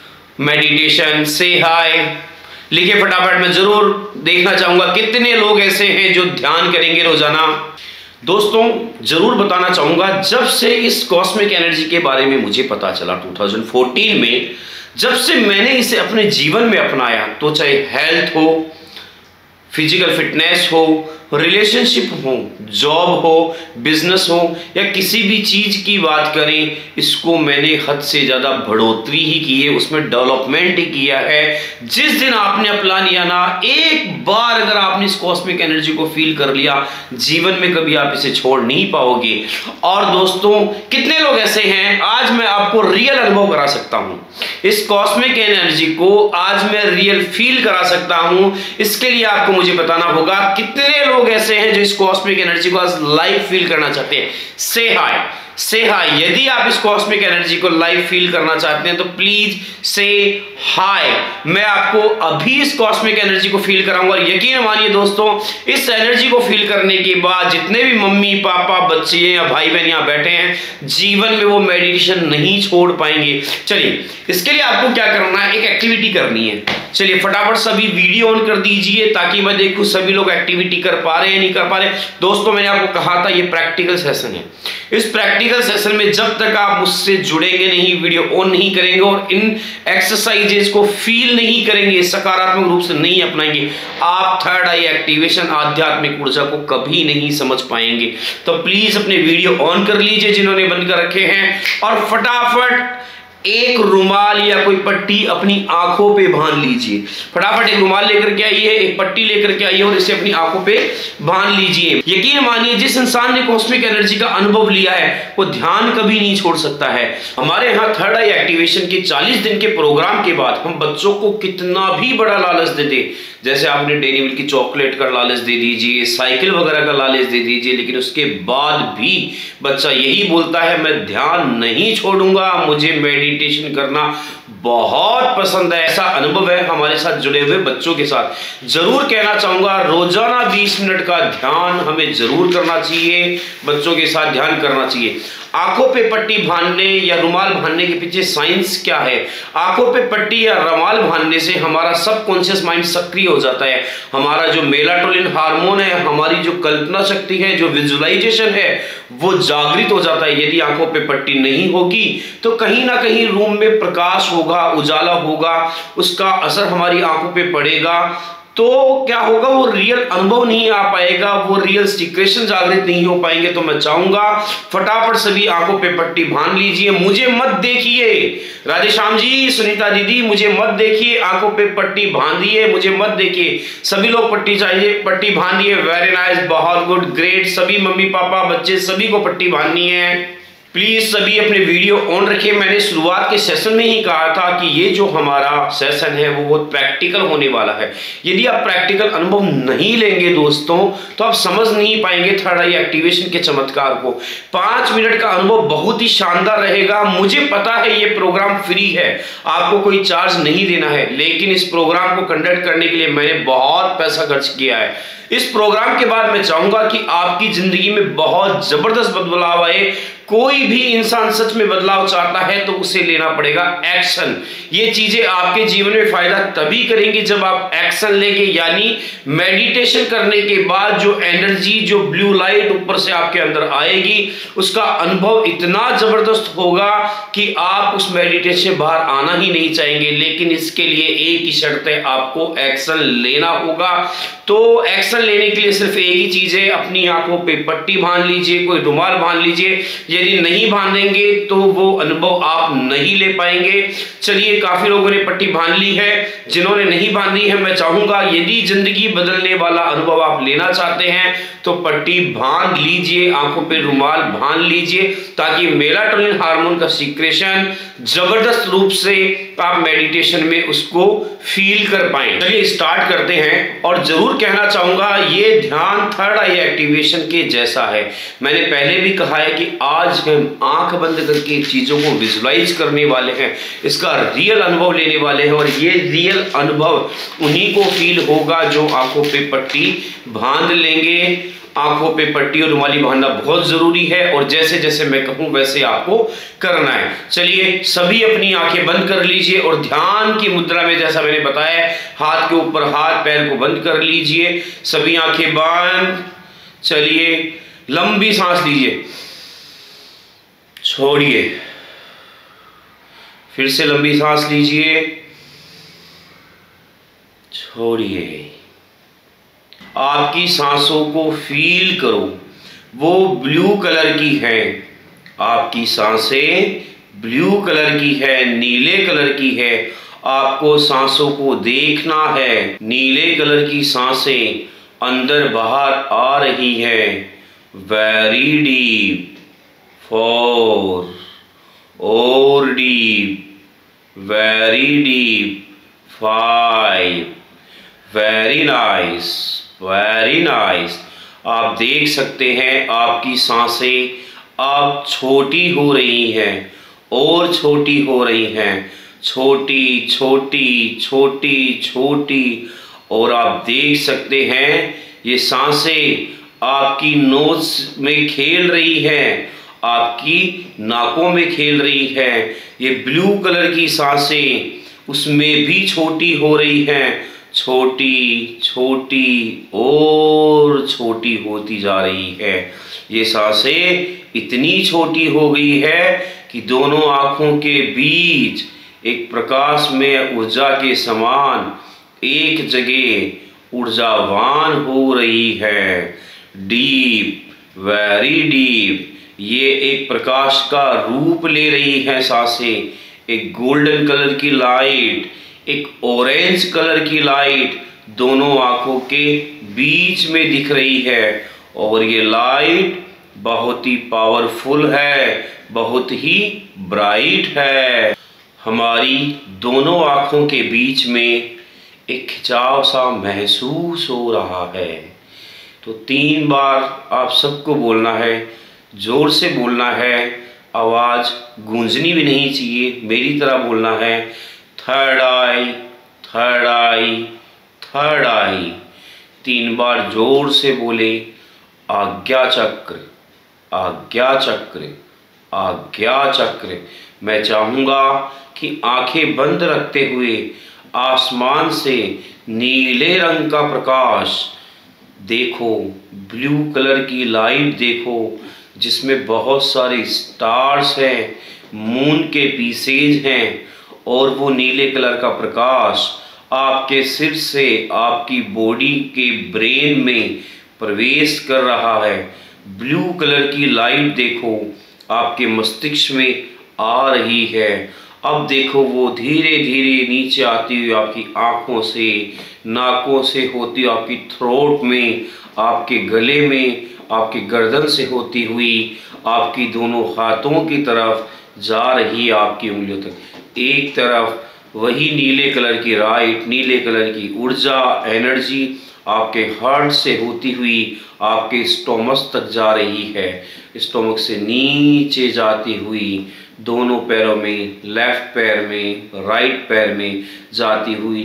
meditation. से हाई लिखिए फटाफट, मैं जरूर देखना चाहूंगा कितने लोग ऐसे हैं जो ध्यान करेंगे रोजाना। दोस्तों जरूर बताना चाहूंगा, जब से इस कॉस्मिक एनर्जी के बारे में मुझे पता चला दो हज़ार चौदह में, जब से मैंने इसे अपने जीवन में अपनाया, तो चाहे हेल्थ हो, फिजिकल फिटनेस हो, रिलेशनशिप हो, जॉब हो, बिजनेस हो, या किसी भी चीज की बात करें, इसको मैंने हद से ज्यादा बढ़ोतरी ही की है, उसमें डेवलपमेंट ही किया है। जिस दिन आपने अपना लिया ना, एक बार अगर आपने इस कॉस्मिक एनर्जी को फील कर लिया, जीवन में कभी आप इसे छोड़ नहीं पाओगे। और दोस्तों कितने लोग ऐसे हैं, आज मैं आपको रियल अनुभव करा सकता हूं, इस कॉस्मिक एनर्जी को आज मैं रियल फील करा सकता हूं। इसके लिए आपको मुझे बताना होगा कितने लोग ऐसे हैं जो इस कॉस्मिक एनर्जी को आज लाइव फील करना चाहते हैं। से हाय, से हाय। यदि आप इस कॉस्मिक एनर्जी को लाइव फील करना चाहते हैं तो प्लीज से हाय। मैं आपको अभी इस कॉस्मिक एनर्जी को फील कराऊंगा। यकीन मानिए दोस्तों, इस एनर्जी को फील करने के बाद जितने भी मम्मी पापा बच्चे या भाई बहन यहाँ बैठे हैं, जीवन में वो मेडिटेशन नहीं छोड़ पाएंगे। चलिए, इसके लिए आपको क्या करना है, एक एक्टिविटी करनी है। चलिए फटाफट सभी वीडियो ऑन कर दीजिए ताकि मैं देखूं सभी लोग एक्टिविटी कर पा रहे हैं नहीं कर पा रहे। दोस्तों मैंने आपको कहा था ये प्रैक्टिकल सेशन है। इस प्रैक्टिकल सेशन में जब तक आप मुझसे जुड़ेंगे नहीं, वीडियो ऑन नहीं करेंगे और इन एक्सरसाइजेस को फील नहीं करेंगे, सकारात्मक रूप से नहीं अपनाएंगे, आप थर्ड आई एक्टिवेशन, आध्यात्मिक ऊर्जा को कभी नहीं समझ पाएंगे। तो प्लीज अपने वीडियो ऑन कर लीजिए जिन्होंने बंद कर रखे हैं, और फटाफट एक रुमाल या कोई पट्टी अपनी आंखों पे बांध लीजिए। फटाफट एक रुमाल लेकर के आइए, एक पट्टी लेकर के आइए और इसे अपनी आंखों पे बांध लीजिए। यकीन मानिए, जिस इंसान ने कॉस्मिक एनर्जी का अनुभव लिया है वो ध्यान कभी नहीं छोड़ सकता है। हमारे यहाँ थर्ड आई एक्टिवेशन के चालीस दिन के प्रोग्राम के बाद हम बच्चों को कितना भी बड़ा लालच देते, जैसे आपने डेयरी मिल्क की चॉकलेट का लालच दे दीजिए, साइकिल वगैरह का लालच दे दीजिए, लेकिन उसके बाद भी बच्चा यही बोलता है मैं ध्यान नहीं छोड़ूंगा, मुझे मेडिटेशन करना बहुत पसंद है। ऐसा अनुभव है हमारे साथ जुड़े हुए बच्चों के साथ। जरूर कहना चाहूंगा, रोजाना बीस मिनट का ध्यान हमें जरूर करना चाहिए, बच्चों के साथ ध्यान करना चाहिए। आंखों पे पट्टी बांधने या रुमाल बांधने के पीछे साइंस क्या है। आंखों पे पट्टी या रुमाल बांधने से हमारा सबकॉन्शियस माइंड सक्रिय हो जाता है, हमारा जो मेलाटोनिन हार्मोन है, हमारी जो कल्पना शक्ति है, जो विजुअलाइजेशन है, वो जागृत हो जाता है। यदि आंखों पे पट्टी नहीं होगी तो कहीं ना कहीं रूम में प्रकाश होगा, उजाला होगा, उसका असर हमारी आंखों पे पड़ेगा, तो क्या होगा, वो रियल अनुभव नहीं आ पाएगा, वो रियल सिक्रेशन जागृत नहीं हो पाएंगे। तो मैं चाहूंगा फटाफट सभी आंखों पे पट्टी बांध लीजिए, मुझे मत देखिए। राधेश्याम जी, सुनीता दीदी, मुझे मत देखिए, आंखों पे पट्टी बांधिए, मुझे मत देखिए। सभी लोग पट्टी चाहिए, पट्टी बांधिए। वेरी नाइस, बहुत गुड, ग्रेट। सभी मम्मी पापा बच्चे सभी को पट्टी बांधनी है। प्लीज सभी अपने वीडियो ऑन रखिए। मैंने शुरुआत के सेशन में ही कहा था कि ये जो हमारा सेशन है वो बहुत प्रैक्टिकल होने वाला है। यदि आप प्रैक्टिकल अनुभव नहीं लेंगे दोस्तों तो आप समझ नहीं पाएंगे थर्ड आई एक्टिवेशन के चमत्कार को। पांच मिनट का अनुभव बहुत ही शानदार रहेगा। मुझे पता है ये प्रोग्राम फ्री है, आपको कोई चार्ज नहीं देना है, लेकिन इस प्रोग्राम को कंडक्ट करने के लिए मैंने बहुत पैसा खर्च किया है। इस प्रोग्राम के बाद मैं चाहूंगा कि आपकी जिंदगी में बहुत जबरदस्त बदलाव आए। कोई भी इंसान सच में बदलाव चाहता है तो उसे लेना पड़ेगा एक्शन। ये चीजें आपके जीवन में फायदा तभी करेंगी जब आप एक्शन लेंगे, यानी मेडिटेशन करने के बाद जो एनर्जी, जो ब्लू लाइट ऊपर से आपके अंदर आएगी, उसका अनुभव इतना जबरदस्त होगा कि आप उस मेडिटेशन से बाहर आना ही नहीं चाहेंगे। लेकिन इसके लिए एक ही शर्त है, आपको एक्शन लेना होगा। तो एक्शन लेने के लिए सिर्फ एक ही चीज है, अपनी आंखों पे पट्टी बांध लीजिए, कोई रुमाल बांध लीजिए। यदि नहीं बांधेंगे तो वो अनुभव आप नहीं ले पाएंगे। चलिए, काफी लोगों ने पट्टी बांध ली है, जिन्होंने नहीं बांधी है मैं चाहूंगा यदि जिंदगी बदलने वाला अनुभव आप लेना चाहते हैं तो पट्टी बांध लीजिए, आंखों पे रुमाल बांध लीजिए, ताकि मेलाटोनिन हार्मोन का सीक्रेशन जबरदस्त रूप से आप मेडिटेशन में उसको फील कर पाएं। चलिए स्टार्ट करते हैं। और जरूर कहना चाहूंगा ये ध्यान थर्ड आई एक्टिवेशन के जैसा है। मैंने पहले भी कहा है कि आज हम आंख बंद करके चीजों को विजुलाइज करने वाले हैं, इसका रियल अनुभव लेने वाले हैं, और ये रियल अनुभव उन्हीं को फील होगा जो आंखों पे पट्टी बांध लेंगे। आंखों पे पट्टी और रुमाली बांधना बहुत जरूरी है, और जैसे जैसे मैं कहूं वैसे आपको करना है। चलिए सभी अपनी आंखें बंद कर लीजिए और ध्यान की मुद्रा में, जैसा मैंने बताया, हाथ के ऊपर हाथ, पैर को बंद कर लीजिए, सभी आंखें बंद। चलिए लंबी सांस लीजिए, छोड़िए, फिर से लंबी सांस लीजिए, छोड़िए। आपकी सांसों को फील करो, वो ब्लू कलर की है, आपकी सांसें ब्लू कलर की है, नीले कलर की है। आपको सांसों को देखना है, नीले कलर की सांसें अंदर बाहर आ रही है। वेरी डीप, फोर, और deep, very deep, five, very nice, very nice. आप देख सकते हैं आपकी सांसें अब छोटी हो रही हैं और छोटी हो रही हैं, छोटी छोटी छोटी छोटी। और आप देख सकते हैं ये सांसें आपकी नोज में खेल रही हैं, आपकी नाकों में खेल रही है। ये ब्लू कलर की सांसें उसमें भी छोटी हो रही हैं, छोटी छोटी और छोटी होती जा रही है। ये सांसें इतनी छोटी हो गई है कि दोनों आंखों के बीच एक प्रकाश में ऊर्जा के समान एक जगह ऊर्जावान हो रही है। डीप, वेरी डीप, ये एक प्रकाश का रूप ले रही है सांसें। एक गोल्डन कलर की लाइट, एक ऑरेंज कलर की लाइट दोनों आंखों के बीच में दिख रही है, और ये लाइट बहुत ही पावरफुल है, बहुत ही ब्राइट है। हमारी दोनों आंखों के बीच में एक खिंचाव सा महसूस हो रहा है। तो तीन बार आप सबको बोलना है, जोर से बोलना है, आवाज गूंजनी भी नहीं चाहिए, मेरी तरह बोलना है। Third eye, third eye, third eye. तीन बार जोर से बोले, आज्ञा चक्र, आज्ञा चक्र, आज्ञा चक्र। मैं चाहूंगा कि आंखें बंद रखते हुए आसमान से नीले रंग का प्रकाश देखो, ब्लू कलर की लाइट देखो जिसमें बहुत सारे स्टार्स हैं, मून के पीसेज हैं, और वो नीले कलर का प्रकाश आपके सिर से आपकी बॉडी के ब्रेन में प्रवेश कर रहा है। ब्लू कलर की लाइट देखो आपके मस्तिष्क में आ रही है। अब देखो वो धीरे धीरे नीचे आती हुई आपकी आँखों से, नाकों से होती हुई आपकी थ्रोट में, आपके गले में, आपकी गर्दन से होती हुई आपकी दोनों हाथों की तरफ जा रही है, आपकी उंगलियों तक। एक तरफ वही नीले कलर की लाइट, नीले कलर की ऊर्जा, एनर्जी आपके हार्ट से होती हुई आपके स्टोमक तक जा रही है। स्टोमक से नीचे जाती हुई दोनों पैरों में, लेफ्ट पैर में, राइट पैर में जाती हुई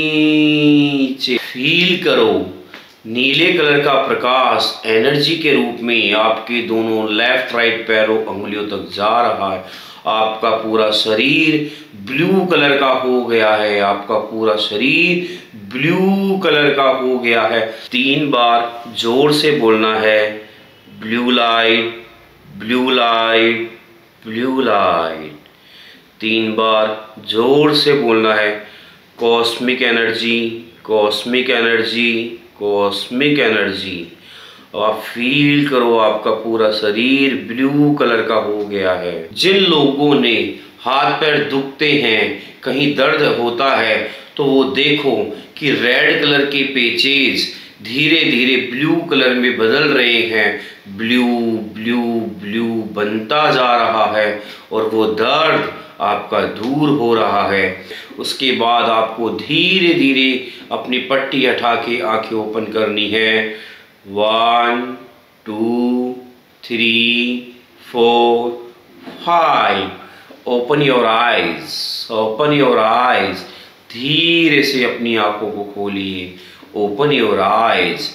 नीचे। फील करो नीले कलर का प्रकाश एनर्जी के रूप में आपके दोनों लेफ्ट राइट पैरों, अंगुलियों तक जा रहा है। आपका पूरा शरीर ब्लू कलर का हो गया है, आपका पूरा शरीर ब्लू कलर का हो गया है। तीन बार जोर से बोलना है, blue light, blue light, blue light. तीन बार जोर से बोलना है, cosmic energy, cosmic energy, cosmic energy. आप फील करो आपका पूरा शरीर ब्लू कलर का हो गया है। जिन लोगों ने हाथ पैर दुखते हैं, कहीं दर्द होता है, तो वो देखो कि रेड कलर के पेचेज धीरे धीरे ब्लू कलर में बदल रहे हैं। ब्लू ब्लू ब्लू बनता जा रहा है और वो दर्द आपका दूर हो रहा है। उसके बाद आपको धीरे धीरे अपनी पट्टी हटा के आंखें ओपन करनी है। One, two, three, four, five. Open your eyes, open your eyes. धीरे से अपनी आंखों को खोलिए। Open your eyes.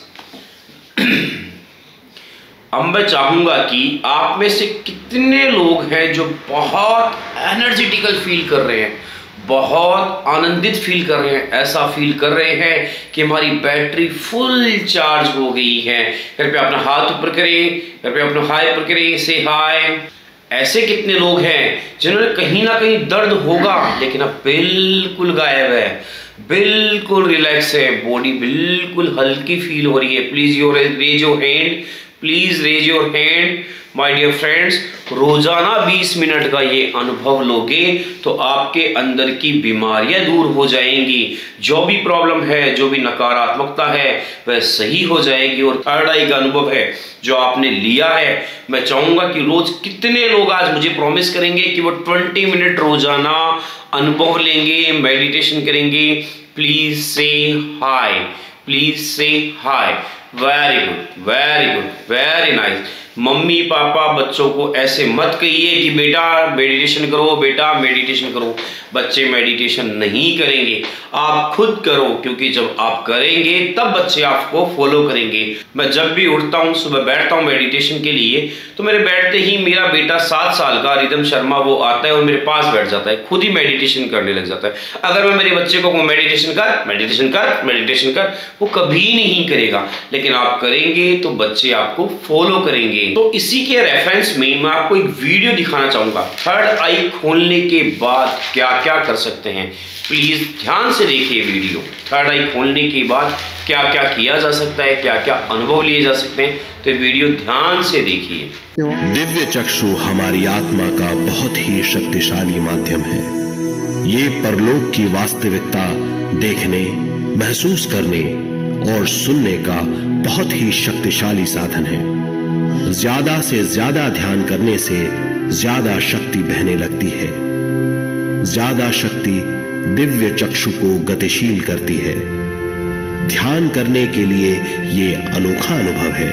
अब मैं चाहूंगा कि आप में से कितने लोग हैं जो बहुत एनर्जेटिकल फील कर रहे हैं, बहुत आनंदित फील कर रहे हैं, ऐसा फील कर रहे हैं कि हमारी बैटरी फुल चार्ज हो गई है। कृपया अपना हाथ ऊपर करें, कृपया अपना हाथ ऊपर करें, से हाय। ऐसे कितने लोग हैं जिन्होंने कहीं ना कहीं दर्द होगा लेकिन अब बिल्कुल गायब है, बिल्कुल रिलैक्स है, बॉडी बिल्कुल हल्की फील हो रही है। Please your raise your hand, please raise your hand my dear friends. रोजाना बीस मिनट का ये अनुभव लोगे तो आपके अंदर की बीमारियां दूर हो जाएंगी। जो भी प्रॉब्लम है, जो भी नकारात्मकता है, वह सही हो जाएगी। और थर्ड आई का अनुभव है जो आपने लिया है, मैं चाहूंगा कि रोज कितने लोग आज मुझे प्रॉमिस करेंगे कि वो बीस मिनट रोजाना अनुभव लेंगे, मेडिटेशन करेंगे। प्लीज से हाय, प्लीज से hi. Very good, very good, very nice. Mummy papa बच्चों को ऐसे मत कहिए कि बेटा मेडिटेशन करो, बेटा मेडिटेशन करो। बच्चे मेडिटेशन नहीं करेंगे, आप खुद करो, क्योंकि जब आप करेंगे तब बच्चे आपको फॉलो करेंगे। मैं जब भी उठता हूँ, सुबह बैठता हूँ मेडिटेशन के लिए, तो मेरे बैठते ही मेरा बेटा सात साल का रिदम शर्मा वो आता है और मेरे पास बैठ जाता है, खुद ही मेडिटेशन करने लग जाता है। अगर मैं मेरे बच्चे को मेडिटेशन कर मेडिटेशन कर मेडिटेशन कर, वो कभी नहीं करेगा, लेकिन आप करेंगे तो बच्चे आपको फॉलो करेंगे। तो इसी के रेफरेंस में मैं आपको एक वीडियो दिखाना चाहूंगा। थर्ड आई खोलने के बाद क्या क्या कर सकते हैं, प्लीज ध्यान से देखिए वीडियो। थर्ड आई खोलने के बाद क्या क्या किया जा सकता है, क्या क्या अनुभव लिए जा सकते हैं, तो वीडियो ध्यान से देखिए। दिव्य चक्षु हमारी आत्मा का बहुत ही शक्तिशाली माध्यम है। ये परलोक की वास्तविकता देखने, महसूस करने और सुनने का बहुत ही शक्तिशाली साधन है। ज्यादा से ज्यादा ध्यान करने से ज्यादा शक्ति बहने लगती है। ज्यादा शक्ति दिव्य चक्षु को गतिशील करती है। ध्यान करने के लिए ये अनोखा अनुभव है।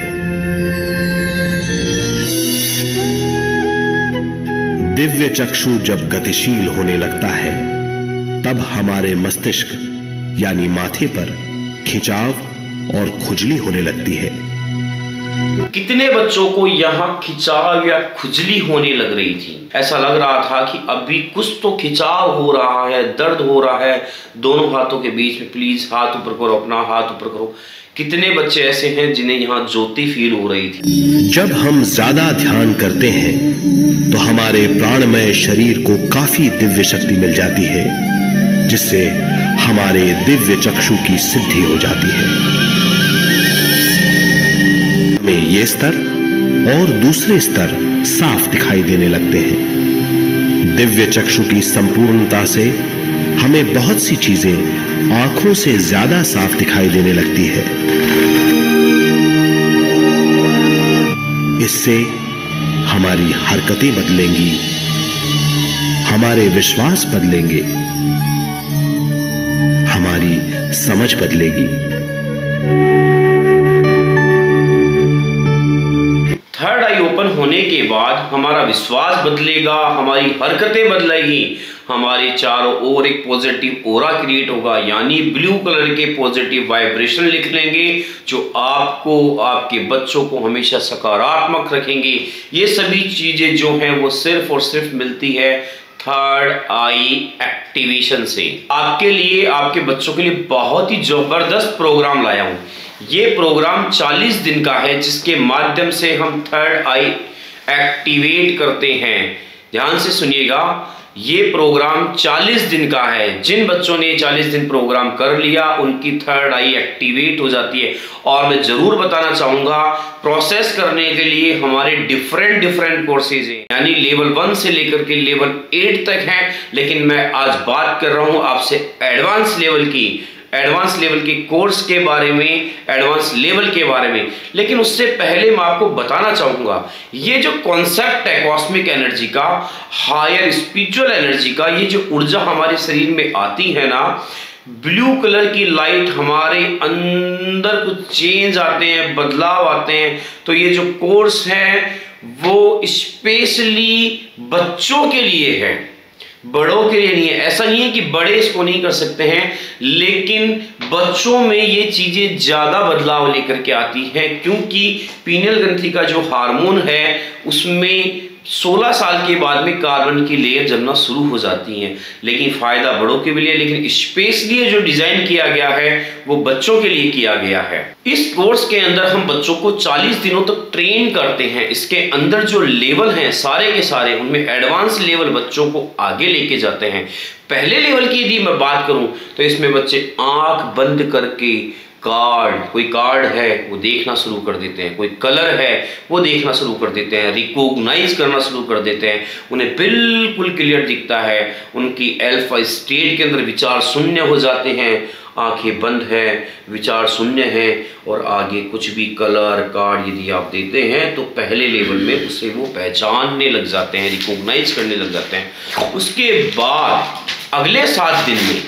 दिव्य चक्षु जब गतिशील होने लगता है, तब हमारे मस्तिष्क यानी माथे पर खिंचाव और खुजली होने लगती है। कितने बच्चों को यहाँ खिंचाव या खुजली होने लग रही थी, ऐसा लग रहा था कि अभी कुछ तो खिंचाव हो रहा है, दर्द हो रहा है दोनों हाथों के बीच में। प्लीज हाथ ऊपर करो, अपना हाथ ऊपर करो। कितने बच्चे ऐसे हैं जिन्हें यहाँ ज्योति फील हो रही थी। जब हम ज्यादा ध्यान करते हैं तो हमारे प्राणमय शरीर को काफी दिव्य शक्ति मिल जाती है, जिससे हमारे दिव्य चक्षु की सिद्धि हो जाती है। हमें ये स्तर और दूसरे स्तर साफ दिखाई देने लगते हैं। दिव्य चक्षु की संपूर्णता से हमें बहुत सी चीजें आंखों से ज्यादा साफ दिखाई देने लगती है। इससे हमारी हरकतें बदलेंगी, हमारे विश्वास बदलेंगे, हमारी समझ बदलेगी। थर्ड आई ओपन होने के बाद हमारा विश्वास बदलेगा, हमारी हरकतें बदलेगी, हमारे चारों ओर एक पॉजिटिव ओरा क्रिएट होगा, यानी ब्लू कलर के पॉजिटिव वाइब्रेशन लिख लेंगे जो आपको, आपके बच्चों को हमेशा सकारात्मक रखेंगे। ये सभी चीजें जो हैं वो सिर्फ और सिर्फ मिलती है थर्ड आई एक्टिवेशन से। आपके लिए, आपके बच्चों के लिए बहुत ही जबरदस्त प्रोग्राम लाया हूं। ये प्रोग्राम चालीस दिन का है जिसके माध्यम से हम थर्ड आई एक्टिवेट करते हैं। ध्यान से सुनिएगा, ये प्रोग्राम चालीस दिन का है। जिन बच्चों ने चालीस दिन प्रोग्राम कर लिया उनकी थर्ड आई एक्टिवेट हो जाती है। और मैं जरूर बताना चाहूंगा, प्रोसेस करने के लिए हमारे डिफरेंट डिफरेंट कोर्सेज हैं, यानी लेवल वन से लेकर के लेवल एट तक हैं। लेकिन मैं आज बात कर रहा हूं आपसे एडवांस लेवल की, एडवांस लेवल के कोर्स के बारे में, एडवांस लेवल के बारे में। लेकिन उससे पहले मैं आपको बताना चाहूंगा, ये जो कॉन्सेप्ट है कॉस्मिक एनर्जी का, हायर स्पिरिचुअल एनर्जी का, ये जो ऊर्जा हमारे शरीर में आती है ना, ब्लू कलर की लाइट, हमारे अंदर कुछ चेंज आते हैं, बदलाव आते हैं। तो ये जो कोर्स है वो स्पेशली बच्चों के लिए है, बड़ों के लिए नहीं है। ऐसा नहीं है कि बड़े इसको नहीं कर सकते हैं, लेकिन बच्चों में ये चीजें ज्यादा बदलाव लेकर के आती हैं, क्योंकि पीनियल ग्रंथि का जो हार्मोन है उसमें सोलह साल के बाद में कार्बन की लेयर जमना शुरू हो जाती है। लेकिन फायदा बड़ों के लिए, लेकिन स्पेशली जो डिजाइन किया गया है वो बच्चों के लिए किया गया है। इस कोर्स के अंदर हम बच्चों को चालीस दिनों तक ट्रेन करते हैं। इसके अंदर जो लेवल हैं सारे के सारे, उनमें एडवांस लेवल बच्चों को आगे लेके जाते हैं। पहले लेवल की यदि मैं बात करूं तो इसमें बच्चे आंख बंद करके कार्ड, कोई कार्ड है वो देखना शुरू कर देते हैं, कोई कलर है वो देखना शुरू कर देते हैं, रिकॉग्नाइज करना शुरू कर देते हैं, उन्हें बिल्कुल क्लियर दिखता है। उनकी अल्फा स्टेट के अंदर विचार शून्य हो जाते हैं, आंखें बंद है, विचार शून्य है, और आगे कुछ भी कलर कार्ड यदि आप देते हैं तो पहले लेवल में उसे वो पहचानने लग जाते हैं, रिकॉग्नाइज करने लग जाते हैं। उसके बाद अगले सात दिन में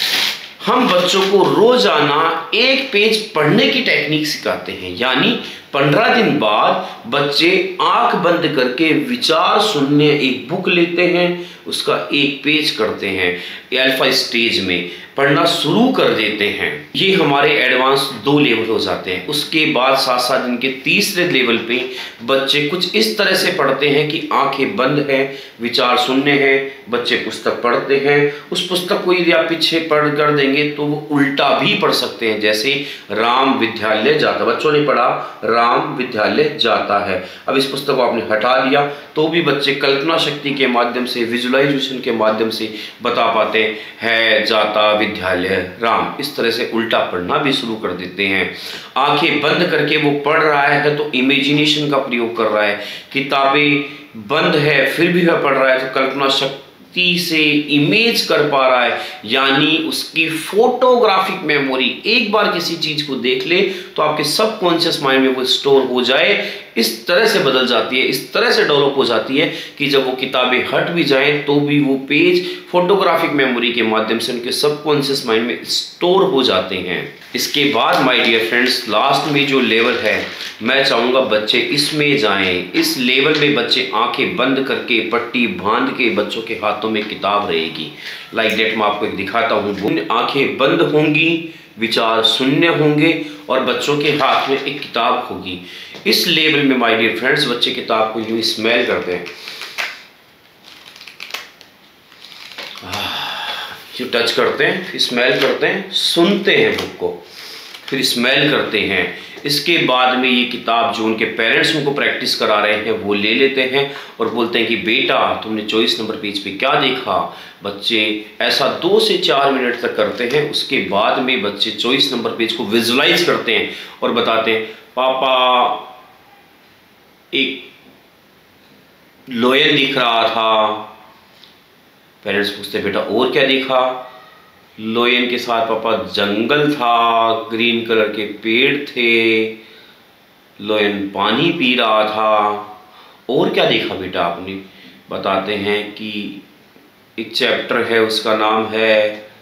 हम बच्चों को रोजाना एक पेज पढ़ने की टेक्निक सिखाते हैं, यानी पंद्रह दिन बाद बच्चे आंख बंद करके विचार शून्य एक बुक लेते हैं, उसका एक पेज करते हैं, अल्फा स्टेज में पढ़ना शुरू कर देते हैं। ये हमारे एडवांस दो लेवल हो जाते हैं। उसके बाद सात सात दिन के तीसरे लेवल पे बच्चे कुछ इस तरह से पढ़ते हैं कि आंखें बंद है, विचार शून्य है, बच्चे पुस्तक पढ़ते हैं। उस पुस्तक को यदि आप पीछे पढ़ कर देंगे तो वो उल्टा भी पढ़ सकते हैं, जैसे राम विद्यालय जाता, बच्चों ने पढ़ा राम विद्यालय जाता है। अब इस पुस्तक को आपने हटा दिया तो भी बच्चे कल्पना शक्ति के माध्यम से, विजुअलाइजेशन के माध्यम से बता पाते हैं जाता विद्यालय राम। इस तरह से उल्टा पढ़ना भी शुरू कर देते हैं। आंखें बंद करके वो पढ़ रहा है तो इमेजिनेशन का प्रयोग कर रहा है, किताबें बंद है फिर भी वह पढ़ रहा है तो कल्पना शक्ति से इमेज कर पा रहा है, यानी उसकी फोटोग्राफिक मेमोरी एक बार किसी चीज को देख ले तो आपके सबकॉन्शियस माइंड में वो स्टोर हो जाए, इस तरह से बदल जाती है, इस तरह से डेवलप हो जाती है कि जब वो किताबें हट भी जाएं तो भी वो पेज फोटोग्राफिक मेमोरी के माध्यम से उनके सबकॉन्शियस माइंड में स्टोर हो जाते हैं। इसके बाद माय डियर फ्रेंड्स, लास्ट में जो लेवल है मैं चाहूंगा बच्चे इसमें जाएं। इस लेवल में बच्चे आंखें बंद करके पट्टी बांध के बच्चों के हाथों में किताब रहेगी, लाइक डेट मैं आपको एक दिखाता हूँ। आंखें बंद होंगी, विचार शून्य होंगे और बच्चों के हाथ में एक किताब होगी। इस लेवल में माय डियर फ्रेंड्स बच्चे किताब को यूं स्मेल करते हैं, जो टच करते हैं, फिर स्मेल करते हैं, सुनते हैं बुक को, फिर स्मेल करते हैं। इसके बाद में ये किताब जो उनके पेरेंट्स उनको प्रैक्टिस करा रहे हैं वो ले लेते हैं और बोलते हैं कि बेटा तुमने चौबीस नंबर पेज पे क्या देखा। बच्चे ऐसा दो से चार मिनट तक करते हैं। उसके बाद में बच्चे चौबीस नंबर पेज को विजुलाइज करते हैं और बताते हैं पापा एक लोयन दिख रहा था। पेरेंट्स पूछते बेटा और क्या देखा? लोयन के साथ पापा जंगल था, ग्रीन कलर के पेड़ थे, लोयन पानी पी रहा था। और क्या देखा बेटा आपने? बताते हैं कि एक चैप्टर है उसका नाम है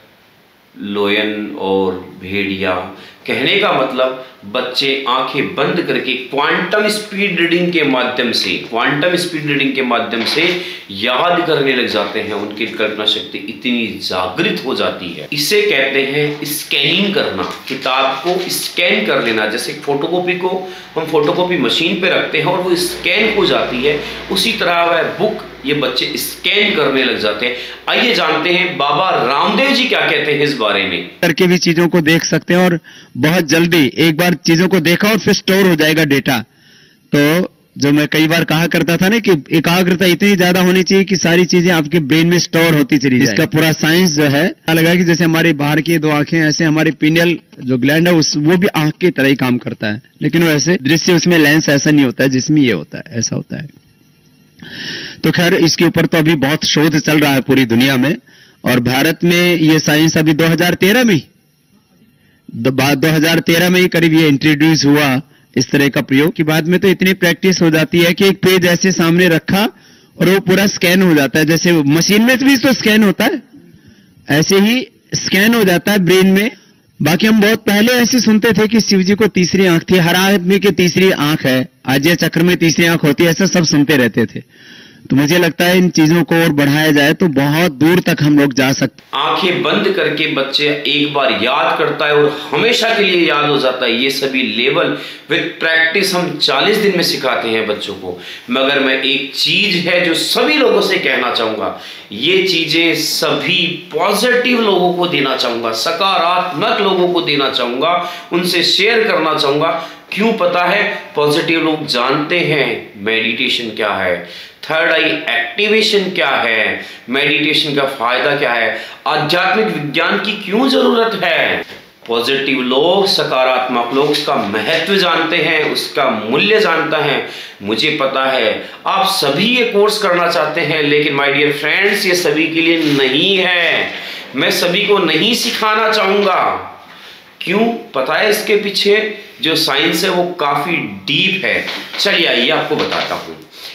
लोयन और भेड़िया। कहने का मतलब बच्चे आंखें बंद करके क्वांटम स्पीड रीडिंग के माध्यम से क्वांटम स्पीड रीडिंग के माध्यम से याद करने लग जाते हैं। उनकी कल्पना शक्ति इतनी जागृत हो जाती है। इसे कहते हैं स्कैनिंग करना, किताब को स्कैन कर लेना। जैसे फोटोकॉपी को हम फोटोकॉपी मशीन पे रखते हैं और वो स्कैन हो जाती है, उसी तरह वह बुक ये बच्चे स्कैन करने लग जाते हैं। आइए जानते हैं बाबा रामदेव जी क्या कहते हैं इस बारे में। करके भी चीजों को देख सकते हैं और बहुत जल्दी एक बार चीजों को देखा और फिर स्टोर हो जाएगा डेटा। तो जो मैं कई बार कहा करता था ना कि एकाग्रता इतनी ज्यादा होनी चाहिए कि सारी चीजें आपके ब्रेन में स्टोर होती चली जाए। इसका पूरा साइंस जो है लगा कि जैसे हमारी बाहर की दो आंखें ऐसे हमारी पीनियल जो ग्लैंड है उस वो भी आंख की तरह ही काम करता है, लेकिन वैसे दृश्य उसमें लेंस ऐसा नहीं होता है जिसमें ये होता है, ऐसा होता है। तो खैर इसके ऊपर तो अभी बहुत शोध चल रहा है पूरी दुनिया में, और भारत में ये साइंस अभी दो हज़ार तेरह में दो हज़ार तेरह में ही करीब ये इंट्रोड्यूस हुआ इस तरह का प्रयोग। की बाद में तो इतनी प्रैक्टिस हो जाती है कि एक पेज ऐसे सामने रखा और वो पूरा स्कैन हो जाता है। जैसे मशीन में भी तो स्कैन होता है, ऐसे ही स्कैन हो जाता है ब्रेन में। बाकी हम बहुत पहले ऐसे सुनते थे कि शिव जी को तीसरी आंख थी, हर आदमी की तीसरी आंख है, आज्य चक्र में तीसरी आंख होती है, ऐसा सब सुनते रहते थे। तो मुझे लगता है इन चीजों को और बढ़ाया जाए तो बहुत दूर तक हम लोग जा सकते। आंखें बंद करके बच्चे एक बार याद करता है और हमेशा के लिए याद हो जाता है। ये सभी लेवल विद प्रैक्टिस हम चालीस दिन में सिखाते हैं बच्चों को। मगर मैं एक चीज है जो सभी लोगों से कहना चाहूंगा, ये चीजें सभी पॉजिटिव लोगों को देना चाहूंगा, सकारात्मक लोगों को देना चाहूंगा, उनसे शेयर करना चाहूंगा। क्यों? पता है पॉजिटिव लोग जानते हैं मेडिटेशन क्या है, थर्ड आई एक्टिवेशन क्या है, मेडिटेशन का फायदा क्या है, आध्यात्मिक विज्ञान की क्यों जरूरत है। पॉजिटिव लोग, सकारात्मक लोग उसका महत्व जानते हैं, उसका मूल्य जानता है। मुझे पता है आप सभी ये कोर्स करना चाहते हैं, लेकिन माय डियर फ्रेंड्स ये सभी के लिए नहीं है। मैं सभी को नहीं सिखाना चाहूंगा। क्यों? पता है इसके पीछे जो साइंस है वो काफी डीप है। चलिए आइए आपको बताता हूं।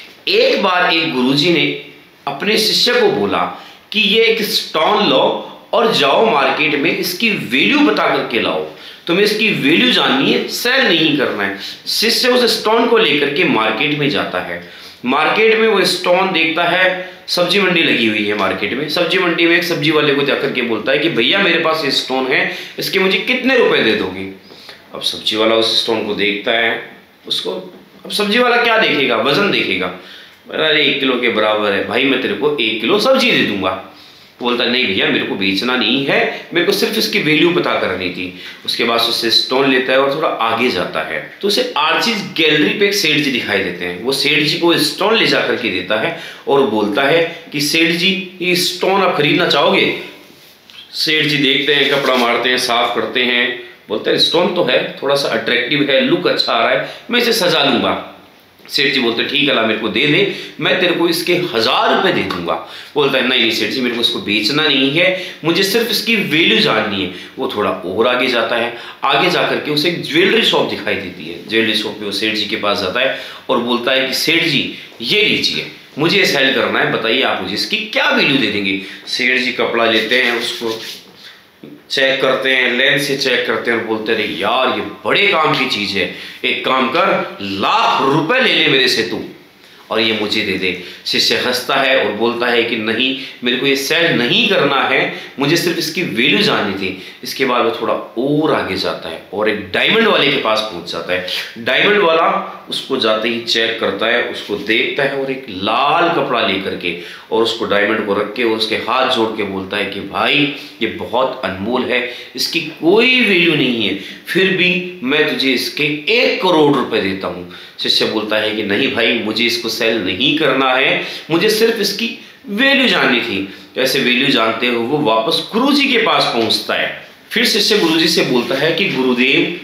एक बार एक गुरुजी ने अपने शिष्य को बोला कि ये एक स्टोन लो और जाओ मार्केट में इसकी वैल्यू बता करके लाओ, तुम्हें इसकी वैल्यू जाननी है, सेल नहीं करना है। शिष्य उस स्टोन को लेकर के मार्केट में जाता है। मार्केट में वो स्टोन देखता है, सब्जी मंडी लगी हुई है मार्केट में। सब्जी मंडी में एक सब्जी वाले को जाकर के बोलता है कि भैया मेरे पास ये स्टोन है, इसके मुझे कितने रुपए दे दोगे? अब सब्जी वाला उस स्टोन को देखता है, उसको अब सब्जी वाला क्या देखेगा? वजन देखेगा। अरे एक किलो के बराबर है भाई, मैं तेरे को एक किलो सब्जी दे दूंगा। बोलता नहीं भैया मेरे को बेचना नहीं है, मेरे को सिर्फ इसकी वैल्यू पता करनी थी। उसके बाद उससे स्टोन लेता है और थोड़ा आगे जाता है तो उसे आर्चिज गैलरी पे एक सेठ जी दिखाई देते हैं। वो सेठ जी को स्टोन ले जाकर के देता है और बोलता है कि सेठ जी ये स्टोन आप खरीदना चाहोगे? सेठ जी देखते हैं, कपड़ा मारते हैं, साफ करते हैं, बोलते हैं स्टोन तो है, थोड़ा सा अट्रैक्टिव है, लुक अच्छा आ रहा है, मैं इसे सजा लूंगा। सेठ जी बोलते ठीक है ला मेरे को दे दे, मैं तेरे को इसके हजार रुपए दे दूंगा। बोलता है नहीं नहीं सेठ जी मेरे को इसको बेचना नहीं है, मुझे सिर्फ इसकी वैल्यू जाननी है। वो थोड़ा और आगे जाता है, आगे जाकर के उसे एक ज्वेलरी शॉप दिखाई देती है। ज्वेलरी शॉप पे वो सेठ जी के पास जाता है और बोलता है कि सेठ जी ये लीजिए, मुझे सेल करना है, बताइए आप मुझे इसकी क्या वैल्यू दे देंगे। सेठ जी कपड़ा लेते हैं, उसको चेक करते हैं, लेंस से चेक करते हैं और बोलते रहे यार ये बड़े काम की चीज है, एक काम कर लाख रुपए ले ले मेरे से तू। और ये मुझे दे दे। शिष्य हंसता है और बोलता है कि नहीं, मेरे को ये सेल नहीं करना है, मुझे सिर्फ इसकी वैल्यू जाननी थी। इसके बाद वो थोड़ा और आगे जाता है और एक डायमंड वाले के पास पहुंच जाता है। डायमंड वाला उसको जाते ही चेक करता है, उसको देखता है और एक लाल कपड़ा लेकर के और उसको डायमंड को रख के और उसके हाथ जोड़ के बोलता है कि भाई ये बहुत अनमोल है, इसकी कोई वैल्यू नहीं है, फिर भी मैं तुझे इसके एक करोड़ रुपए देता हूं। शिष्य बोलता है कि नहीं भाई, मुझे इसको सेल नहीं करना है, मुझे सिर्फ इसकी वैल्यू जाननी थी। ऐसे वैल्यू जानते हो वो वापस गुरुजी के पास पहुंचता है। फिर शिष्य गुरुजी से बोलता है कि गुरुदेव,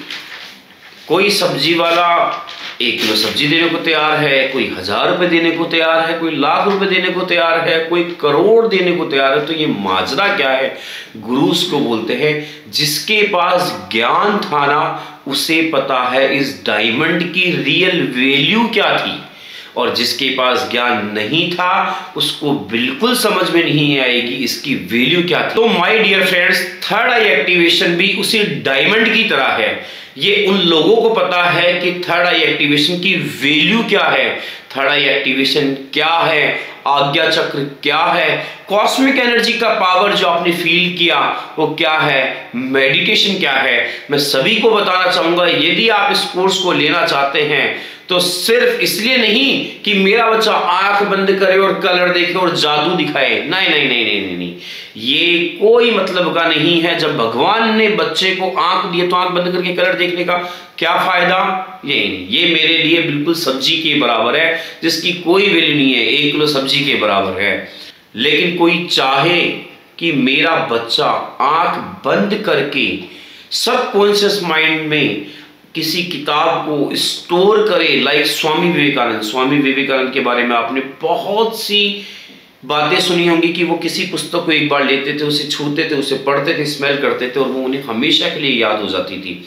कोई सब्जी वाला एक किलो सब्जी देने को तैयार है, कोई हजार रुपए देने को तैयार है, कोई लाख रुपए देने को तैयार है, कोई करोड़ देने को तैयार है, तो ये माजरा क्या है? गुरु उसको बोलते हैं जिसके पास ज्ञान था ना, उसे पता है इस डायमंड की रियल वैल्यू क्या थी, और जिसके पास ज्ञान नहीं था उसको बिल्कुल समझ में नहीं आएगी इसकी वैल्यू क्या थी। तो my dear friends, third eye activation भी उसी डायमंड की तरह है। ये उन लोगों को पता है कि थर्ड आई एक्टिवेशन की वैल्यू क्या है, थर्ड आई एक्टिवेशन क्या है, आज्ञा चक्र क्या है, कॉस्मिक एनर्जी का पावर जो आपने फील किया वो क्या है, मेडिटेशन क्या है। मैं सभी को बताना चाहूंगा, यदि आप इस कोर्स को लेना चाहते हैं तो सिर्फ इसलिए नहीं कि मेरा बच्चा आंख बंद करे और कलर देखे और जादू दिखाए, नहीं नहीं नहीं नहीं नहीं, नहीं। ये कोई मतलब का नहीं है। जब भगवान ने बच्चे को आंख दिए तो आंख बंद करके कलर देखने का क्या फायदा? ये नहीं, ये मेरे लिए बिल्कुल सब्जी के बराबर है जिसकी कोई वैल्यू नहीं है, एक किलो सब्जी के बराबर है। लेकिन कोई चाहे कि मेरा बच्चा आंख बंद करके सबकॉन्शियस माइंड में किसी किताब को स्टोर करे, लाइक स्वामी विवेकानंद। स्वामी विवेकानंद के बारे में आपने बहुत सी बातें सुनी होंगी कि वो किसी पुस्तक को एक बार लेते थे, उसे छूते थे, उसे पढ़ते थे, स्मेल करते थे और वो उन्हें हमेशा के लिए याद हो जाती थी।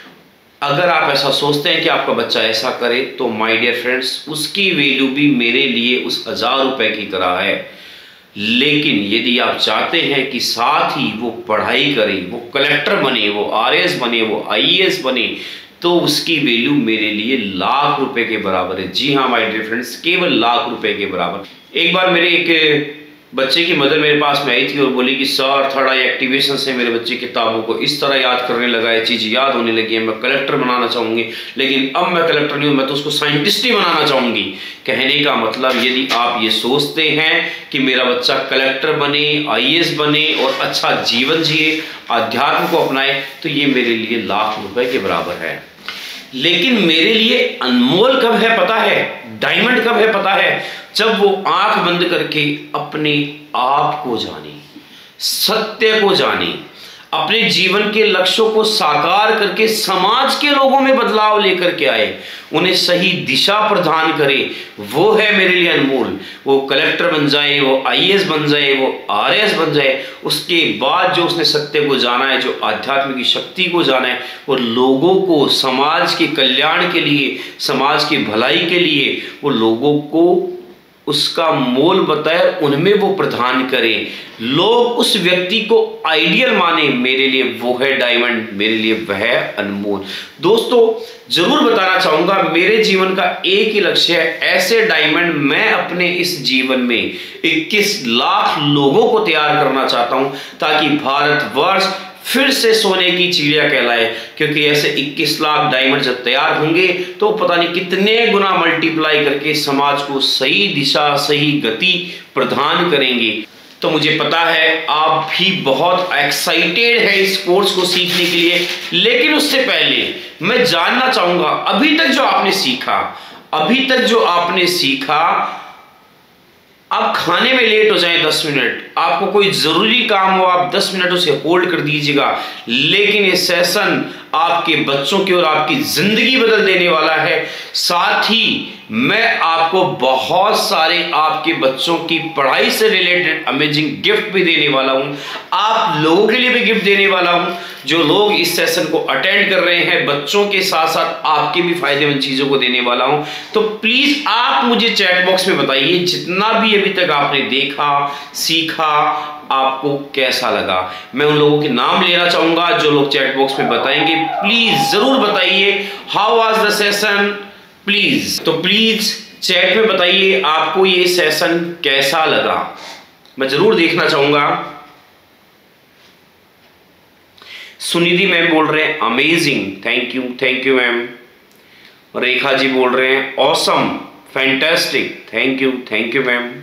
अगर आप ऐसा सोचते हैं कि आपका बच्चा ऐसा करे तो माय डियर फ्रेंड्स, उसकी वैल्यू भी मेरे लिए उस हजार रुपए की तरह है। लेकिन यदि आप चाहते हैं कि साथ ही वो पढ़ाई करे, वो कलेक्टर बने, वो आर एस बने, वो आई ए एस बने, तो उसकी वैल्यू मेरे लिए लाख रुपए के बराबर है। जी हाँ माय डियर फ्रेंड्स, केवल लाख रुपए के बराबर। एक बार मेरे एक बच्चे की मदर मेरे पास में आई थी और बोली कि सर थर्ड आई एक्टिवेशन से मेरे बच्चे किताबों को इस तरह याद करने लगा है, चीज़ याद होने लगी है, मैं कलेक्टर बनाना चाहूँगी, लेकिन अब मैं कलेक्टर नहीं हूँ, मैं तो उसको साइंटिस्ट ही बनाना चाहूँगी। कहने का मतलब, यदि आप ये सोचते हैं कि मेरा बच्चा कलेक्टर बने, आई ए एस बने और अच्छा जीवन जिए, अध्यात्म को अपनाए, तो ये मेरे लिए लाख रुपए के बराबर है। लेकिन मेरे लिए अनमोल कब है पता है? डायमंड कब है पता है? जब वो आंख बंद करके अपने आप को जाने, सत्य को जाने, अपने जीवन के लक्ष्यों को साकार करके समाज के लोगों में बदलाव लेकर के आए, उन्हें सही दिशा प्रदान करे, वो है मेरे लिए अनमोल। वो कलेक्टर बन जाए, वो आई ए एस बन जाए, वो आर ए एस बन जाए, उसके बाद जो उसने सत्य को जाना है, जो आध्यात्म की शक्ति को जाना है, वो लोगों को समाज के कल्याण के लिए, समाज की भलाई के लिए वो लोगों को उसका मोल बताए, उनमें वो प्रदान करें, लोग उस व्यक्ति को आइडियल माने, मेरे लिए वो है डायमंड, मेरे लिए वह है अनमोल। दोस्तों जरूर बताना चाहूंगा, मेरे जीवन का एक ही लक्ष्य है, ऐसे डायमंड मैं अपने इस जीवन में इक्कीस लाख लोगों को तैयार करना चाहता हूं, ताकि भारतवर्ष फिर से सोने की चिड़िया कहलाए। क्योंकि ऐसे इक्कीस लाख डायमंड जब तैयार होंगे तो पता नहीं कितने गुना मल्टीप्लाई करके समाज को सही दिशा, सही गति प्रदान करेंगे। तो मुझे पता है आप भी बहुत एक्साइटेड है इस कोर्स को सीखने के लिए, लेकिन उससे पहले मैं जानना चाहूंगा, अभी तक जो आपने सीखा, अभी तक जो आपने सीखा, आप खाने में लेट हो जाएं दस मिनट, आपको कोई जरूरी काम हो, आप दस मिनट उसे होल्ड कर दीजिएगा, लेकिन ये सेशन आपके बच्चों की और आपकी जिंदगी बदल देने वाला है। साथ ही मैं आपको बहुत सारे आपके बच्चों की पढ़ाई से रिलेटेड अमेजिंग गिफ्ट भी देने वाला हूं, आप लोगों के लिए भी गिफ्ट देने वाला हूं। जो लोग इस सेशन को अटेंड कर रहे हैं, बच्चों के साथ साथ आपके भी फायदेमंद चीजों को देने वाला हूं। तो प्लीज आप मुझे चैट बॉक्स में बताइए, जितना भी अभी तक आपने देखा, सीखा, आपको कैसा लगा। मैं उन लोगों के नाम लेना चाहूंगा जो लोग चैट बॉक्स में बताएंगे। प्लीज जरूर बताइए how was the session, please. तो प्लीज चैट में बताइए आपको ये सेशन कैसा लगा, मैं जरूर देखना चाहूंगा। सुनिधि मैम बोल रहे हैं amazing, thank you thank you ma'am. Rekha ji बोल रहे हैं awesome, fantastic, thank you thank you ma'am.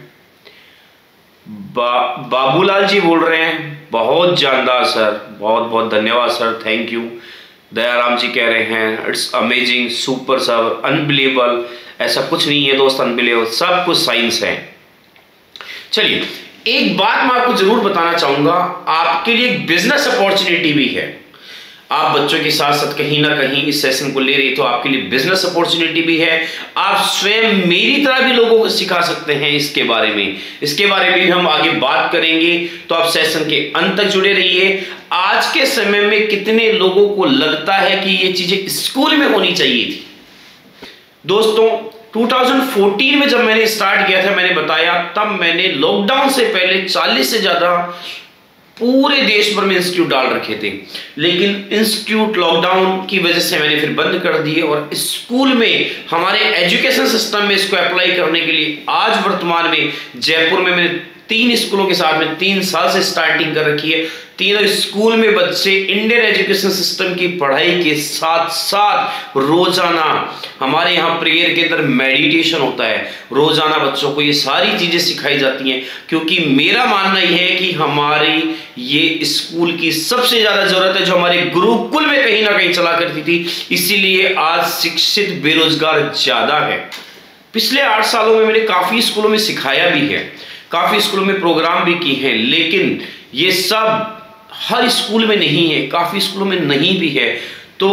बा, बाबूलाल जी बोल रहे हैं बहुत जानदार सर, बहुत बहुत धन्यवाद sir, thank you. Dayaram ji कह रहे हैं it's amazing, super sir, unbelievable. ऐसा कुछ नहीं है दोस्त अनबिलीवेबल, सब कुछ साइंस है। चलिए एक बात मैं आपको जरूर बताना चाहूंगा, आपके लिए एक बिजनेस अपॉर्चुनिटी भी है। आप बच्चों के साथ साथ कहीं ना कहीं इस सेशन को ले रही तो आपके लिए बिजनेस अपॉर्चुनिटी भी है। आप स्वयं मेरी तरह भी लोगों को सिखा सकते हैं इसके बारे में, इसके बारे में भी हम आगे बात करेंगे। तो आप सेशन के अंत तक जुड़े रहिए। आज के समय में कितने लोगों को लगता है कि ये चीजें स्कूल में होनी चाहिए थी? दोस्तों दो हज़ार चौदह में जब मैंने स्टार्ट किया था, मैंने बताया तब मैंने लॉकडाउन से पहले चालीस से ज्यादा पूरे देश भर में इंस्टीट्यूट डाल रखे थे, लेकिन इंस्टीट्यूट लॉकडाउन की वजह से मैंने फिर बंद कर दिए और स्कूल में हमारे एजुकेशन सिस्टम में इसको अप्लाई करने के लिए आज वर्तमान में जयपुर में मैंने तीन स्कूलों के साथ में तीन साल से स्टार्टिंग कर रखी है। तीनों स्कूल में बच्चे इंडियन एजुकेशन सिस्टम की पढ़ाई के साथ साथ रोजाना हमारे यहाँ प्रेयर के अंदर मेडिटेशन होता है। रोजाना बच्चों को ये सारी चीजें सिखाई जाती हैं, क्योंकि मेरा मानना यह है कि हमारी ये स्कूल की सबसे ज्यादा जरूरत है जो हमारे गुरुकुल में कहीं ना कहीं चला करती थी। इसीलिए आज शिक्षित बेरोजगार ज्यादा है। पिछले आठ सालों में मैंने काफी स्कूलों में सिखाया भी है, काफी स्कूलों में प्रोग्राम भी किए हैं, लेकिन ये सब हर स्कूल में नहीं है, काफी स्कूलों में नहीं भी है। तो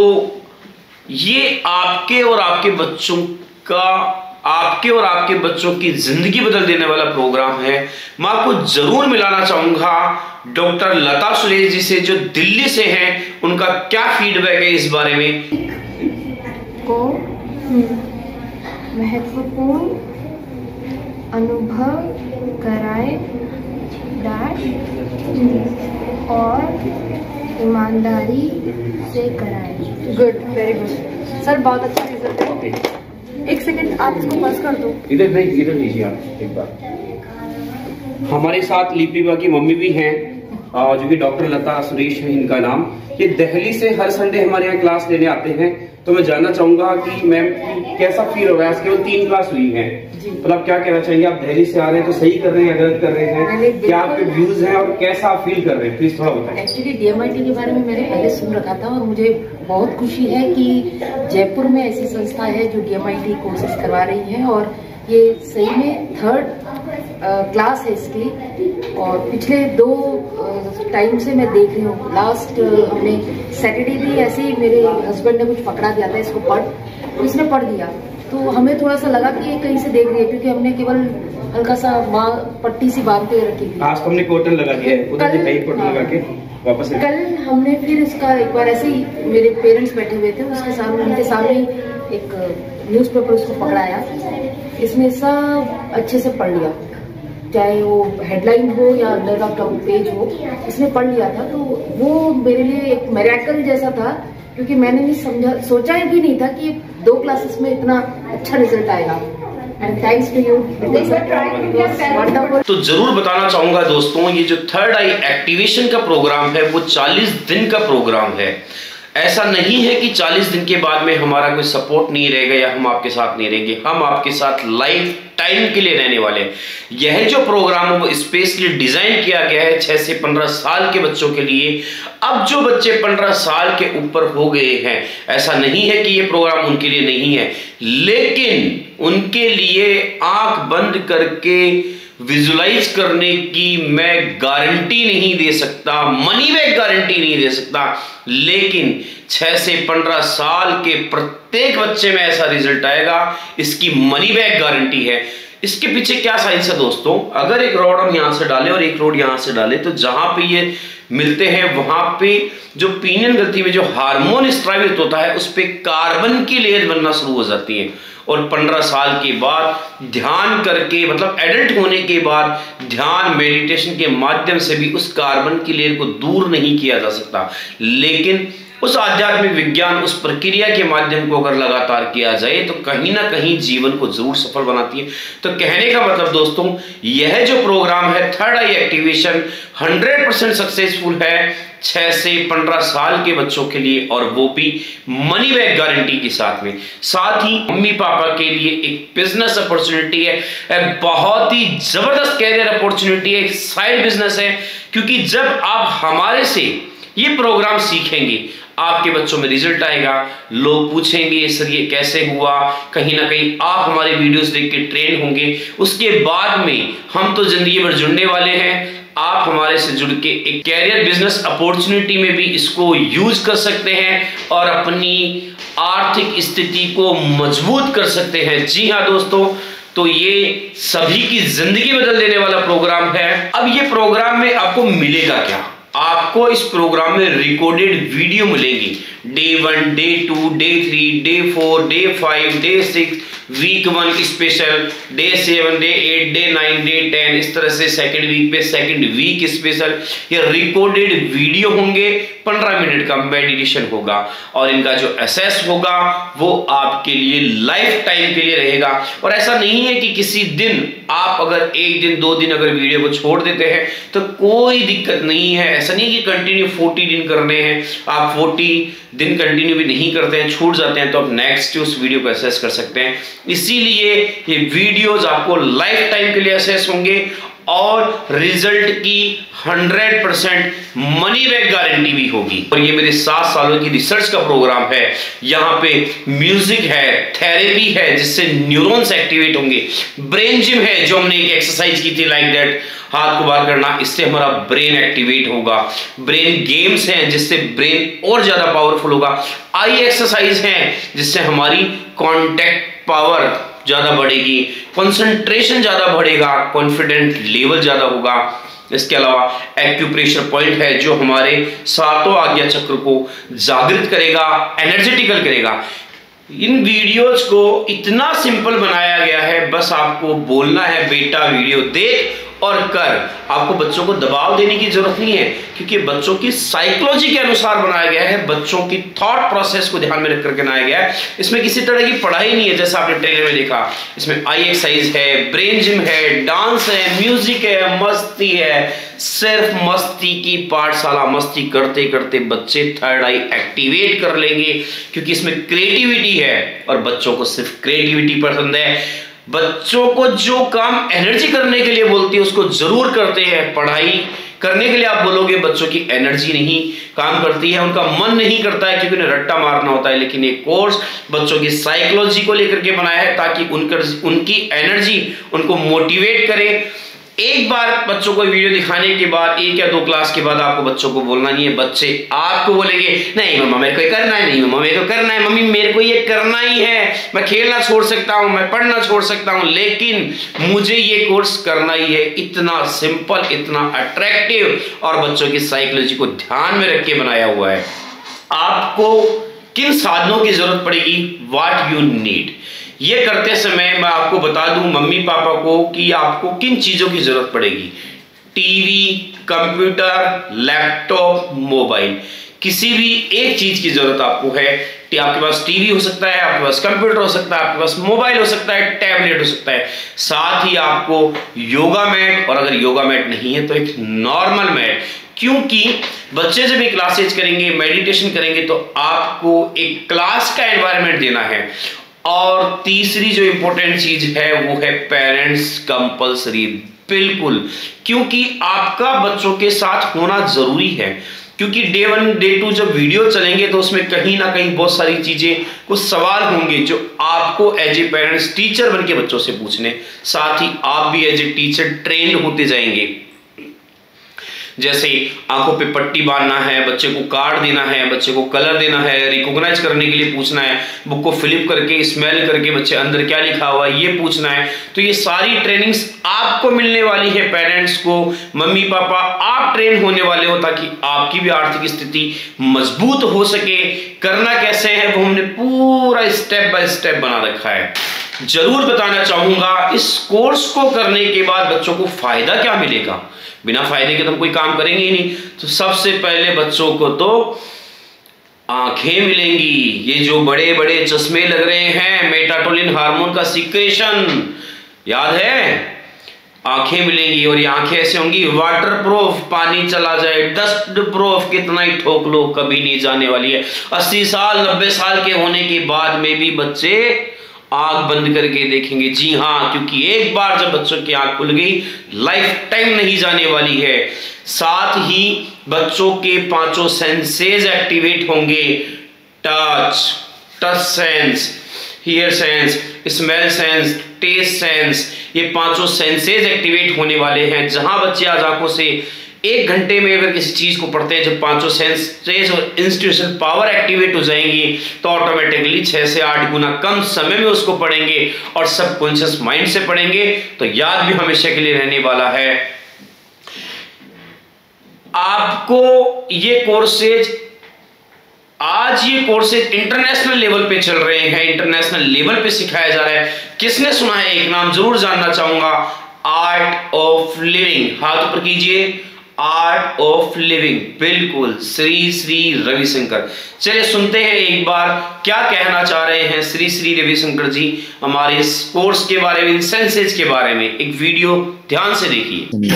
ये आपके और आपके बच्चों का आपके और आपके बच्चों की जिंदगी बदल देने वाला प्रोग्राम है। मैं आपको जरूर मिलाना चाहूंगा डॉक्टर लता सुरेश जी से, जो दिल्ली से हैं। उनका क्या फीडबैक है इस बारे में? को महत्वपूर्ण अनुभव कराए और ईमानदारी से कराए। गुड, वेरी गुड सर, बहुत अच्छा रिजल्ट है। एक सेकंड आप इसको पास कर दो। इधर नहीं, इधर लीजिए आप एक बार। हमारे साथ लिपिबा की मम्मी भी हैं, जो कि डॉक्टर लता सुरेश है इनका नाम। ये दिल्ली से हर संडे हमारे यहाँ क्लास लेने आते हैं। तो मैं जानना चाहूंगा कि मैम कैसा फील हो रहा है? केवल तीन क्लास हुई है, तो आप क्या कहना चाहेंगे? आप दिल्ली से आ रहे हैं तो सही कर रहे हैं या गलत कर रहे हैं? क्या आपके व्यूज हैं और कैसा आप फील कर रहे हैं? प्लीज थोड़ा बताएं। एक्चुअली डीएमआईटी के बारे में मैंने पहले सुन रखा था और मुझे बहुत खुशी है कि जयपुर में ऐसी संस्था है जो डीएमआईटी कोर्सेज करवा रही है, और ये सही में थर्ड क्लास है इसकी। और पिछले दो टाइम से मैं देख रही हूँ, लास्ट हमने सैटरडे भी ऐसे ही मेरे हस्बैंड ने कुछ पकड़ा दिया था इसको पढ़, तो इसने पढ़ दिया। तो हमें थोड़ा सा लगा कि ये कहीं से देख रही है, क्योंकि हमने केवल हल्का सा माँ पट्टी सी बांध के रखी थी। आज तो हमने कॉटन लगा दिया है, उधर दिखाई कॉटन लगा के वापस। कल हमने फिर इसका एक बार ऐसे ही, मेरे पेरेंट्स बैठे हुए थे, उसके सामने उनके सामने एक न्यूज़पेपर उसको पकड़ाया, इसने सब अच्छे से पढ़ लिया, चाहे वो हेडलाइन हो या अंडर का पेज हो, इसने पढ़ लिया था। तो वो मेरे लिए एक मिरेकल जैसा था, क्योंकि मैंने नहीं समझा, सोचा भी नहीं था कि दो क्लासेस में इतना अच्छा रिजल्ट आएगा। And thanks to you. तो जरूर बताना चाहूंगा दोस्तों, ये जो थर्ड आई एक्टिवेशन का प्रोग्राम है वो चालीस दिन का प्रोग्राम है। ऐसा नहीं है कि चालीस दिन के बाद में हमारा कोई सपोर्ट नहीं रहेगा या हम आपके साथ नहीं रहेंगे। हम आपके साथ लाइफ टाइम के लिए रहने वाले हैं। यह जो प्रोग्राम है वो स्पेशली डिजाइन किया गया है छह से पंद्रह साल के बच्चों के लिए। अब जो बच्चे पंद्रह साल के ऊपर हो गए हैं, ऐसा नहीं है कि ये प्रोग्राम उनके लिए नहीं है, लेकिन उनके लिए आंख बंद करके विजुलाइज करने की मैं गारंटी नहीं दे सकता, मनी बैक गारंटी नहीं दे सकता, लेकिन छह से पंद्रह साल के प्रत्येक बच्चे में ऐसा रिजल्ट आएगा, इसकी मनी बैक गारंटी है। इसके पीछे क्या साइंस है दोस्तों? अगर एक रॉड हम यहां से डालें और एक रॉड यहां से डालें, तो जहां पे ये मिलते हैं वहां पे जो पीनियन ग्रंथि में जो हार्मोन स्रावित होता है उस पे कार्बन की लेयर बनना शुरू हो जाती है। और पंद्रह साल के बाद ध्यान करके, मतलब एडल्ट होने के बाद ध्यान मेडिटेशन के माध्यम से भी उस कार्बन की लेयर को दूर नहीं किया जा सकता, लेकिन उस आध्यात्मिक विज्ञान, उस प्रक्रिया के माध्यम को अगर लगातार किया जाए तो कहीं ना कहीं जीवन को जरूर सफल बनाती है। तो कहने का मतलब दोस्तों, यह जो प्रोग्राम है third eye activation hundred percent successful है छह से पंद्रह साल के बच्चों के लिए, और वो भी मनी बैक गारंटी के साथ में। साथ ही मम्मी पापा के लिए एक बिजनेस अपॉर्चुनिटी है, एक बहुत ही जबरदस्त कैरियर अपॉर्चुनिटी है, एक साइड बिजनेस है। क्योंकि जब आप हमारे से ये प्रोग्राम सीखेंगे, आपके बच्चों में रिजल्ट आएगा, लोग पूछेंगे सर ये कैसे हुआ, कहीं ना कहीं आप हमारे वीडियोस देख के ट्रेन होंगे। उसके बाद में हम तो जिंदगी भर जुड़ने वाले हैं, आप हमारे से जुड़ के एक कैरियर बिजनेस अपॉर्चुनिटी में भी इसको यूज कर सकते हैं और अपनी आर्थिक स्थिति को मजबूत कर सकते हैं। जी हाँ दोस्तों, तो ये सभी की जिंदगी बदल देने वाला प्रोग्राम है। अब ये प्रोग्राम में आपको मिलेगा क्या? आपको इस प्रोग्राम में रिकॉर्डेड वीडियो मिलेगी, day one, day two, day three, day four, day five, day six, week one special, day seven, day eight, day nine, day ten, इस तरह से सेकंड वीक पे सेकंड वीक स्पेशल ये recorded video होंगे। पंद्रह minute का meditation होगा और इनका जो एसेस होगा वो आपके लिए लाइफ टाइम के लिए रहेगा। और ऐसा नहीं है कि किसी दिन आप अगर एक दिन दो दिन अगर वीडियो को छोड़ देते हैं तो कोई दिक्कत नहीं है। ऐसा नहीं कि कंटिन्यू चालीस दिन करने हैं, आप चालीस दिन कंटिन्यू भी नहीं करते हैं, छूट जाते हैं, तो आप नेक्स्ट उस वीडियो को एसेस कर सकते हैं। इसीलिए ये वीडियोस आपको लाइफ टाइम के लिए एसेस होंगे और रिजल्ट की hundred percent money back guarantee भी होगी। और ये मेरे सात सालों की रिसर्च का प्रोग्राम है। यहाँ पे म्यूजिक है, थेरेपी है जिससे न्यूरॉन्स एक्टिवेट होंगे, ब्रेन जिम है जो हमने एक एक्सरसाइज की थी लाइक दैट, हाथ को बाहर करना, इससे हमारा ब्रेन एक्टिवेट होगा। ब्रेन गेम्स हैं जिससे ब्रेन और ज्यादा पावरफुल होगा। आई एक्सरसाइज है जिससे हमारी कॉन्टैक्ट पावर ज्यादा बढ़ेगी, कंसंट्रेशन ज्यादा बढ़ेगा, कॉन्फिडेंट लेवल ज्यादा होगा। इसके अलावा एक्यूप्रेशर पॉइंट है जो हमारे सातों आज्ञा चक्र को जागृत करेगा, एनर्जेटिकल करेगा। इन वीडियोस को इतना सिंपल बनाया गया है, बस आपको बोलना है बेटा वीडियो देख और कर। आपको बच्चों को दबाव देने की जरूरत नहीं है क्योंकि बच्चों की साइकोलॉजी के अनुसार बनाया गया है, बच्चों की थॉट प्रोसेस को ध्यान में रख करके बनाया गया है। इसमें किसी तरह की पढ़ाई नहीं है जैसा आपने ट्रेलर में देखा। इसमें आई एक्सरसाइज है, ब्रेन जिम है, डांस है, म्यूजिक है, मस्ती है, सिर्फ मस्ती की पाठशाला। मस्ती करते करते बच्चे थर्ड आई एक्टिवेट कर लेंगे क्योंकि इसमें क्रिएटिविटी है और बच्चों को सिर्फ क्रिएटिविटी पसंद है। बच्चों को जो काम एनर्जी करने के लिए बोलती है उसको जरूर करते हैं। पढ़ाई करने के लिए आप बोलोगे, बच्चों की एनर्जी नहीं काम करती है, उनका मन नहीं करता है क्योंकि उन्हें रट्टा मारना होता है। लेकिन ये कोर्स बच्चों की साइकोलॉजी को लेकर के बनाया है ताकि उनकर उनकी एनर्जी उनको मोटिवेट करे। एक बार बच्चों को वीडियो दिखाने के बाद, एक या दो क्लास के बाद आपको बच्चों को बोलना नहीं है। बच्चे आपको बोलेंगे नहीं मम्मा मेरे को ये करना है, नहीं मम्मा मेरे को करना है, मम्मी मेरे को ये करना ही है, मैं खेलना छोड़ सकता हूँ, मैं पढ़ना छोड़ सकता हूँ, लेकिन मुझे ये कोर्स करना ही है। इतना सिंपल, इतना अट्रैक्टिव और बच्चों की साइकोलॉजी को ध्यान में रख के बनाया हुआ है। आपको किन साधनों की जरूरत पड़ेगी, व्हाट यू नीड, ये करते समय मैं आपको बता दूं मम्मी पापा को कि आपको किन चीजों की जरूरत पड़ेगी। टीवी, कंप्यूटर, लैपटॉप, मोबाइल, किसी भी एक चीज की जरूरत आपको है। आपके पास टीवी हो सकता है, आपके पास कंप्यूटर हो सकता है, आपके पास मोबाइल हो सकता है, टैबलेट हो सकता है। साथ ही आपको योगा मैट, और अगर योगा मैट नहीं है तो एक नॉर्मल मैट, क्योंकि बच्चे जब भी क्लासेज करेंगे, मेडिटेशन करेंगे तो आपको एक क्लास का एनवायरनमेंट देना है। और तीसरी जो इंपॉर्टेंट चीज है वो है पेरेंट्स कंपल्सरी, बिल्कुल, क्योंकि आपका बच्चों के साथ होना जरूरी है। क्योंकि डे वन डे टू जब वीडियो चलेंगे तो उसमें कहीं ना कहीं बहुत सारी चीजें, कुछ सवाल होंगे जो आपको एज ए पेरेंट्स टीचर बन के बच्चों से पूछने, साथ ही आप भी एज ए टीचर ट्रेंड होते जाएंगे। जैसे आंखों पे पट्टी बांधना है, बच्चे को कार्ड देना है, बच्चे को कलर देना है, रिकॉग्नाइज करने के लिए पूछना है, बुक को फ्लिप करके स्मेल करके बच्चे अंदर क्या लिखा हुआ है ये पूछना है। तो ये सारी ट्रेनिंग्स आपको मिलने वाली है, पेरेंट्स को, मम्मी पापा आप ट्रेन होने वाले हो ताकि आपकी भी आर्थिक स्थिति मजबूत हो सके। करना कैसे है वो हमने पूरा स्टेप बाय स्टेप बना रखा है। जरूर बताना चाहूंगा इस कोर्स को करने के बाद बच्चों को फायदा क्या मिलेगा। बिना फायदे के तो हम कोई काम करेंगे ही नहीं। तो सबसे पहले बच्चों को तो आंखें मिलेंगी। ये जो बड़े बड़े चश्मे लग रहे हैं, मेटाटोनिन हार्मोन का सीक्रेशन, याद है? आंखें मिलेंगी और ये आंखें ऐसे होंगी वाटर प्रूफ, पानी चला जाए, डस्ट प्रूफ, कितना ही ठोक लो कभी नहीं जाने वाली है। अस्सी साल नब्बे साल के होने के बाद में भी बच्चे आंख बंद करके देखेंगे। जी हाँ, क्योंकि एक बार जब बच्चों की आंख खुल गई, लाइफ टाइम नहीं जाने वाली है। साथ ही बच्चों के पांचों सेंसेस एक्टिवेट होंगे। Touch, touch sense, hear sense, smell sense, taste sense, ये पांचों सेंसेस एक्टिवेट होने वाले हैं। जहां बच्चे आज आंखों से एक घंटे में अगर किसी चीज को पढ़ते हैं, जब पांचों सेंसेस और इंस्टीट्यूशन पावर एक्टिवेट हो जाएंगी, तो ऑटोमेटिकली छह से आठ गुना कम समय में उसको पढ़ेंगे और सबकॉन्शियस माइंड से पढ़ेंगे, तो याद भी हमेशा के लिए रहने वाला है। आपको ये कोर्सेज, आज ये कोर्सेज इंटरनेशनल लेवल पे चल रहे हैं, इंटरनेशनल लेवल पे सिखाया जा रहा है। किसने सुना है? एक नाम जरूर जानना चाहूंगा, आर्ट ऑफ लिविंग। हाथ ऊपर कीजिए। आर्ट ऑफ लिविंग, बिल्कुल, श्री श्री रविशंकर। चलिए सुनते हैं एक बार क्या कहना चाह रहे हैं श्री श्री रविशंकर जी हमारे इस कोर्स के बारे में, इन सेंसेस के बारे में। एक वीडियो ध्यान से देखिए।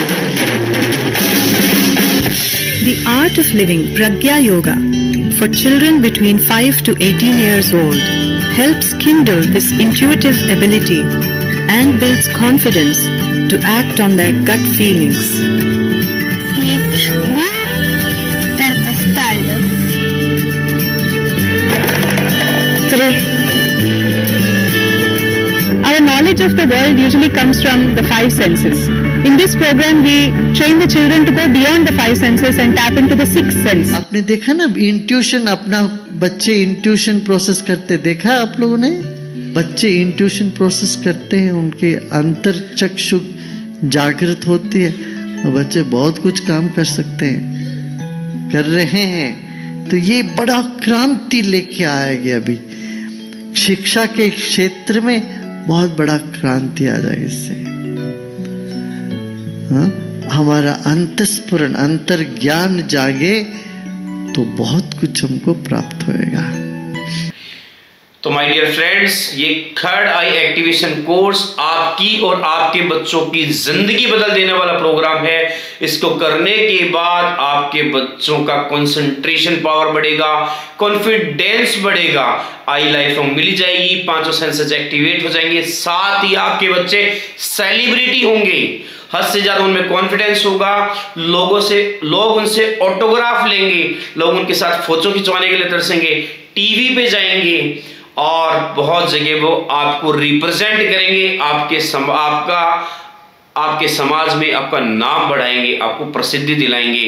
The Art of Living Pragya Yoga for children between five to eighteen years old helps kindle this intuitive ability and builds confidence to act on their gut feelings. Our knowledge of the world usually comes from the five senses. In this program, we train the children to go beyond the five senses and tap into the sixth sense. आपने देखा ना intuition, अपना बच्चे intuition process करते देखा आप लोगों ने? बच्चे इंट्यूशन प्रोसेस करते हैं, उनके अंतर चक्षु जागृत होती है और बच्चे बहुत कुछ काम कर सकते हैं, कर रहे हैं। तो ये बड़ा क्रांति लेके आएगी। अभी शिक्षा के क्षेत्र में बहुत बड़ा क्रांति आ जाएगी इससे। हाँ? हमारा अंतस्फुरण, अंतर ज्ञान जागे तो बहुत कुछ हमको प्राप्त होएगा। तो माय डियर फ्रेंड्स, ये थर्ड आई एक्टिवेशन कोर्स आपकी और आपके बच्चों की जिंदगी बदल देने वाला प्रोग्राम है। इसको करने के बाद आपके बच्चों का कंसंट्रेशन पावर बढ़ेगा, कॉन्फिडेंस बढ़ेगा, आई लाइफ में मिली जाएगी, पांचों सेंसेस एक्टिवेट हो जाएंगे, साथ ही आपके बच्चे सेलिब्रिटी होंगे, हद से ज्यादा उनमें कॉन्फिडेंस होगा, लोगों से लोग उनसे ऑटोग्राफ लेंगे, लोग उनके साथ फोटो खिंचवाने के लिए तरसेंगे, टीवी पे जाएंगे और बहुत जगह वो आपको रिप्रेजेंट करेंगे, आपके सम, आपका आपके समाज में आपका नाम बढ़ाएंगे, आपको प्रसिद्धि दिलाएंगे।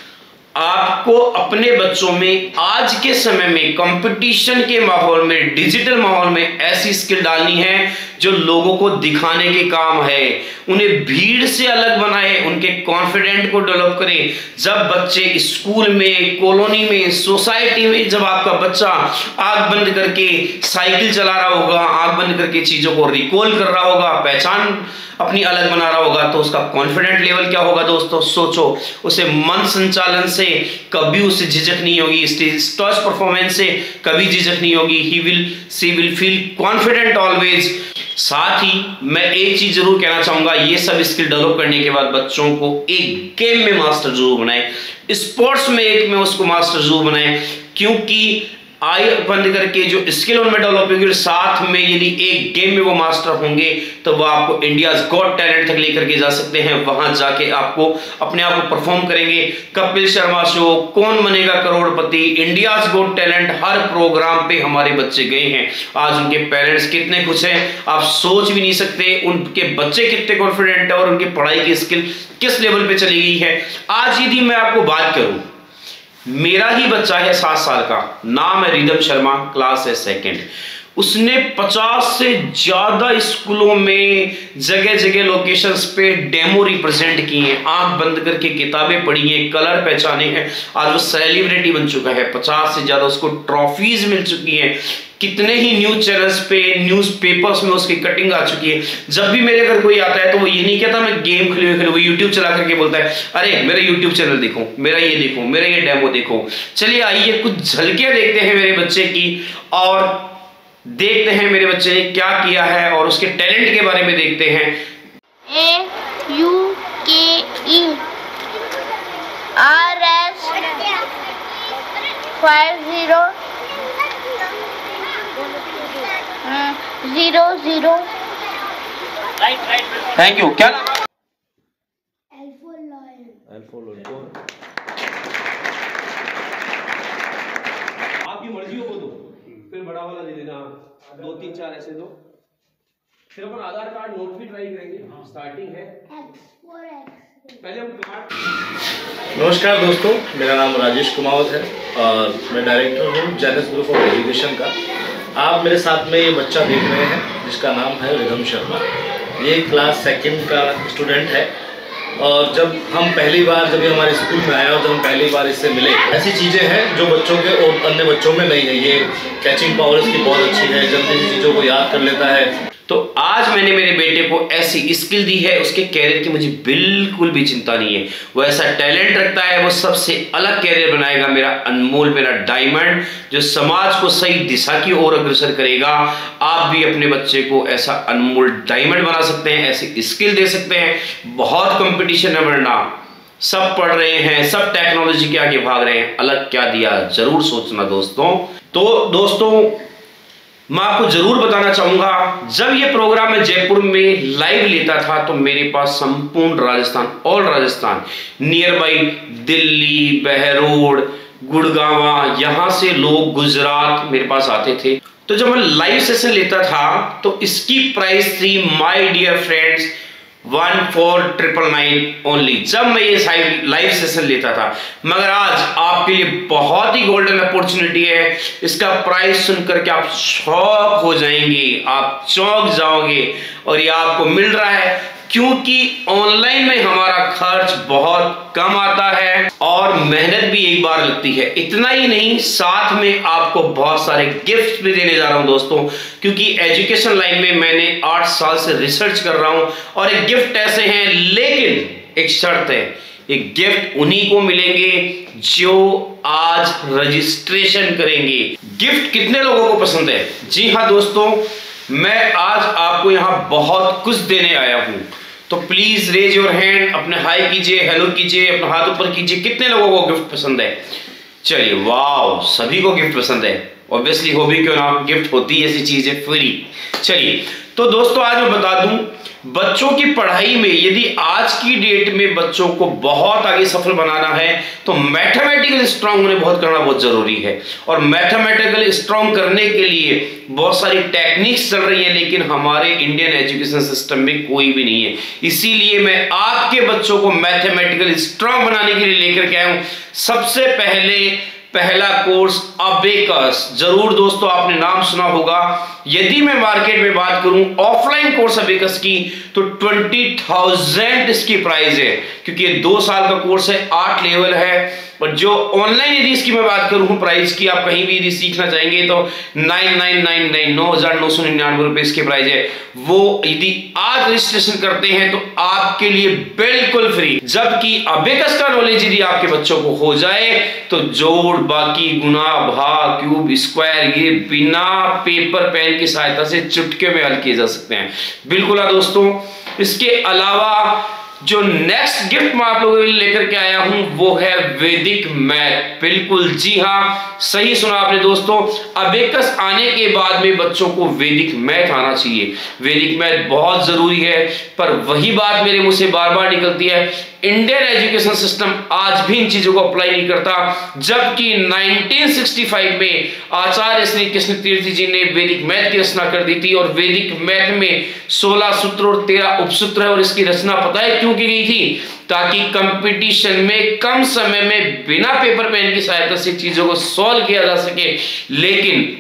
आपको अपने बच्चों में आज के समय में कंपटीशन के माहौल में, डिजिटल माहौल में ऐसी स्किल डालनी है जो लोगों को दिखाने के काम है, उन्हें भीड़ से अलग बनाए, उनके कॉन्फिडेंट को डेवलप करें। जब बच्चे स्कूल में, कॉलोनी में, सोसाइटी में, जब आपका बच्चा आंख बंद करके साइकिल चला रहा होगा, आंख बंद करके चीजों को रिकॉल कर रहा होगा, पहचान अपनी अलग बना रहा होगा, तो उसका कॉन्फिडेंट लेवल क्या होगा दोस्तों? सोचो, उसे मन संचालन से कभी उसे झिझक नहीं होगी, स्टेज परफॉर्मेंस से कभी झिझक नहीं होगी। He will she will feel confident always. साथ ही मैं एक चीज जरूर कहना चाहूंगा, ये सब स्किल डेवलप करने के बाद बच्चों को एक गेम में मास्टर जरूर बनाए, स्पोर्ट्स में एक में उसको मास्टर जरूर बनाए, क्योंकि आई बंद करके जो स्किल उनमें डेवलप होगी, साथ में यदि एक गेम में वो मास्टर होंगे तो वो आपको इंडियाज गॉट टैलेंट तक लेकर के जा सकते हैं। वहां जाके आपको अपने आप को परफॉर्म करेंगे। Kapil Sharma show, Kaun Banega Crorepati, India's got talent, हर प्रोग्राम पे हमारे बच्चे गए हैं। आज उनके पेरेंट्स कितने खुश हैं आप सोच भी नहीं सकते, उनके बच्चे कितने कॉन्फिडेंट है और उनकी पढ़ाई की स्किल किस लेवल पे चली गई है। आज यदि मैं आपको बात करूं, मेरा ही बच्चा है सात साल का, नाम है रिदम शर्मा, क्लास है सेकंड। उसने पचास से ज्यादा स्कूलों में जगह जगह लोकेशंस पे डेमो रिप्रेजेंट किए हैं, आंख बंद करके किताबें पढ़ी हैं, कलर पहचाने हैं। आज वो सेलिब्रिटी बन चुका है, पचास से ज्यादा उसको ट्रॉफीज मिल चुकी हैं। कितने ही न्यूज चैनल्स पे, न्यूज पेपर्स में उसकी कटिंग आ चुकी है। जब भी मेरे घर कोई आता है तो वो ये नहीं कहता मैं गेम खेलूं खेलूं, वो यूट्यूब चला करके बोलता है अरे मेरा यूट्यूब चैनल देखो, मेरा ये देखो, मेरा ये डेमो देखो। चलिए आइए कुछ झलकियां देखते हैं मेरे बच्चे की और देखते हैं मेरे बच्चे ने क्या किया है और उसके टैलेंट के बारे में देखते हैं। A U K E R S five zero zero zero. Thank you. क्या नाम? आपकी मर्जी हो वो दो, फिर बड़ा वाला दे देना, दो तीन चार ऐसे दो। फिर अपन आधार कार्ड नोट भी ट्राई करेंगे, स्टार्टिंग है। पहले हम कार्ड। नमस्कार दोस्तों, मेरा नाम राजेश कुमावत है और मैं डायरेक्टर हूँ जेनस ग्रुप ऑफ एजुकेशन का। आप मेरे साथ में ये बच्चा देख रहे हैं जिसका नाम है रिदम शर्मा। ये क्लास सेकंड का स्टूडेंट है और जब हम पहली बार जब ये हमारे स्कूल में आया और जब हम पहली बार इससे मिले, ऐसी चीज़ें हैं जो बच्चों के और अन्य बच्चों में नहीं है। ये कैचिंग पावर इसकी बहुत अच्छी है, जल्दी से चीज़ों को याद कर लेता है। तो आज मैंने मेरे बेटे को ऐसी स्किल दी है, उसके कैरियर की मुझे बिल्कुल भी चिंता नहीं है। वो ऐसा टैलेंट रखता है, वो सबसे अलग कैरियर बनाएगा, मेरा अनमोल, मेरा डायमंड, जो समाज को सही दिशा की ओर अग्रसर करेगा। आप भी अपने बच्चे को ऐसा अनमोल डायमंड बना सकते हैं, ऐसी स्किल दे सकते हैं। बहुत कंपटीशन है वरना सब पढ़ रहे हैं, सब टेक्नोलॉजी के आगे भाग रहे हैं, अलग क्या दिया जरूर सोचना दोस्तों। तो दोस्तों मैं आपको जरूर बताना चाहूंगा, जब ये प्रोग्राम मैं जयपुर में लाइव लेता था तो मेरे पास संपूर्ण Rajasthan, all Rajasthan, nearby Delhi, Behror, Gurgaon, यहां से लोग, गुजरात मेरे पास आते थे। तो जब मैं लाइव सेशन लेता था तो इसकी प्राइस थी my dear friends one four triple nine only, जब मैं ये लाइव सेशन लेता था। मगर आज आपके लिए बहुत ही गोल्डन अपॉर्चुनिटी है। इसका प्राइस सुनकर के आप शॉक हो जाएंगे, आप चौंक जाओगे। और ये आपको मिल रहा है क्योंकि ऑनलाइन में हमारा खर्च बहुत कम आता है और मेहनत भी एक बार लगती है। इतना ही नहीं, साथ में आपको बहुत सारे गिफ्ट भी देने जा रहा हूं दोस्तों, क्योंकि एजुकेशन लाइन में मैंने आठ साल से रिसर्च कर रहा हूं और एक गिफ्ट ऐसे हैं, लेकिन एक शर्त है, एक गिफ्ट उन्हीं को मिलेंगे जो आज रजिस्ट्रेशन करेंगे। गिफ्ट कितने लोगों को पसंद है? जी हाँ दोस्तों, मैं आज आपको यहां बहुत कुछ देने आया हूं, तो प्लीज रेज योर हैंड, अपने हाई कीजिए, हेलो कीजिए, अपना हाथ ऊपर कीजिए। कितने लोगों को गिफ्ट पसंद है? चलिए, वाव, सभी को गिफ्ट पसंद है। ऑब्वियसली हो भी क्यों ना, गिफ्ट होती है ऐसी चीज है फ्री। चलिए, तो दोस्तों आज मैं बता दूं, बच्चों की पढ़ाई में यदि आज की डेट में बच्चों को बहुत आगे सफल बनाना है तो मैथमेटिकल स्ट्रांग उन्हें बहुत करना बहुत जरूरी है। और मैथमेटिकल स्ट्रांग करने के लिए बहुत सारी टेक्निक्स चल रही हैं, लेकिन हमारे इंडियन एजुकेशन सिस्टम में कोई भी नहीं है। इसीलिए मैं आपके बच्चों को मैथमेटिकल स्ट्रांग बनाने के लिए लेकर के आया हूं। सबसे पहले पहला कोर्स अबेकस, जरूर दोस्तों आपने नाम सुना होगा। यदि मैं मार्केट में बात करूं ऑफलाइन कोर्स अबेकस की तो ट्वेंटी थाउजेंड इसकी प्राइस है, क्योंकि ये दो साल का कोर्स है, आठ लेवल है। और जो ऑनलाइन यदि इसकी मैं बात करूं प्राइस की, आप कहीं भी यदि सीखना चाहेंगे तो नाइन नाइन नाइन नाइन नौ हजार नौ सौ निन्यानवे रुपए इसके प्राइस है। वो यदि आज रजिस्ट्रेशन करते हैं तो आपके लिए बिल्कुल फ्री। जबकि अबेकस का नॉलेज यदि आपके बच्चों को हो जाए तो जोड़, बाकी, गुना, भाग, क्यूब, स्क्वायर, ये बिना पेपर पेन की सहायता से चुटके में हल किए जा सकते हैं। बिल्कुल है दोस्तों। इसके अलावा जो नेक्स्ट गिफ्ट मैं आप लोगों के लिए लेकर के आया हूं वो है वैदिक मैथ। बिल्कुल, जी हां, सही सुना आपने दोस्तों। अबेकस आने के बाद में बच्चों को वैदिक मैथ आना चाहिए। वैदिक मैथ बहुत जरूरी है, पर वही बात मेरे मुंह से बार बार निकलती है, इंडियन एजुकेशन सिस्टम आज भी इन चीजों को अप्लाई नहीं करता। जबकि नाइनटीन सिक्सटी फाइव में आचार्य श्री कृष्ण तीर्थ जी ने वैदिक मैथ की रचना कर दी थी और वैदिक मैथ में सोलह सूत्र और तेरह उपसूत्र है। और इसकी रचना पता है क्यों की गई थी? ताकि कंपटीशन में कम समय में बिना पेपर पेन की सहायता से चीजों को सॉल्व किया जा सके। लेकिन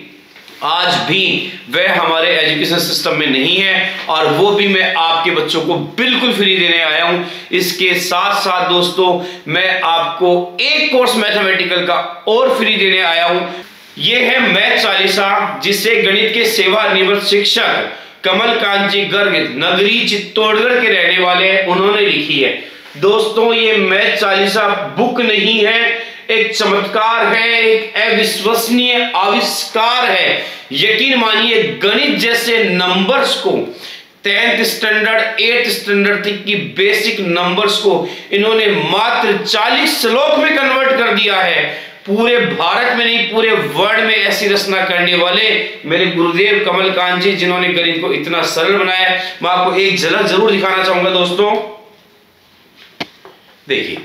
आज भी वह हमारे एजुकेशन सिस्टम में नहीं है और वो भी मैं आपके बच्चों को बिल्कुल फ्री देने आया हूं। इसके साथ साथ दोस्तों मैं आपको एक कोर्स मैथमेटिकल का और फ्री देने आया हूं। ये है मैथ चालीसा, जिसे गणित के सेवानिवृत्त शिक्षक कमलकांत जी गर्ग नगरी चित्तौड़गढ़ के रहने वाले हैं, उन्होंने लिखी है। दोस्तों ये मैथ चालीसा बुक नहीं है, एक चमत्कार है, एक अविश्वसनीय आविष्कार है। यकीन मानिए गणित जैसे नंबर्स को, टेंथ स्टैंडर्ड एट्थ स्टैंडर्ड तक की बेसिक नंबर्स को इन्होंने मात्र चालीस श्लोक में कन्वर्ट कर दिया है। पूरे भारत में नहीं पूरे वर्ल्ड में ऐसी रचना करने वाले मेरे गुरुदेव कमलकांत जी, जिन्होंने गणित को इतना सरल बनाया है। मैं आपको एक झलक जरूर दिखाना चाहूंगा दोस्तों। देखिए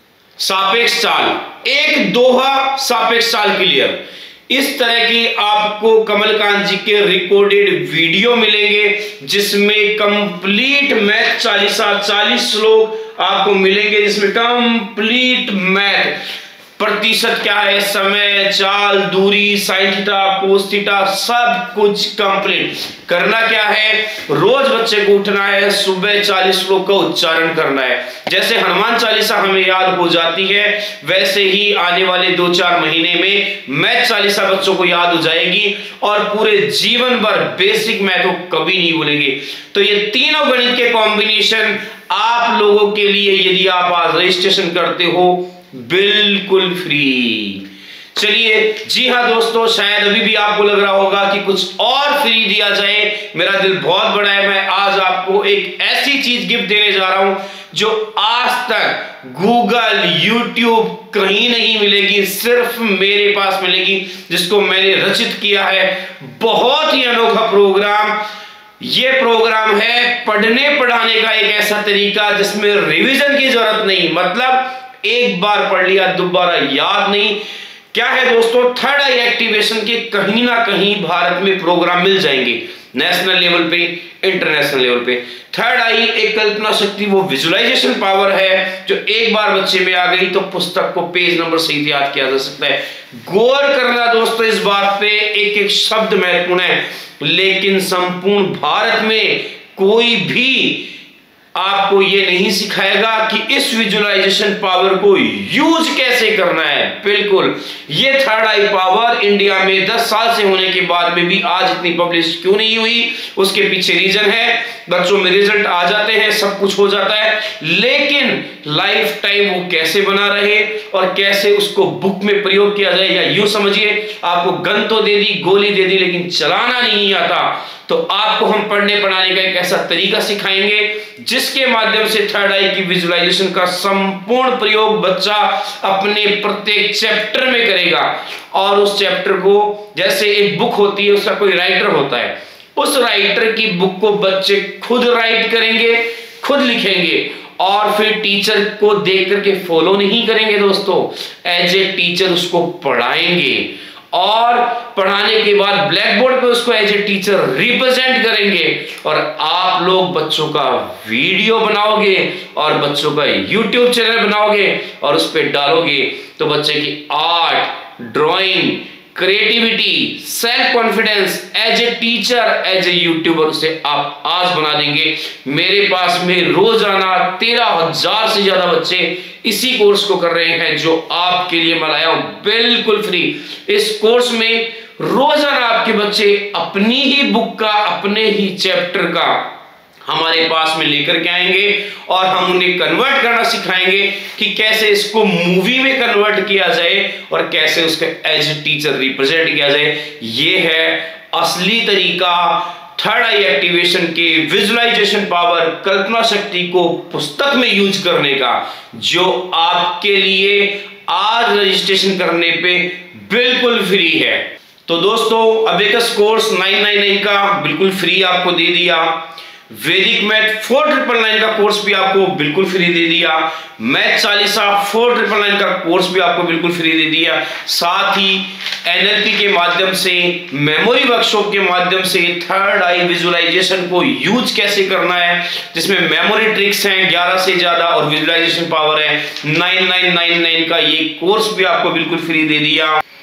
सापेक्ष चाल, एक दोहा सापेक्ष चाल क्लियर। इस तरह की आपको कमलकांत जी के रिकॉर्डेड वीडियो मिलेंगे, जिसमें कंप्लीट मैथ चालीसा चालीस श्लोक आपको मिलेंगे, जिसमें कंप्लीट मैथ, प्रतिशत क्या है, समय, चाल, दूरी, साइन थीटा, कोस थीटा, सब कुछ कंप्लीट। करना क्या है, रोज बच्चे को उठना है, सुबह चालीस श्लोक का उच्चारण करना है। जैसे हनुमान चालीसा हमें याद हो जाती है, वैसे ही आने वाले दो चार महीने में मैथ चालीसा बच्चों को याद हो जाएगी और पूरे जीवन भर बेसिक मैथ को कभी नहीं भूलेंगे। तो ये तीनों गणित के कॉम्बिनेशन आप लोगों के लिए, यदि आप आज रजिस्ट्रेशन करते हो, बिल्कुल फ्री। चलिए जी हाँ दोस्तों, शायद अभी भी आपको लग रहा होगा कि कुछ और फ्री दिया जाए। मेरा दिल बहुत बड़ा है, मैं आज आपको एक ऐसी चीज गिफ्ट देने जा रहा हूं जो आज तक गूगल, यूट्यूब कहीं नहीं मिलेगी, सिर्फ मेरे पास मिलेगी, जिसको मैंने रचित किया है। बहुत ही अनोखा प्रोग्राम ये प्रोग्राम है, पढ़ने पढ़ाने का एक ऐसा तरीका जिसमें रिवीजन की जरूरत नहीं, मतलब एक बार पढ़ लिया दोबारा याद नहीं। क्या है दोस्तों, थर्ड आई एक्टिवेशन के कहीं ना कहीं भारत में प्रोग्राम मिल जाएंगे, नेशनल लेवल पे, इंटरनेशनल लेवल पे। थर्ड आई एक कल्पना शक्ति, वो विजुअलाइजेशन पावर है जो एक बार बच्चे में आ गई तो पुस्तक को पेज नंबर सही याद किया जा सकता है। गौर करना दोस्तों इस बात पे, एक एक शब्द महत्वपूर्ण है, लेकिन संपूर्ण भारत में कोई भी आपको ये नहीं सिखाएगा कि इस विजुअलाइजेशन पावर को यूज कैसे करना है। बिल्कुल, ये थर्ड आई पावर इंडिया में दस साल से होने के बाद में भी आज इतनी पब्लिश क्यों नहीं हुई, उसके पीछे रीजन है, बच्चों में रिजल्ट आ जाते हैं, सब कुछ हो जाता है, लेकिन लाइफ टाइम वो कैसे बना रहे और कैसे उसको बुक में प्रयोग किया जाए, या यूं समझिए आपको गन तो दे दी, गोली दे दी, लेकिन चलाना नहीं आता, तो आपको हम पढ़ने पढ़ाने का एक ऐसा तरीका सिखाएंगे जिसके माध्यम से थर्ड आई की विजुअलाइजेशन का संपूर्ण प्रयोग बच्चा अपने प्रत्येक चैप्टर में करेगा। और उस चैप्टर को, जैसे एक बुक होती है, उसका कोई राइटर होता है, उस राइटर की बुक को बच्चे खुद राइट करेंगे, खुद लिखेंगे और फिर टीचर को देख करके फॉलो नहीं करेंगे दोस्तों, एज ए टीचर उसको पढ़ाएंगे और पढ़ाने के बाद ब्लैक बोर्ड पे उसको एज ए टीचर रिप्रेजेंट करेंगे और आप लोग बच्चों का वीडियो बनाओगे और बच्चों का यूट्यूब चैनल बनाओगे और उस पर डालोगे, तो बच्चे की art, drawing, creativity, self confidence as a teacher, as a youtuber उसे आप आज बना देंगे। मेरे पास में रोजाना तेरह हजार से ज्यादा बच्चे इसी कोर्स को कर रहे हैं जो आपके लिए मैं लाया हूं बिल्कुल फ्री। इस कोर्स में रोजाना आपके बच्चे अपनी ही बुक का, अपने ही चैप्टर का हमारे पास में लेकर के आएंगे और हम उन्हें कन्वर्ट करना सिखाएंगे कि कैसे इसको मूवी में कन्वर्ट किया जाए और कैसे उसके एज टीचर रिप्रेजेंट किया जाए। ये है असली तरीका थर्ड आई एक्टिवेशन के विजुअलाइजेशन पावर, कल्पना शक्ति को पुस्तक में यूज करने का, जो आपके लिए आज रजिस्ट्रेशन करने पे बिल्कुल फ्री है। तो दोस्तों abacus course nine nine nine का बिल्कुल फ्री आपको दे दिया, Vedic math four triple nine का कोर्स भी आपको बिल्कुल फ्री दे दिया, math Chalisa four triple nine का कोर्स भी आपको बिल्कुल फ्री दे दिया, साथ ही एनएलपी के माध्यम से, मेमोरी वर्कशॉप के माध्यम से थर्ड आई विजुअलाइजेशन को यूज कैसे करना है, जिसमें मेमोरी ट्रिक्स हैं ग्यारह से ज्यादा और विजुअलाइजेशन पावर है नाइन नाइन नाइन नाइन का, ये कोर्स भी आपको बिल्कुल फ्री दे दिया।